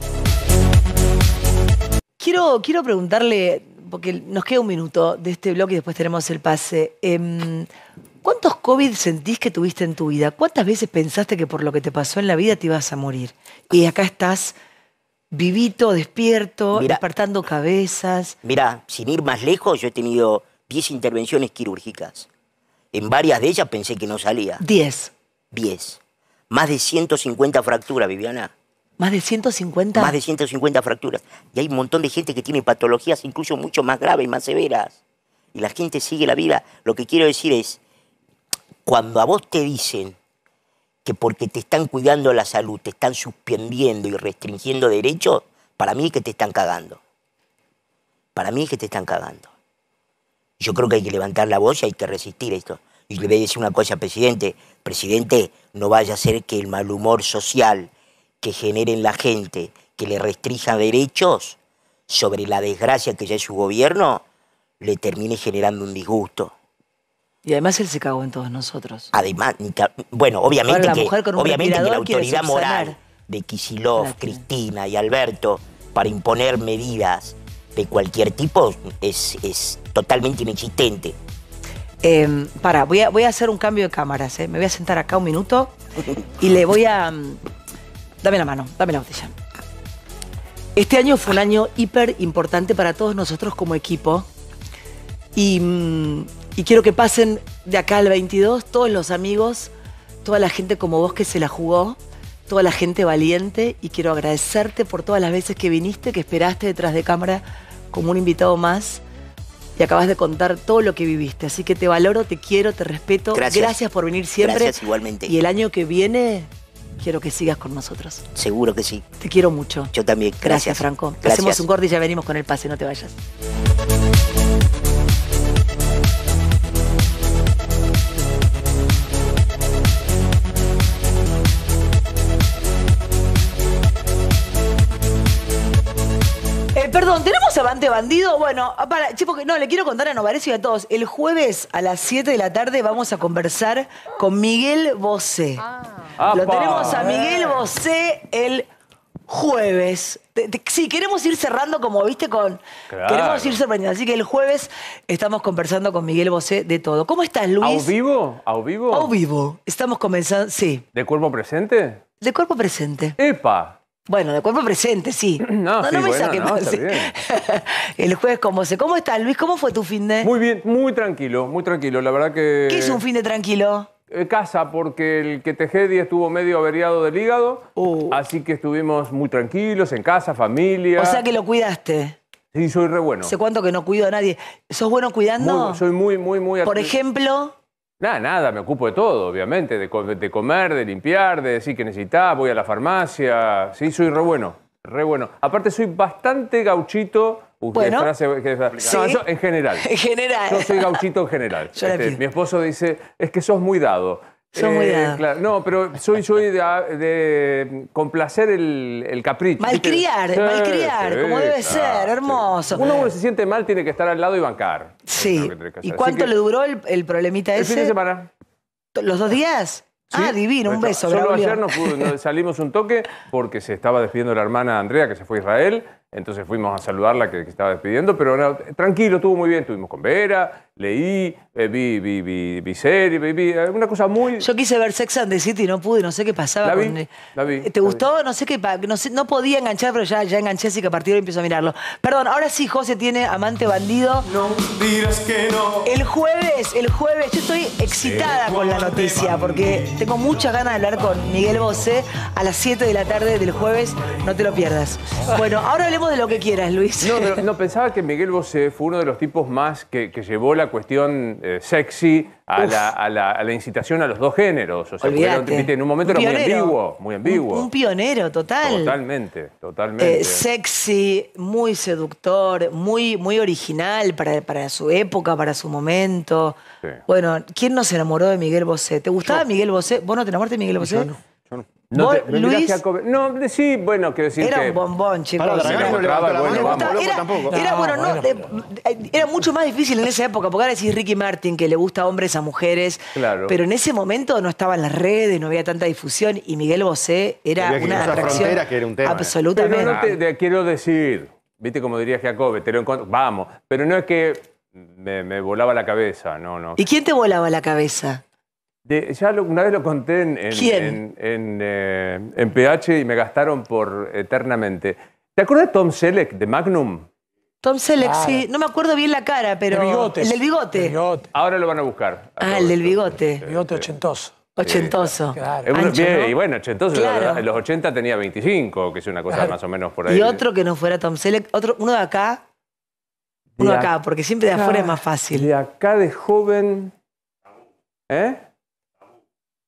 Quiero preguntarle, porque nos queda un minuto de este bloque y después tenemos el pase. ¿Cuántos COVID sentís que tuviste en tu vida? ¿Cuántas veces pensaste que por lo que te pasó en la vida te ibas a morir? Y acá estás vivito, despierto, despertando cabezas. Mirá, sin ir más lejos, yo he tenido 10 intervenciones quirúrgicas. En varias de ellas pensé que no salía. 10. Más de 150 fracturas, Viviana. ¿Más de 150? Más de 150 fracturas. Y hay un montón de gente que tiene patologías incluso mucho más graves, más severas. Y la gente sigue la vida. Lo que quiero decir es, cuando a vos te dicen que porque te están cuidando la salud, te están suspendiendo y restringiendo derechos, para mí es que te están cagando. Para mí es que te están cagando. Yo creo que hay que levantar la voz y hay que resistir esto. Y le voy a decir una cosa al presidente. Presidente, no vaya a ser que el mal humor social que generen la gente, que le restrinja derechos sobre la desgracia que ya es su gobierno, le termine generando un disgusto. Y además él se cagó en todos nosotros. Además, bueno, obviamente Ahora, que la autoridad moral de Kicillof, Cristina y Alberto para imponer medidas de cualquier tipo es totalmente inexistente. Voy a hacer un cambio de cámaras. Me voy a sentar acá un minuto y le voy a... Dame la mano, dame la botella. Este año fue un año hiper importante para todos nosotros como equipo. Y quiero que pasen de acá al 22 todos los amigos, toda la gente como vos que se la jugó, toda la gente valiente, y quiero agradecerte por todas las veces que viniste, que esperaste detrás de cámara como un invitado más y acabas de contar todo lo que viviste. Así que te valoro, te quiero, te respeto. Gracias por venir siempre. Gracias igualmente. Y el año que viene quiero que sigas con nosotros. Seguro que sí. Te quiero mucho. Yo también. Gracias, Franco. Gracias. Hacemos un corte y ya venimos con el pase, no te vayas. Perdón, ¿tenemos Amante Bandido? Bueno, porque no, le quiero contar a Novarecio y a todos. El jueves a las 7 de la tarde vamos a conversar con Miguel Bosé. Lo tenemos a Miguel Bosé el jueves. Sí, queremos ir cerrando como viste con... Claro. Queremos ir sorprendiendo. Así que el jueves estamos conversando con Miguel Bosé de todo. ¿Cómo estás, Luis? ¿Au vivo? ¿Au vivo? Au vivo. Estamos comenzando, sí. ¿De cuerpo presente? De cuerpo presente. ¡Epa! Bueno, de cuerpo presente, sí. No, sí, me bueno, saques más. está bien. El jueves con Bosé. ¿Cómo estás, Luis? ¿Cómo fue tu fin de...? Muy bien, muy tranquilo, muy tranquilo. La verdad que... ¿Qué es un fin de tranquilo? Casa, porque el que Tejedi estuvo medio averiado del hígado, así que estuvimos muy tranquilos, en casa, familia. O sea que lo cuidaste. Sí, soy re bueno. ¿Hace cuánto que no cuido a nadie? ¿Sos bueno cuidando? Soy muy... Por ejemplo... Nada, me ocupo de todo, obviamente, de comer, de limpiar, de decir que necesitas, voy a la farmacia. Sí, soy re bueno, re bueno. Aparte soy bastante gauchito. Bueno, ¿sí? No, eso en general. En general. Yo soy gauchito en general. Mi esposo dice, es que sos muy dado. Sos muy dado. Claro, no, pero soy de complacer el capricho. Malcriar, como debe ser, hermoso. Uno se siente mal, tiene que estar al lado y bancar. Sí. ¿Y cuánto le duró el problemita ese? El fin de semana. ¿Los 2 días? Sí, divino, un beso, Solo Braulio. ayer nos salimos un toque porque se estaba despidiendo la hermana Andrea, que se fue a Israel. Entonces fuimos a saludarla, que estaba despidiendo. Pero no, tranquilo, estuvo muy bien. Estuvimos con Vera, leí, vi serie, vi una cosa muy... Yo quise ver Sex and the City y no pude, no sé qué pasaba. La vi. ¿Te gustó? No sé qué, no podía enganchar, pero ya enganché, así que a partir de hoy empiezo a mirarlo. Perdón, ahora sí, José tiene Amante Bandido. No dirás que no. El jueves, yo estoy excitada con la noticia, porque tengo muchas ganas de hablar con Miguel Bosé a las 7 de la tarde del jueves, no te lo pierdas. Bueno, ahora hablemos de lo que quieras, Luis. No, pensaba que Miguel Bosé fue uno de los tipos más que llevó la cuestión sexy a la incitación a los dos géneros. O sea, en un momento era muy ambiguo. Un pionero, total. Totalmente. Sexy, muy seductor, muy original para su época, para su momento. Sí. Bueno, ¿quién no se enamoró de Miguel Bosé? ¿Te gustaba Miguel Bosé? ¿Vos no te enamoraste de Miguel Bosé? Yo no. Luis, sí, bueno, quiero decir era que... un bombón, chicos. Era mucho más difícil en esa época, porque ahora decís Ricky Martin, que le gusta a hombres, a mujeres, claro. Pero en ese momento no estaban las redes, no había tanta difusión, y Miguel Bosé era una atracción que era un tema. Absolutamente. Pero no quiero decir, viste como diría Jacobe, te lo encuentro, vamos, pero no es que me volaba la cabeza, no. ¿Y quién te volaba la cabeza? Una vez lo conté en PH y me gastaron por eternamente. ¿Te acuerdas de Tom Selleck, de Magnum? Tom Selleck, sí. No me acuerdo bien la cara, pero... El del bigote. Ahora lo van a buscar. El del bigote. El bigote ochentoso. Ochentoso. Claro. Ancho, y bueno, ochentoso. Claro. En los 80 tenía 25, que es una cosa más o menos por ahí. Y otro que no fuera Tom Selleck, uno de acá. Uno de acá, porque siempre de afuera es más fácil. De acá de joven... ¿Eh?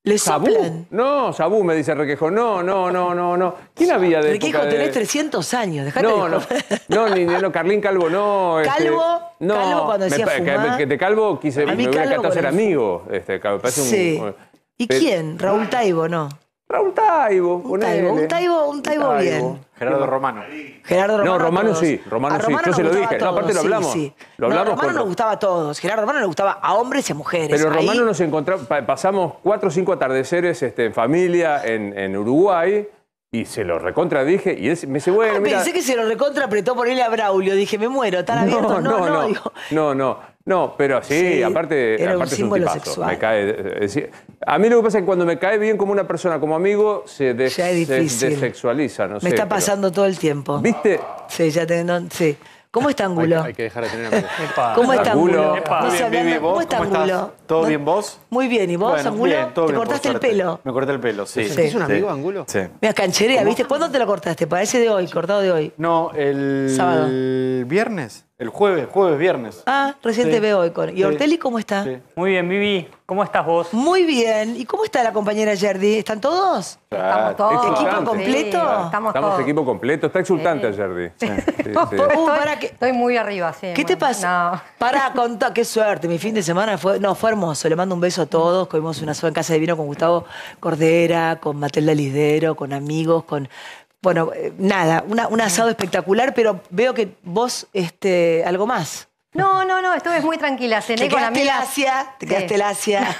¿Le ¿Sabú? soplan? No, Sabú, me dice Requejo. No. ¿Quién había de Requejo, época de...? tenés 300 años, dejate No, de joder. no, Carlín Calvo, no. Calvo, no, Calvo cuando decía fumar. Que de Calvo quise, A mí me hubiera Calvo encantado ser con el amigo. Calvo, parece Sí. ¿Y pero- quién? Raúl Taibo, ¿no? Raúl Taibo, Un Taibo bien. Gerardo Romano. Gerardo Romano. No, Romano todos. sí, Romano A sí. Yo nos se lo gustaba dije. a No, aparte lo todos, hablamos. sí. Lo hablamos Romano con- nos gustaba a todos. Gerardo Romano nos gustaba a hombres y a mujeres. Pero Ahí- Romano nos encontramos, pasamos 4 o 5 atardeceres en familia en Uruguay y se lo recontradije y él me dice, bueno, mira... Pensé que se lo recontra apretó por él a Braulio. Dije, me muero, ¿están abiertos? Digo, No, pero sí, Sí, aparte era un es un símbolo tipazo. sexual. Me cae, a mí lo que pasa es que cuando me cae bien como una persona, como amigo, se Ya es difícil. desexualiza, no sé. me está pero- pasando todo el tiempo. ¿Viste? Sí, ya te... sí. ¿Cómo está Angulo? Hay que dejar de tener amigos. ¿Cómo está Angulo? Epa. No Muy sé bien, Vivi, hablando- ¿vos ¿Cómo está cómo estás? Angulo? ¿Todo ¿No? bien vos? Muy bien. ¿Y vos, Bueno, Angulo? bien, todo ¿Te bien, cortaste por el suerte. pelo? Me corté el pelo, sí. ¿Es un amigo, Sí. Angulo? Sí. Mira, cancherea, ¿viste? ¿Cuándo te lo cortaste? Parece de hoy, cortado de hoy. No, Sábado. el viernes. El jueves, viernes. Ah, recién te veo hoy. ¿Y Sí. Ortelli cómo está? Sí. Muy bien, Vivi. ¿Cómo estás vos? Muy bien. ¿Y cómo está la compañera Yerdi? ¿Están todos? Estamos todos. ¿Equipo Sí, completo? Estamos Estamos todos. equipo completo. Está exultante Yerdi. Sí. ¿Para qué? Estoy muy arriba, sí. ¿Qué te pasa? No. Para contar, qué suerte. Mi fin de semana fue hermoso. Le mando un beso a todos. Comimos una sopa en casa de vino con Gustavo Cordera, con Matelda Lisdero, con amigos, con... Bueno, nada, un asado espectacular, pero veo que vos, algo más. No, estuve muy tranquila. Cené Te con quedaste amigas. lacia, te Sí. quedaste lacia.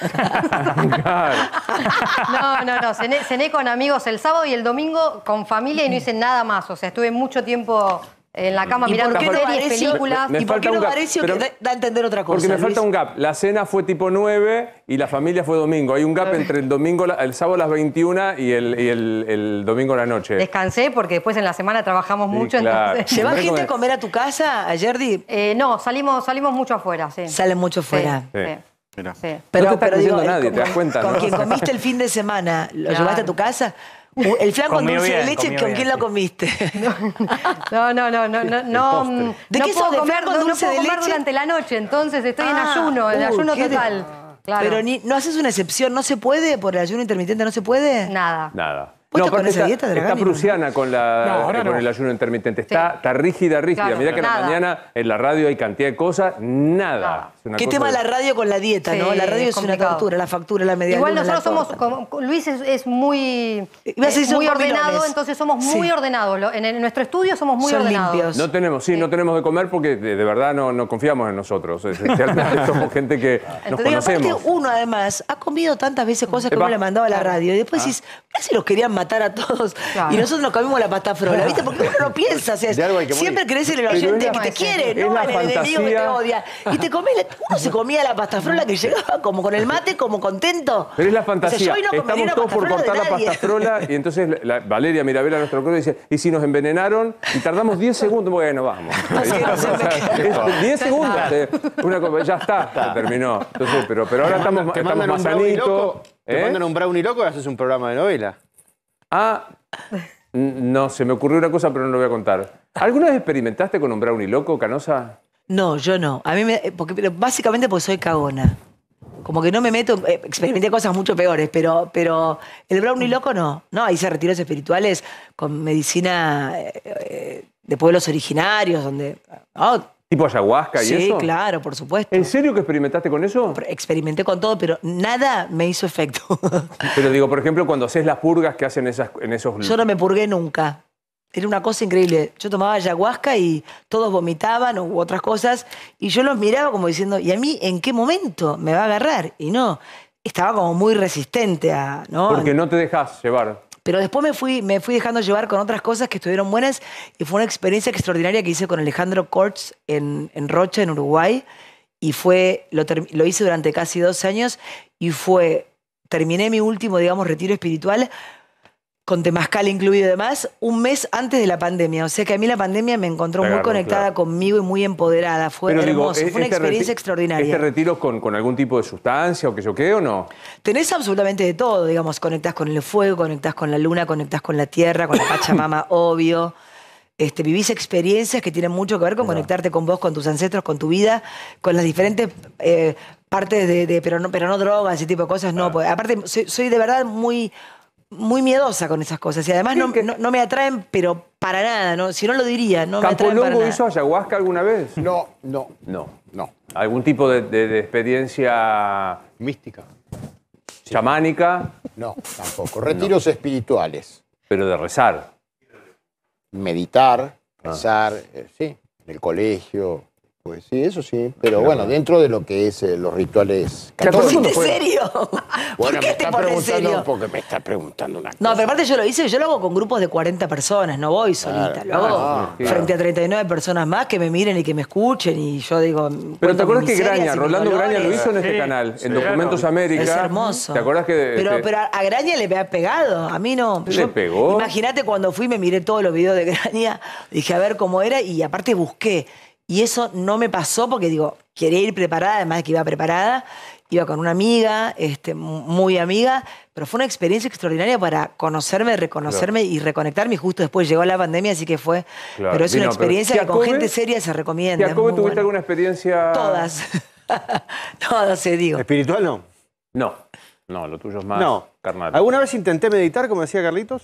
No. Cené con amigos el sábado y el domingo con familia y no hice nada más. O sea, estuve mucho tiempo en la cama ¿Y mirando por qué no series, Varecio? películas. Me ¿Y por falta qué no un gap, Varecio pero- que da a entender otra cosa? Porque me falta Luis? un gap. La cena fue tipo 9 y la familia fue domingo. Hay un gap entre el domingo, el sábado a las 21 y el domingo a la noche. Descansé porque después en la semana trabajamos mucho. claro. Entonces... ¿Llevas Hombre, gente a como- comer a tu casa, a Yerdi? No, salimos mucho afuera, sí. Salen mucho fuera. Sí. Mira. Sí. Pero, No te está digo, creyendo nadie, te das cuenta, con ¿no? quien comiste el fin de semana, ¿lo Claro. llevaste a tu casa? El flan con Comió dulce de bien, leche, comió ¿con bien, quién lo sí. comiste? No. ¿De no qué puedo sos, de comer, flan con no dulce puedo de comer leche? durante la noche, entonces estoy en ayuno ¿qué de- total. Claro. Pero no haces una excepción, ¿no se puede? ¿Por el ayuno intermitente no se puede? Nada. ¿Vos estás con aparte esa dieta, está Dragani? prusiana con ahora con no. el ayuno intermitente. Está rígida. Claro, Mirá que a la nada. mañana en la radio hay cantidad de cosas. Nada. Es una ¿Qué cosa tema de- la radio con la dieta, Sí, no? La radio es es una complicado. tortura, la factura, la media Igual luna, nosotros la somos, torta. Luis es muy, Ibas a decir, muy son ordenado, comilones. entonces somos muy Sí. ordenados. En nuestro estudio somos muy Son ordenados. limpios. No tenemos de comer porque de verdad no confiamos en nosotros. Esencialmente somos gente que nos Pero aparte conocemos. uno además ha comido tantas veces cosas que Epa. uno le mandaba a la radio y después decís, casi los querían matar a todos Claro. y nosotros nos comimos la pasta frola, ¿viste? Porque uno no piensa, o sea, De algo hay que siempre morir. crees en el Pero oyente es que la- te quiere, es no la en el enemigo que te fantasía. odia. Y te comés, uno se comía la pasta frola que llegaba como con el mate, como contento. Pero es la O sea, fantasía. yo hoy no comería Estamos una todos pasta por frola de cortar la nadie. pasta frola y entonces Valeria Mirabela, nuestro doctor, dice, ¿y si nos envenenaron? Y tardamos 10 segundos. Bueno, vamos. Es 10 segundos. Una cosa, ya está, se terminó. Entonces, pero ahora estamos Te más mandan un brownie sanitos. loco. Te mandan un brownie loco y haces un programa de novela. No, se me ocurrió una cosa, pero no lo voy a contar. ¿Alguna vez experimentaste con un brownie loco, Canosa? No, yo no. A mí pero básicamente porque soy cagona. Como que no me meto, experimenté cosas mucho peores, pero el brownie loco no. No, hice retiros espirituales con medicina de pueblos originarios, donde... ¿Tipo ayahuasca y sí, eso? claro, por supuesto. ¿En serio que experimentaste con eso? Experimenté con todo, pero nada me hizo efecto. Pero digo, por ejemplo, cuando haces las purgas que hacen en esos... Yo no me purgué nunca. Era una cosa increíble. Yo tomaba ayahuasca y todos vomitaban u otras cosas y yo los miraba como diciendo, ¿y a mí en qué momento me va a agarrar? Y no, estaba como muy resistente a... ¿no? Porque no te dejas llevar. Pero después me fui dejando llevar con otras cosas que estuvieron buenas y fue una experiencia extraordinaria que hice con Alejandro Kortz en Rocha, en Uruguay. Y lo hice durante casi 2 años y terminé mi último, digamos, retiro espiritual con temazcal incluido y demás, un mes antes de la pandemia. O sea que a mí la pandemia me encontró Te muy agarró, conectada claro. conmigo y muy empoderada. Fue Pero digo, hermoso, fue una experiencia extraordinaria. ¿Este retiro con algún tipo de sustancia o que yo qué o no? Tenés absolutamente de todo, digamos, conectás con el fuego, conectás con la luna, conectás con la tierra, con la Pachamama, obvio. Vivís experiencias que tienen mucho que ver con conectarte con vos, con tus ancestros, con tu vida, con las diferentes parte pero no drogas, ese tipo de cosas, no. Porque, aparte, soy de verdad muy miedosa con esas cosas. Y además no me atraen, pero para nada, ¿no? Si no lo diría, no me atraen para nada. ¿Hizo ayahuasca alguna vez? No. ¿Algún tipo de experiencia mística? ¿Chamánica? No, tampoco. Retiros espirituales. Pero de rezar. Meditar, rezar, sí, en el colegio. Pues sí, eso sí, pero bueno, dentro de lo que es los rituales católicos. ¿En serio? Bueno, ¿Por qué te pones serio? Porque me está preguntando una cosa. No, pero aparte yo lo hago con grupos de 40 personas, no voy solita. Lo hago frente a 39 personas más que me miren y que me escuchen y yo digo... Pero ¿te acuerdas que Graña, Rolando Graña lo hizo en este canal, en Documentos América? Es hermoso. ¿Te acuerdas que...? Pero a Graña le ha pegado, a mí no. ¿Le pegó? Imagínate cuando fui, me miré todos los videos de Graña, dije a ver cómo era y aparte busqué. Y eso no me pasó porque, digo, quería ir preparada, además de que iba preparada. Iba con una amiga, muy amiga, pero fue una experiencia extraordinaria para conocerme, reconocerme y reconectarme. Y justo después llegó la pandemia, así que fue... Claro. Pero es una experiencia que con gente seria se recomienda. ¿Jacobe tuviste alguna experiencia...? Todas. Todas, se digo. ¿Espiritual no? No, lo tuyo es más carnal. ¿Alguna vez intenté meditar, como decía Carlitos?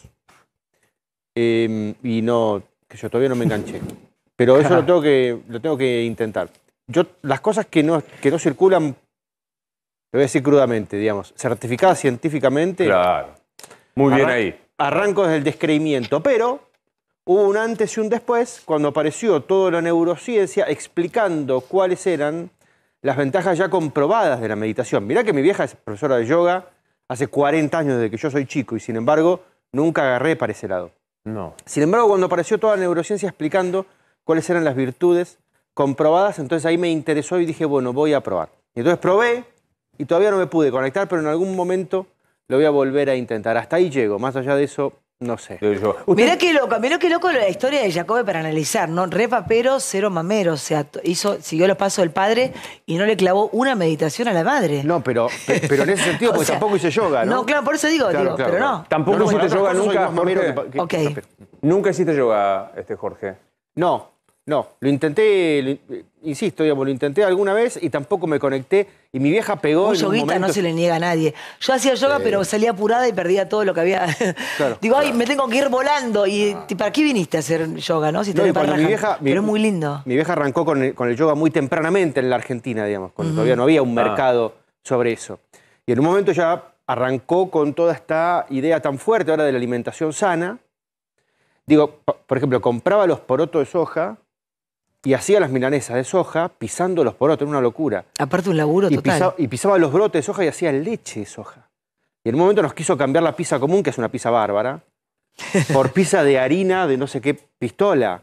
Y no, que yo todavía no me enganché. Pero eso lo tengo que intentar. Yo, las cosas que no circulan, lo voy a decir crudamente, digamos, certificadas científicamente. Claro. Muy bien ahí. Arranco desde el descreimiento, pero hubo un antes y un después cuando apareció toda la neurociencia explicando cuáles eran las ventajas ya comprobadas de la meditación. Mirá que mi vieja es profesora de yoga hace 40 años desde que yo soy chico y sin embargo nunca agarré para ese lado. No. Sin embargo, cuando apareció toda la neurociencia explicando cuáles eran las virtudes comprobadas, entonces ahí me interesó y dije, bueno, voy a probar. Y entonces probé y todavía no me pude conectar, pero en algún momento lo voy a volver a intentar. Hasta ahí llego, más allá de eso, no sé. Mirá qué loco la historia de Jacobe para analizar, ¿no? Re papero, cero mamero, o sea, siguió los pasos del padre y no le clavó una meditación a la madre. No, pero en ese sentido, porque tampoco hice yoga, ¿no? No, claro, por eso digo, pero no. ¿Tampoco hiciste yoga nunca, Jorge? Ok. ¿Nunca hiciste yoga, Jorge? No, lo intenté, insisto, digamos, lo intenté alguna vez y tampoco me conecté y mi vieja pegó Un en un yoguita momento... no se le niega a nadie. Yo hacía yoga, pero salía apurada y perdía todo lo que había. Claro. Digo, ay, me tengo que ir volando. ¿Y para qué viniste a hacer yoga, no? Si te Pero es muy lindo. Mi vieja arrancó con el yoga muy tempranamente en la Argentina, digamos, cuando todavía no había un mercado sobre eso. Y en un momento ya arrancó con toda esta idea tan fuerte ahora de la alimentación sana. Digo, por ejemplo, compraba los porotos de soja y hacía las milanesas de soja pisando los porotos, era una locura. Aparte un laburo total. Y pisaba los brotes de soja y hacía leche de soja. Y en un momento nos quiso cambiar la pizza común, que es una pizza bárbara, por pizza de harina de no sé qué pistola.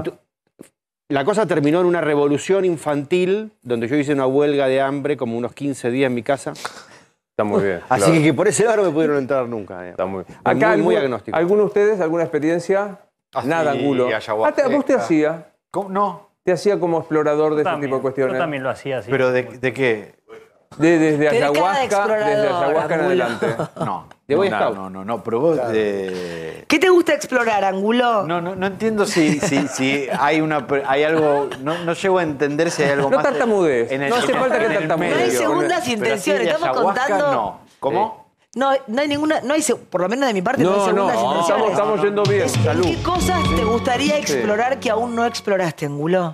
Y la cosa terminó en una revolución infantil, donde yo hice una huelga de hambre como unos 15 días en mi casa. Está muy bien. Así que por ese lado no me pudieron entrar nunca. Está muy bien. Acá, muy agnóstico. ¿Alguno de ustedes, alguna experiencia? Nada, Angulo. ¿Vos te hacías? ¿Cómo? No. ¿Te hacía como explorador de este tipo de cuestiones? Yo también lo hacía así. ¿Pero de qué? Desde ayahuasca en adelante. No. De Boy Scout. No, pero vos... ¿Qué te gusta explorar, Angulo? No entiendo si hay algo... No llego a entender si hay algo más... No tartamudees. No hace falta que tartamudees. No hay segundas intenciones. Estamos contando... No. ¿Cómo? No hay ninguna, por lo menos de mi parte, no hay segundas intenciones. Estamos yendo bien. Salud. ¿Qué cosas te gustaría explorar que aún no exploraste, Angulo?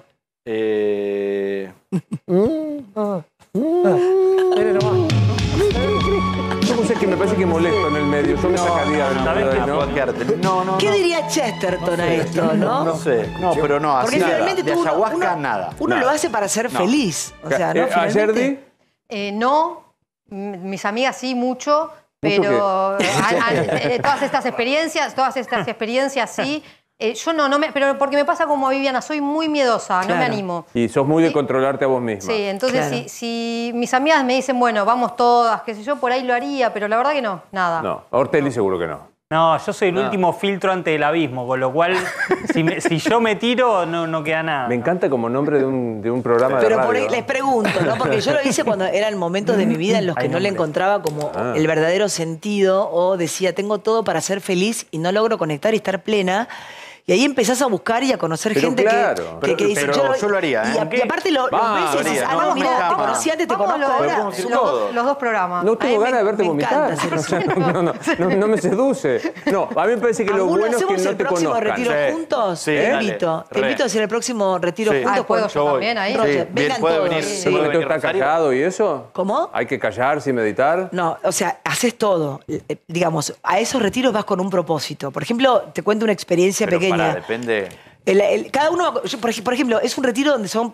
Yo sé que me parece que molesto en el medio. Yo me sacaría del No. ¿Qué diría Chesterton a esto, no? No sé. No, pero no, así porque finalmente de ayahuasca nada. Uno lo hace para ser feliz. O sea, ¿no? ¿Ayer no, mis amigas sí, mucho. Pero todas estas experiencias sí. Yo pero porque me pasa como a Viviana, soy muy miedosa, no me animo. Y sos muy de controlarte a vos misma. Sí, entonces si mis amigas me dicen, bueno, vamos todas, qué sé yo, por ahí lo haría, pero la verdad que no, nada. No, Ortelli seguro que no. No, yo soy el último filtro ante el abismo, con lo cual, si yo me tiro, no queda nada. Me encanta como nombre de un programa de pero radio. Por ahí les pregunto, ¿no? Porque yo lo hice cuando eran momentos de mi vida en los que no le encontraba como el verdadero sentido o decía, tengo todo para ser feliz y no logro conectar y estar plena. Y ahí empezás a buscar y a conocer Pero gente claro. que dice... Yo lo haría, ¿eh? Y aparte lo ves y dices, no, mira, te conocí antes, te conozco ahora. Los dos programas. No tengo ganas de verte me vomitar. encanta No me seduce. No, a mí me parece que lo ¿Alguno bueno es que hacemos no el te próximo conozcan. retiro juntos? Sí, Te dale. invito. Te Re. invito a hacer el próximo retiro Sí. juntos. ¿Puedo yo también ahí? Roger, Bien, vengan puede todos. venir. Sí. ¿Pero ¿Puede está Rosario? callado y eso? ¿Cómo? ¿Hay que callarse y meditar? No, o sea, haces todo. Digamos, a esos retiros vas con un propósito. Por ejemplo, te cuento una experiencia Pero pequeña. pará, depende. Cada uno, por ejemplo, es un retiro donde son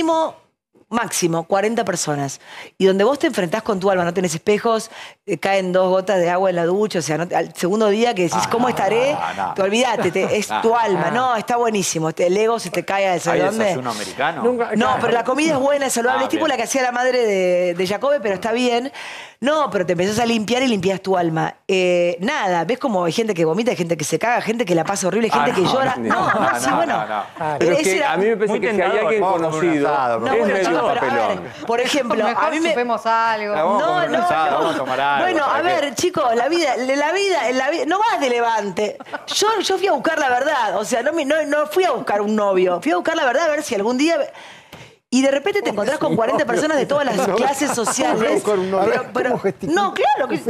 máximo 40 personas. Y donde vos te enfrentás con tu alma, no tenés espejos, caen 2 gotas de agua en la ducha, o sea, al segundo día que decís, ¿cómo estaré? no. Te olvidate, es tu alma. No, está buenísimo. El ego se te cae al ¿Hay salón de... desayuno americano? No, pero la comida es buena, es saludable. Ah, Es tipo bien. la que hacía la madre de Jacobe, pero está bien. No, pero te empezás a limpiar y limpias tu alma. Nada, ves como hay gente que vomita, hay gente que se caga, gente que la pasa horrible, gente que llora. Sí, bueno. Pero es Ese que era- a mí me parece Muy que si hay tentador. alguien Vamos a comer un conocido, asado, No, es bueno, medio chicos, pero a ver, papelón. por ejemplo, Mejor a mí me... chupemos algo. Vamos a comer un asado, vamos a tomar algo. Bueno, a ¿para qué? ver, chicos, en la vida, no vas de levante. Yo fui a buscar la verdad, o sea, no fui a buscar un novio, fui a buscar la verdad a ver si algún día... Y de repente te encontrás con 40 personas de todas las clases sociales. No, claro que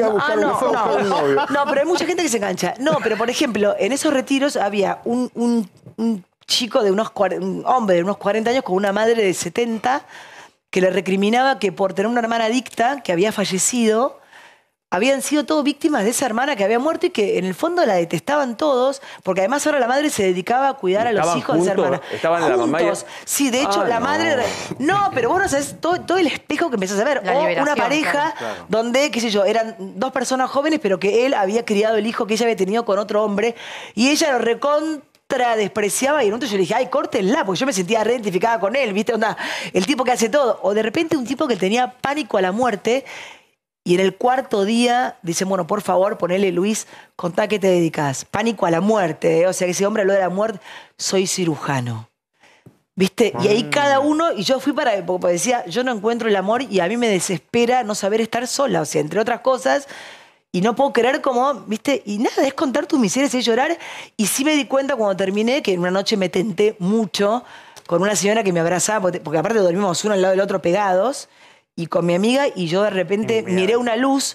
no, pero hay mucha gente que se engancha. No, pero por ejemplo, en esos retiros había un chico de un hombre de unos 40 años con una madre de 70 que le recriminaba que por tener una hermana adicta que había fallecido, habían sido todos víctimas de esa hermana que había muerto y que en el fondo la detestaban todos, porque además ahora la madre se dedicaba a cuidar a los ¿Estaban hijos de esa juntos? hermana. ¿Estaban la mamá y Juntos. Sí, de hecho, Ah, la no. madre... No, pero vos no sabés todo el espejo que empezás a ver. La O liberación, una pareja claro. donde, qué sé yo, eran 2 personas jóvenes, pero que él había criado el hijo que ella había tenido con otro hombre, y ella lo despreciaba, y en un momento yo le dije, ay, córtenla, porque yo me sentía reidentificada con él, ¿viste? Onda, el tipo que hace todo. O de repente un tipo que tenía pánico a la muerte, y en el 4.º día dicen, bueno, por favor, ponele, Luis, contá a qué te dedicas. Pánico a la muerte, ¿eh? O sea, que ese hombre habló de la muerte, soy cirujano. ¿Viste? Y ahí cada uno, y yo fui porque decía, yo no encuentro el amor y a mí me desespera no saber estar sola, o sea, entre otras cosas, y no puedo creer cómo, ¿viste? Y nada, es contar tus miserias, es llorar, y sí me di cuenta cuando terminé que en una noche me tenté mucho con una señora que me abrazaba, porque aparte dormimos uno al lado del otro pegados, y con mi amiga, y yo de repente miré una luz,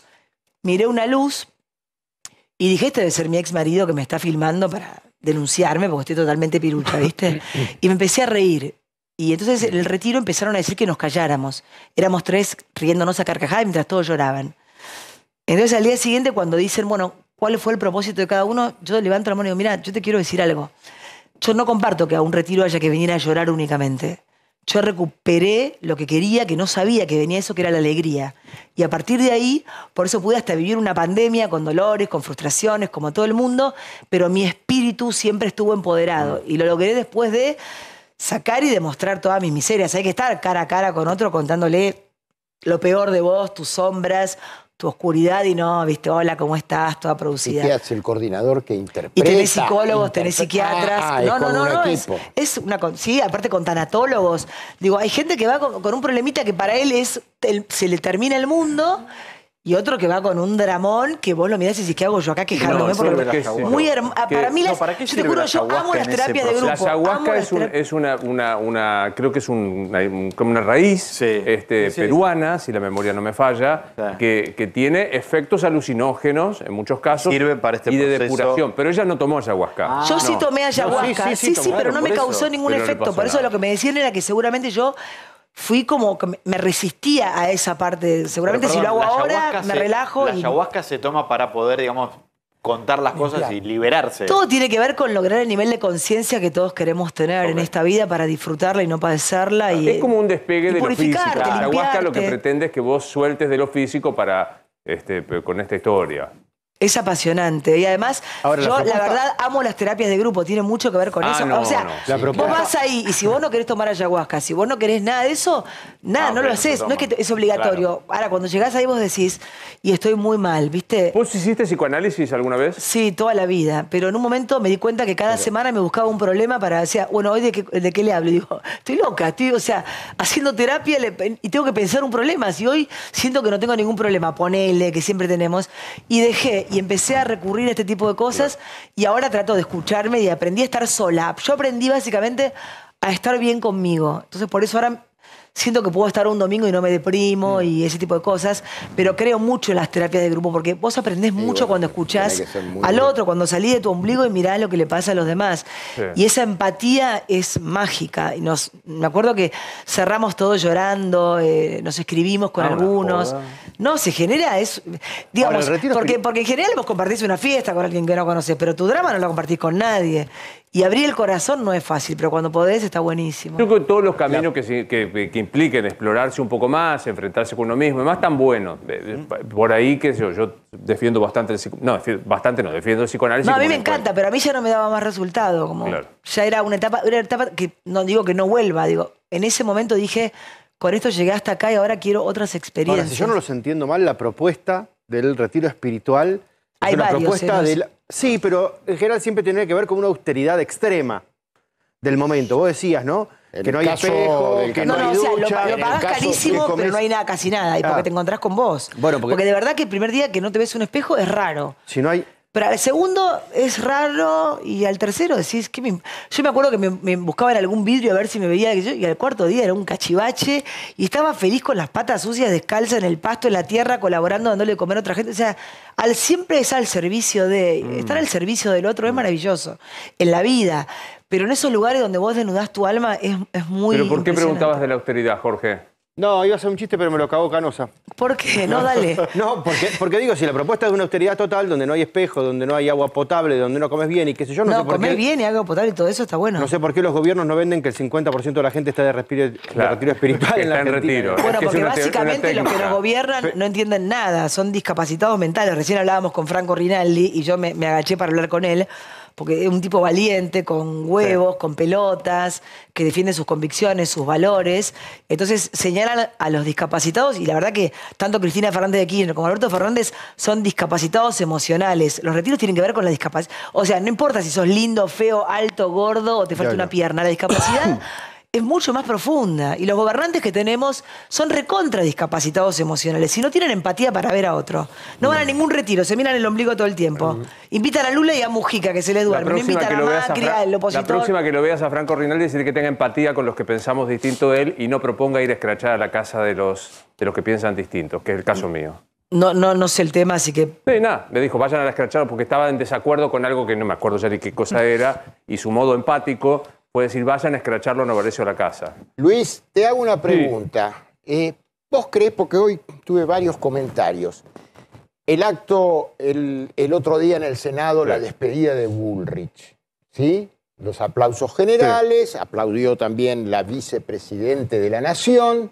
y dije, este debe ser mi ex marido que me está filmando para denunciarme, porque estoy totalmente pirucha, ¿viste? Y me empecé a reír. Y entonces en el retiro empezaron a decir que nos calláramos. Éramos 3 riéndonos a carcajadas mientras todos lloraban. Entonces al día siguiente, cuando dicen, bueno, ¿cuál fue el propósito de cada uno? Yo levanto la mano y digo, mira, yo te quiero decir algo. Yo no comparto que a un retiro haya que venir a llorar únicamente. Yo recuperé lo que quería, que no sabía que venía eso, que era la alegría. Y a partir de ahí, por eso pude hasta vivir una pandemia con dolores, con frustraciones, como todo el mundo, pero mi espíritu siempre estuvo empoderado. Y lo logré después de sacar y demostrar todas mis miserias. Hay que estar cara a cara con otro contándole lo peor de vos, tus sombras, tu oscuridad, y no, viste, hola, ¿cómo estás? Toda ¿Y producida. qué hace el coordinador que interpreta? Y tenés psicólogos, tenés psiquiatras. Es con un equipo. Es una... Sí, aparte con tanatólogos. Digo, hay gente que va con un problemita que para él se le termina el mundo, y otro que va con un dramón que vos lo mirás y decís, ¿qué hago yo acá quejándome? Para mí, ¿para qué yo te sirve juro, la yo amo ayahuasca las en ese terapias de proceso? grupo. La amo ayahuasca las terapias. es una, creo que es como una raíz peruana, si la memoria no me falla, que tiene efectos alucinógenos en muchos casos. Sirve para este y de proceso. depuración. Pero ella no tomó ayahuasca. Yo sí tomé ayahuasca, sí, tomaron, pero no me por eso. causó ningún Pero no le efecto. pasó Por eso nada. lo que me decían era que seguramente yo fui como que me resistía a esa parte. Seguramente Pero, si lo hago la ahora, ayahuasca me se- relajo. La y ayahuasca se toma para poder, digamos, contar las cosas y liberarse. todo tiene que ver con lograr el nivel de conciencia que todos queremos tener en esta vida para disfrutarla y no padecerla. Y, Es como un despegue y de lo físico. purificarte, La ayahuasca lo que limpiarte. pretende es que vos sueltes de lo físico para con esta historia. Es apasionante. Y además, Ahora, yo la la propuesta- verdad amo las terapias de grupo, tiene mucho que ver con eso. no, o sea, no. La vos propuesta- vas ahí y si vos no querés tomar ayahuasca, si vos no querés nada de eso, nada, no lo haces. No es que es obligatorio. Ahora, cuando llegás ahí vos decís, y estoy muy mal, ¿viste? ¿Vos hiciste psicoanálisis alguna vez? Sí, toda la vida. Pero en un momento me di cuenta que cada semana me buscaba un problema para decir, bueno, hoy de qué le hablo. Y digo, estoy loca, o sea, haciendo terapia y tengo que pensar un problema. Si hoy siento que no tengo ningún problema, ponele, que siempre tenemos. Y dejé. qué? Y empecé a recurrir a este tipo de cosas y ahora trato de escucharme y aprendí a estar sola. Yo aprendí básicamente a estar bien conmigo. Entonces por eso ahora siento que puedo estar un domingo y no me deprimo y ese tipo de cosas, pero creo mucho en las terapias de grupo porque vos aprendés mucho cuando escuchás al otro, cuando salís de tu ombligo y mirás lo que le pasa a los demás. Sí. Y esa empatía es mágica. Y me acuerdo que cerramos todos llorando, nos escribimos con algunos. No, se genera eso. Digamos, porque en general vos compartís una fiesta con alguien que no conoces, pero tu drama no lo compartís con nadie. Y abrir el corazón no es fácil, pero cuando podés está buenísimo. Yo creo que todos los caminos que impliquen explorarse un poco más, enfrentarse con uno mismo, además tan bueno. Por ahí que yo defiendo bastante defiendo el psicoanálisis. No, a mí me encanta, pero a mí ya no me daba más resultado. Como ya era una etapa que no digo que no vuelva, digo, en ese momento dije, con esto llegué hasta acá y ahora quiero otras experiencias. Ahora, si yo no los entiendo mal, la propuesta del retiro espiritual es una propuesta del... Sí, pero en general siempre tiene que ver con una austeridad extrema del momento. Vos decías, ¿no? Que no hay espejo, que no hay ducha. Lo pagás carísimo, pero no hay nada, casi nada. Y porque te encontrás con vos. Bueno, porque de verdad que el primer día que no te ves un espejo es raro. Si no hay... Pero al segundo es raro y al tercero decís... Yo me acuerdo que me buscaba en algún vidrio a ver si me veía y al cuarto día era un cachivache y estaba feliz con las patas sucias, descalza en el pasto, en la tierra, colaborando, dándole de comer a otra gente. O sea, siempre es al servicio de... Estar al servicio del otro es maravilloso en la vida. Pero en esos lugares donde vos desnudás tu alma es muy... ¿Pero por qué preguntabas de la austeridad, Jorge? No, iba a hacer un chiste, pero me lo cagó Canosa. ¿Por qué? No, dale. No, porque digo, si la propuesta es de una austeridad total, donde no hay espejo, donde no hay agua potable, donde no comes bien y qué sé yo, no sé por qué... comer bien y agua potable y todo eso está bueno. No sé por qué los gobiernos no venden que el 50% de la gente está de retiro espiritual en la Argentina. Retiro. Bueno, porque básicamente los que nos gobiernan no entienden nada, son discapacitados mentales. Recién hablábamos con Franco Rinaldi y yo me agaché para hablar con él, porque es un tipo valiente, con huevos, con pelotas, que defiende sus convicciones, sus valores. Entonces señalan a los discapacitados y la verdad que tanto Cristina Fernández de Kirchner como Alberto Fernández son discapacitados emocionales. Los retiros tienen que ver con la discapacidad. O sea, no importa si sos lindo, feo, alto, gordo o te falta una pierna. La discapacidad es mucho más profunda. Y los gobernantes que tenemos son recontra discapacitados emocionales. Si no tienen empatía para ver a otro, no van a ningún retiro, se miran el ombligo todo el tiempo. Invitan a Lula y a Mujica, que se le duerme. No invitan a Macri, al opositor. La próxima que lo veas a Franco Rinaldi, decir que tenga empatía con los que pensamos distinto de él y no proponga ir a escrachar a la casa de los que piensan distintos, que es el caso mío. No sé el tema, así que... Sí, nada, me dijo, vayan a escrachar porque estaba en desacuerdo con algo que no me acuerdo ya ni qué cosa era, y su modo empático puede decir, vayan a escracharlo a Novarecio a la casa. Luis, te hago una pregunta. Sí. ¿Vos crees, porque hoy tuve varios comentarios, el acto el otro día en el Senado, la despedida de Bullrich, ¿sí? Los aplausos generales, aplaudió también la vicepresidente de la Nación,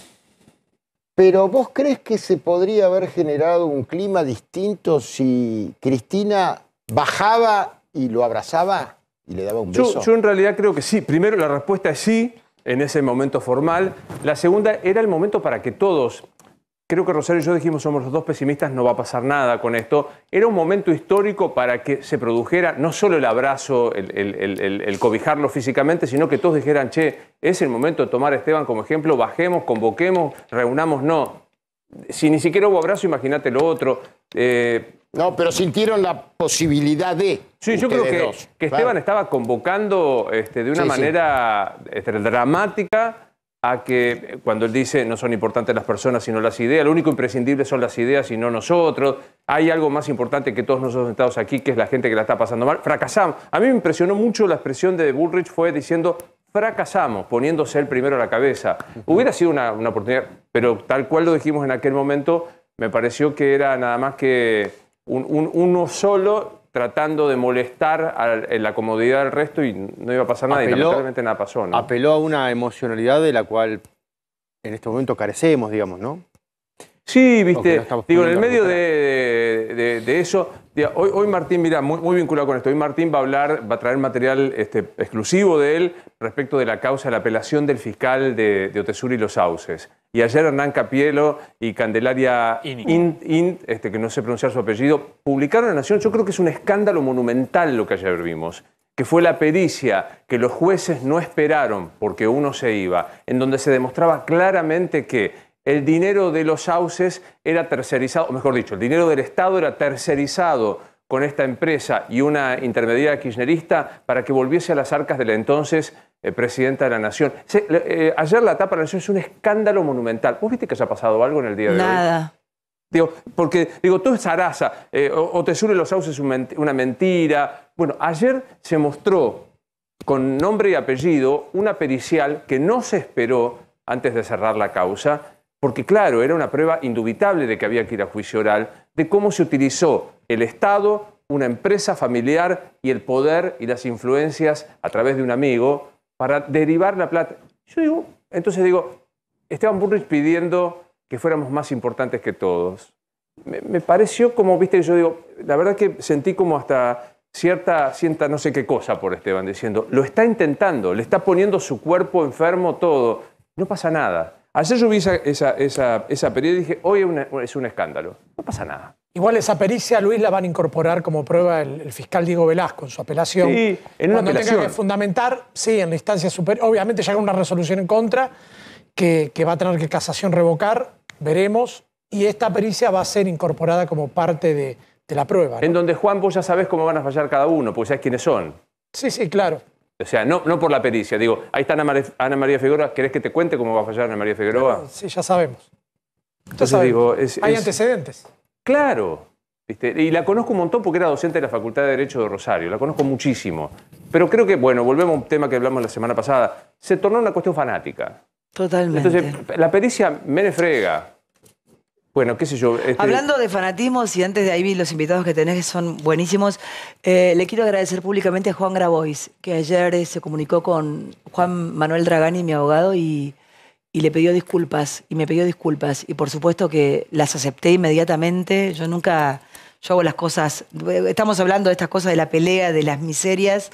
pero ¿vos crees que se podría haber generado un clima distinto si Cristina bajaba y lo abrazaba y le daba un beso? Yo en realidad creo que sí. Primero, la respuesta es sí, en ese momento formal. La segunda, era el momento para que todos, creo que Rosario y yo dijimos, somos los dos pesimistas, no va a pasar nada con esto. Era un momento histórico para que se produjera no solo el abrazo, el cobijarlo físicamente, sino que todos dijeran, che, es el momento de tomar a Esteban como ejemplo, bajemos, convoquemos, reunamos. No, si ni siquiera hubo abrazo, imagínate lo otro. No, pero sintieron la posibilidad de... Sí, yo creo que Esteban estaba convocando de una manera dramática a que, cuando él dice no son importantes las personas sino las ideas, lo único imprescindible son las ideas y no nosotros, hay algo más importante que todos nosotros sentados aquí, que es la gente que la está pasando mal, fracasamos. A mí me impresionó mucho la expresión de Bullrich, fue diciendo fracasamos, poniéndose él primero a la cabeza. Hubiera sido una oportunidad, pero tal cual lo dijimos en aquel momento, me pareció que era nada más que uno solo tratando de molestar en la comodidad del resto y no iba a pasar nada y lamentablemente nada pasó, ¿no? Apeló a una emocionalidad de la cual en este momento carecemos, digamos, ¿no? Sí, viste, digo, en el medio de eso, hoy Martín, mira, muy vinculado con esto, hoy Martín va a traer material exclusivo de él respecto de la causa de la apelación del fiscal de Otesur y Los Sauces. Y ayer Hernán Capielo y Candelaria que no sé pronunciar su apellido, publicaron en La Nación, yo creo que es un escándalo monumental lo que ayer vimos, que fue la pericia que los jueces no esperaron porque uno se iba, en donde se demostraba claramente que el dinero de los sauces era tercerizado, o mejor dicho, el dinero del Estado era tercerizado con esta empresa y una intermediaria kirchnerista para que volviese a las arcas de la entonces presidenta de la Nación. Ayer la tapa de la Nación es un escándalo monumental. ¿Vos viste que haya pasado algo en el día de hoy? Nada. Porque todo es zaraza, o Tesoro de los sauces es una mentira. Bueno, ayer se mostró con nombre y apellido una pericial que no se esperó antes de cerrar la causa, porque claro, era una prueba indubitable de que había que ir a juicio oral, de cómo se utilizó el Estado, una empresa familiar y el poder y las influencias a través de un amigo para derivar la plata. Entonces digo, Esteban Bullrich pidiendo que fuéramos más importantes que todos. Me pareció como, viste, yo digo, la verdad que sentí como hasta cierta no sé qué cosa por Esteban, diciendo, lo está intentando, le está poniendo su cuerpo enfermo todo, no pasa nada. Ayer yo vi esa pericia y dije, hoy es un escándalo, no pasa nada. Igual esa pericia, Luis, la van a incorporar como prueba el fiscal Diego Velasco en su apelación. Sí, en una Cuando apelación. tenga que fundamentar, sí, en la instancia superior. Obviamente llega una resolución en contra que va a tener que casación revocar, veremos, y esta pericia va a ser incorporada como parte de la prueba, ¿no? En donde, Juan, vos ya sabés cómo van a fallar cada uno, porque sabés quiénes son. Sí, sí, claro. O sea, no por la pericia. Digo, ahí está Ana María Figueroa. ¿Querés que te cuente cómo va a fallar Ana María Figueroa? Sí, ya sabemos. Entonces digo, hay antecedentes. Claro. ¿Viste? Y la conozco un montón porque era docente de la Facultad de Derecho de Rosario. La conozco muchísimo. Pero creo que, bueno, volvemos a un tema que hablamos la semana pasada. Se tornó una cuestión fanática. Totalmente. Entonces, la pericia me frega. Bueno, qué sé yo. Hablando de fanatismos, y antes de ahí vi los invitados que tenés, que son buenísimos, le quiero agradecer públicamente a Juan Grabois, que ayer se comunicó con Juan Manuel Dragani, mi abogado, y le pidió disculpas, y me pidió disculpas. Y por supuesto que las acepté inmediatamente. Yo hago las cosas, estamos hablando de estas cosas, de la pelea, de las miserias,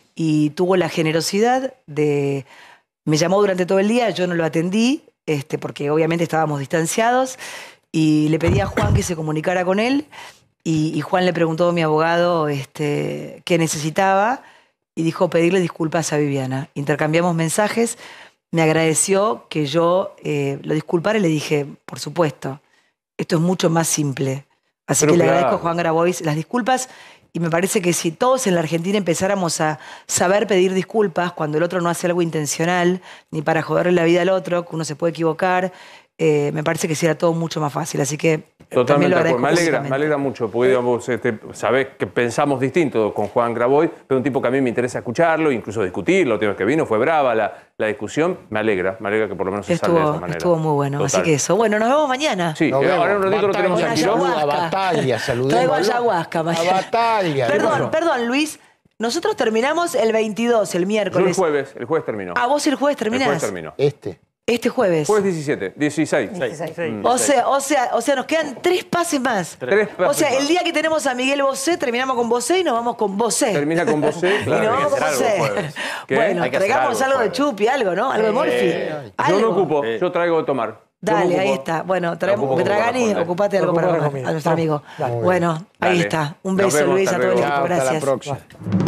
y tuvo la generosidad de... Me llamó durante todo el día, yo no lo atendí, porque obviamente estábamos distanciados, y le pedí a Juan que se comunicara con él, y Juan le preguntó a mi abogado qué necesitaba, y dijo pedirle disculpas a Viviana. Intercambiamos mensajes, me agradeció que yo lo disculpara y le dije, por supuesto, esto es mucho más simple. Así que le agradezco a Juan Grabois las disculpas, y me parece que si todos en la Argentina empezáramos a saber pedir disculpas cuando el otro no hace algo intencional, ni para joderle la vida al otro, que uno se puede equivocar, me parece que sería todo mucho más fácil. Así que también lo agradezco. Me alegra mucho, porque digamos, sabés que pensamos distinto con Juan Grabois, pero un tipo que a mí me interesa escucharlo, incluso discutirlo. El tema que vino fue brava la discusión. Me alegra que por lo menos se salve de esa manera. Estuvo muy bueno. Total. Así que eso. Bueno, nos vemos mañana. Sí, ahora en un ratito lo tenemos aquí. Batalla, saludemos. Traigo ayahuasca mañana. Batalla. Perdón, Luis. Nosotros terminamos el 22, el miércoles. Yo el jueves terminó. Ah, vos el jueves terminás. El jueves terminó. Este jueves. Jueves 16. O sea, nos quedan 3 pases más. O sea, el día que tenemos a Miguel Bosé, terminamos con Bosé y nos vamos con Bosé. Termina con Bosé, claro. Y nos vamos con Bosé. Bueno, traigamos algo de chupi, algo, ¿no? Algo de morfi. Yo me ocupo, yo traigo de tomar. Dale, ahí está. Bueno, Dragani, ocupate algo para nuestro amigo. Bueno, ahí está. Un beso, Luis, a todo el equipo. Gracias. Hasta la próxima.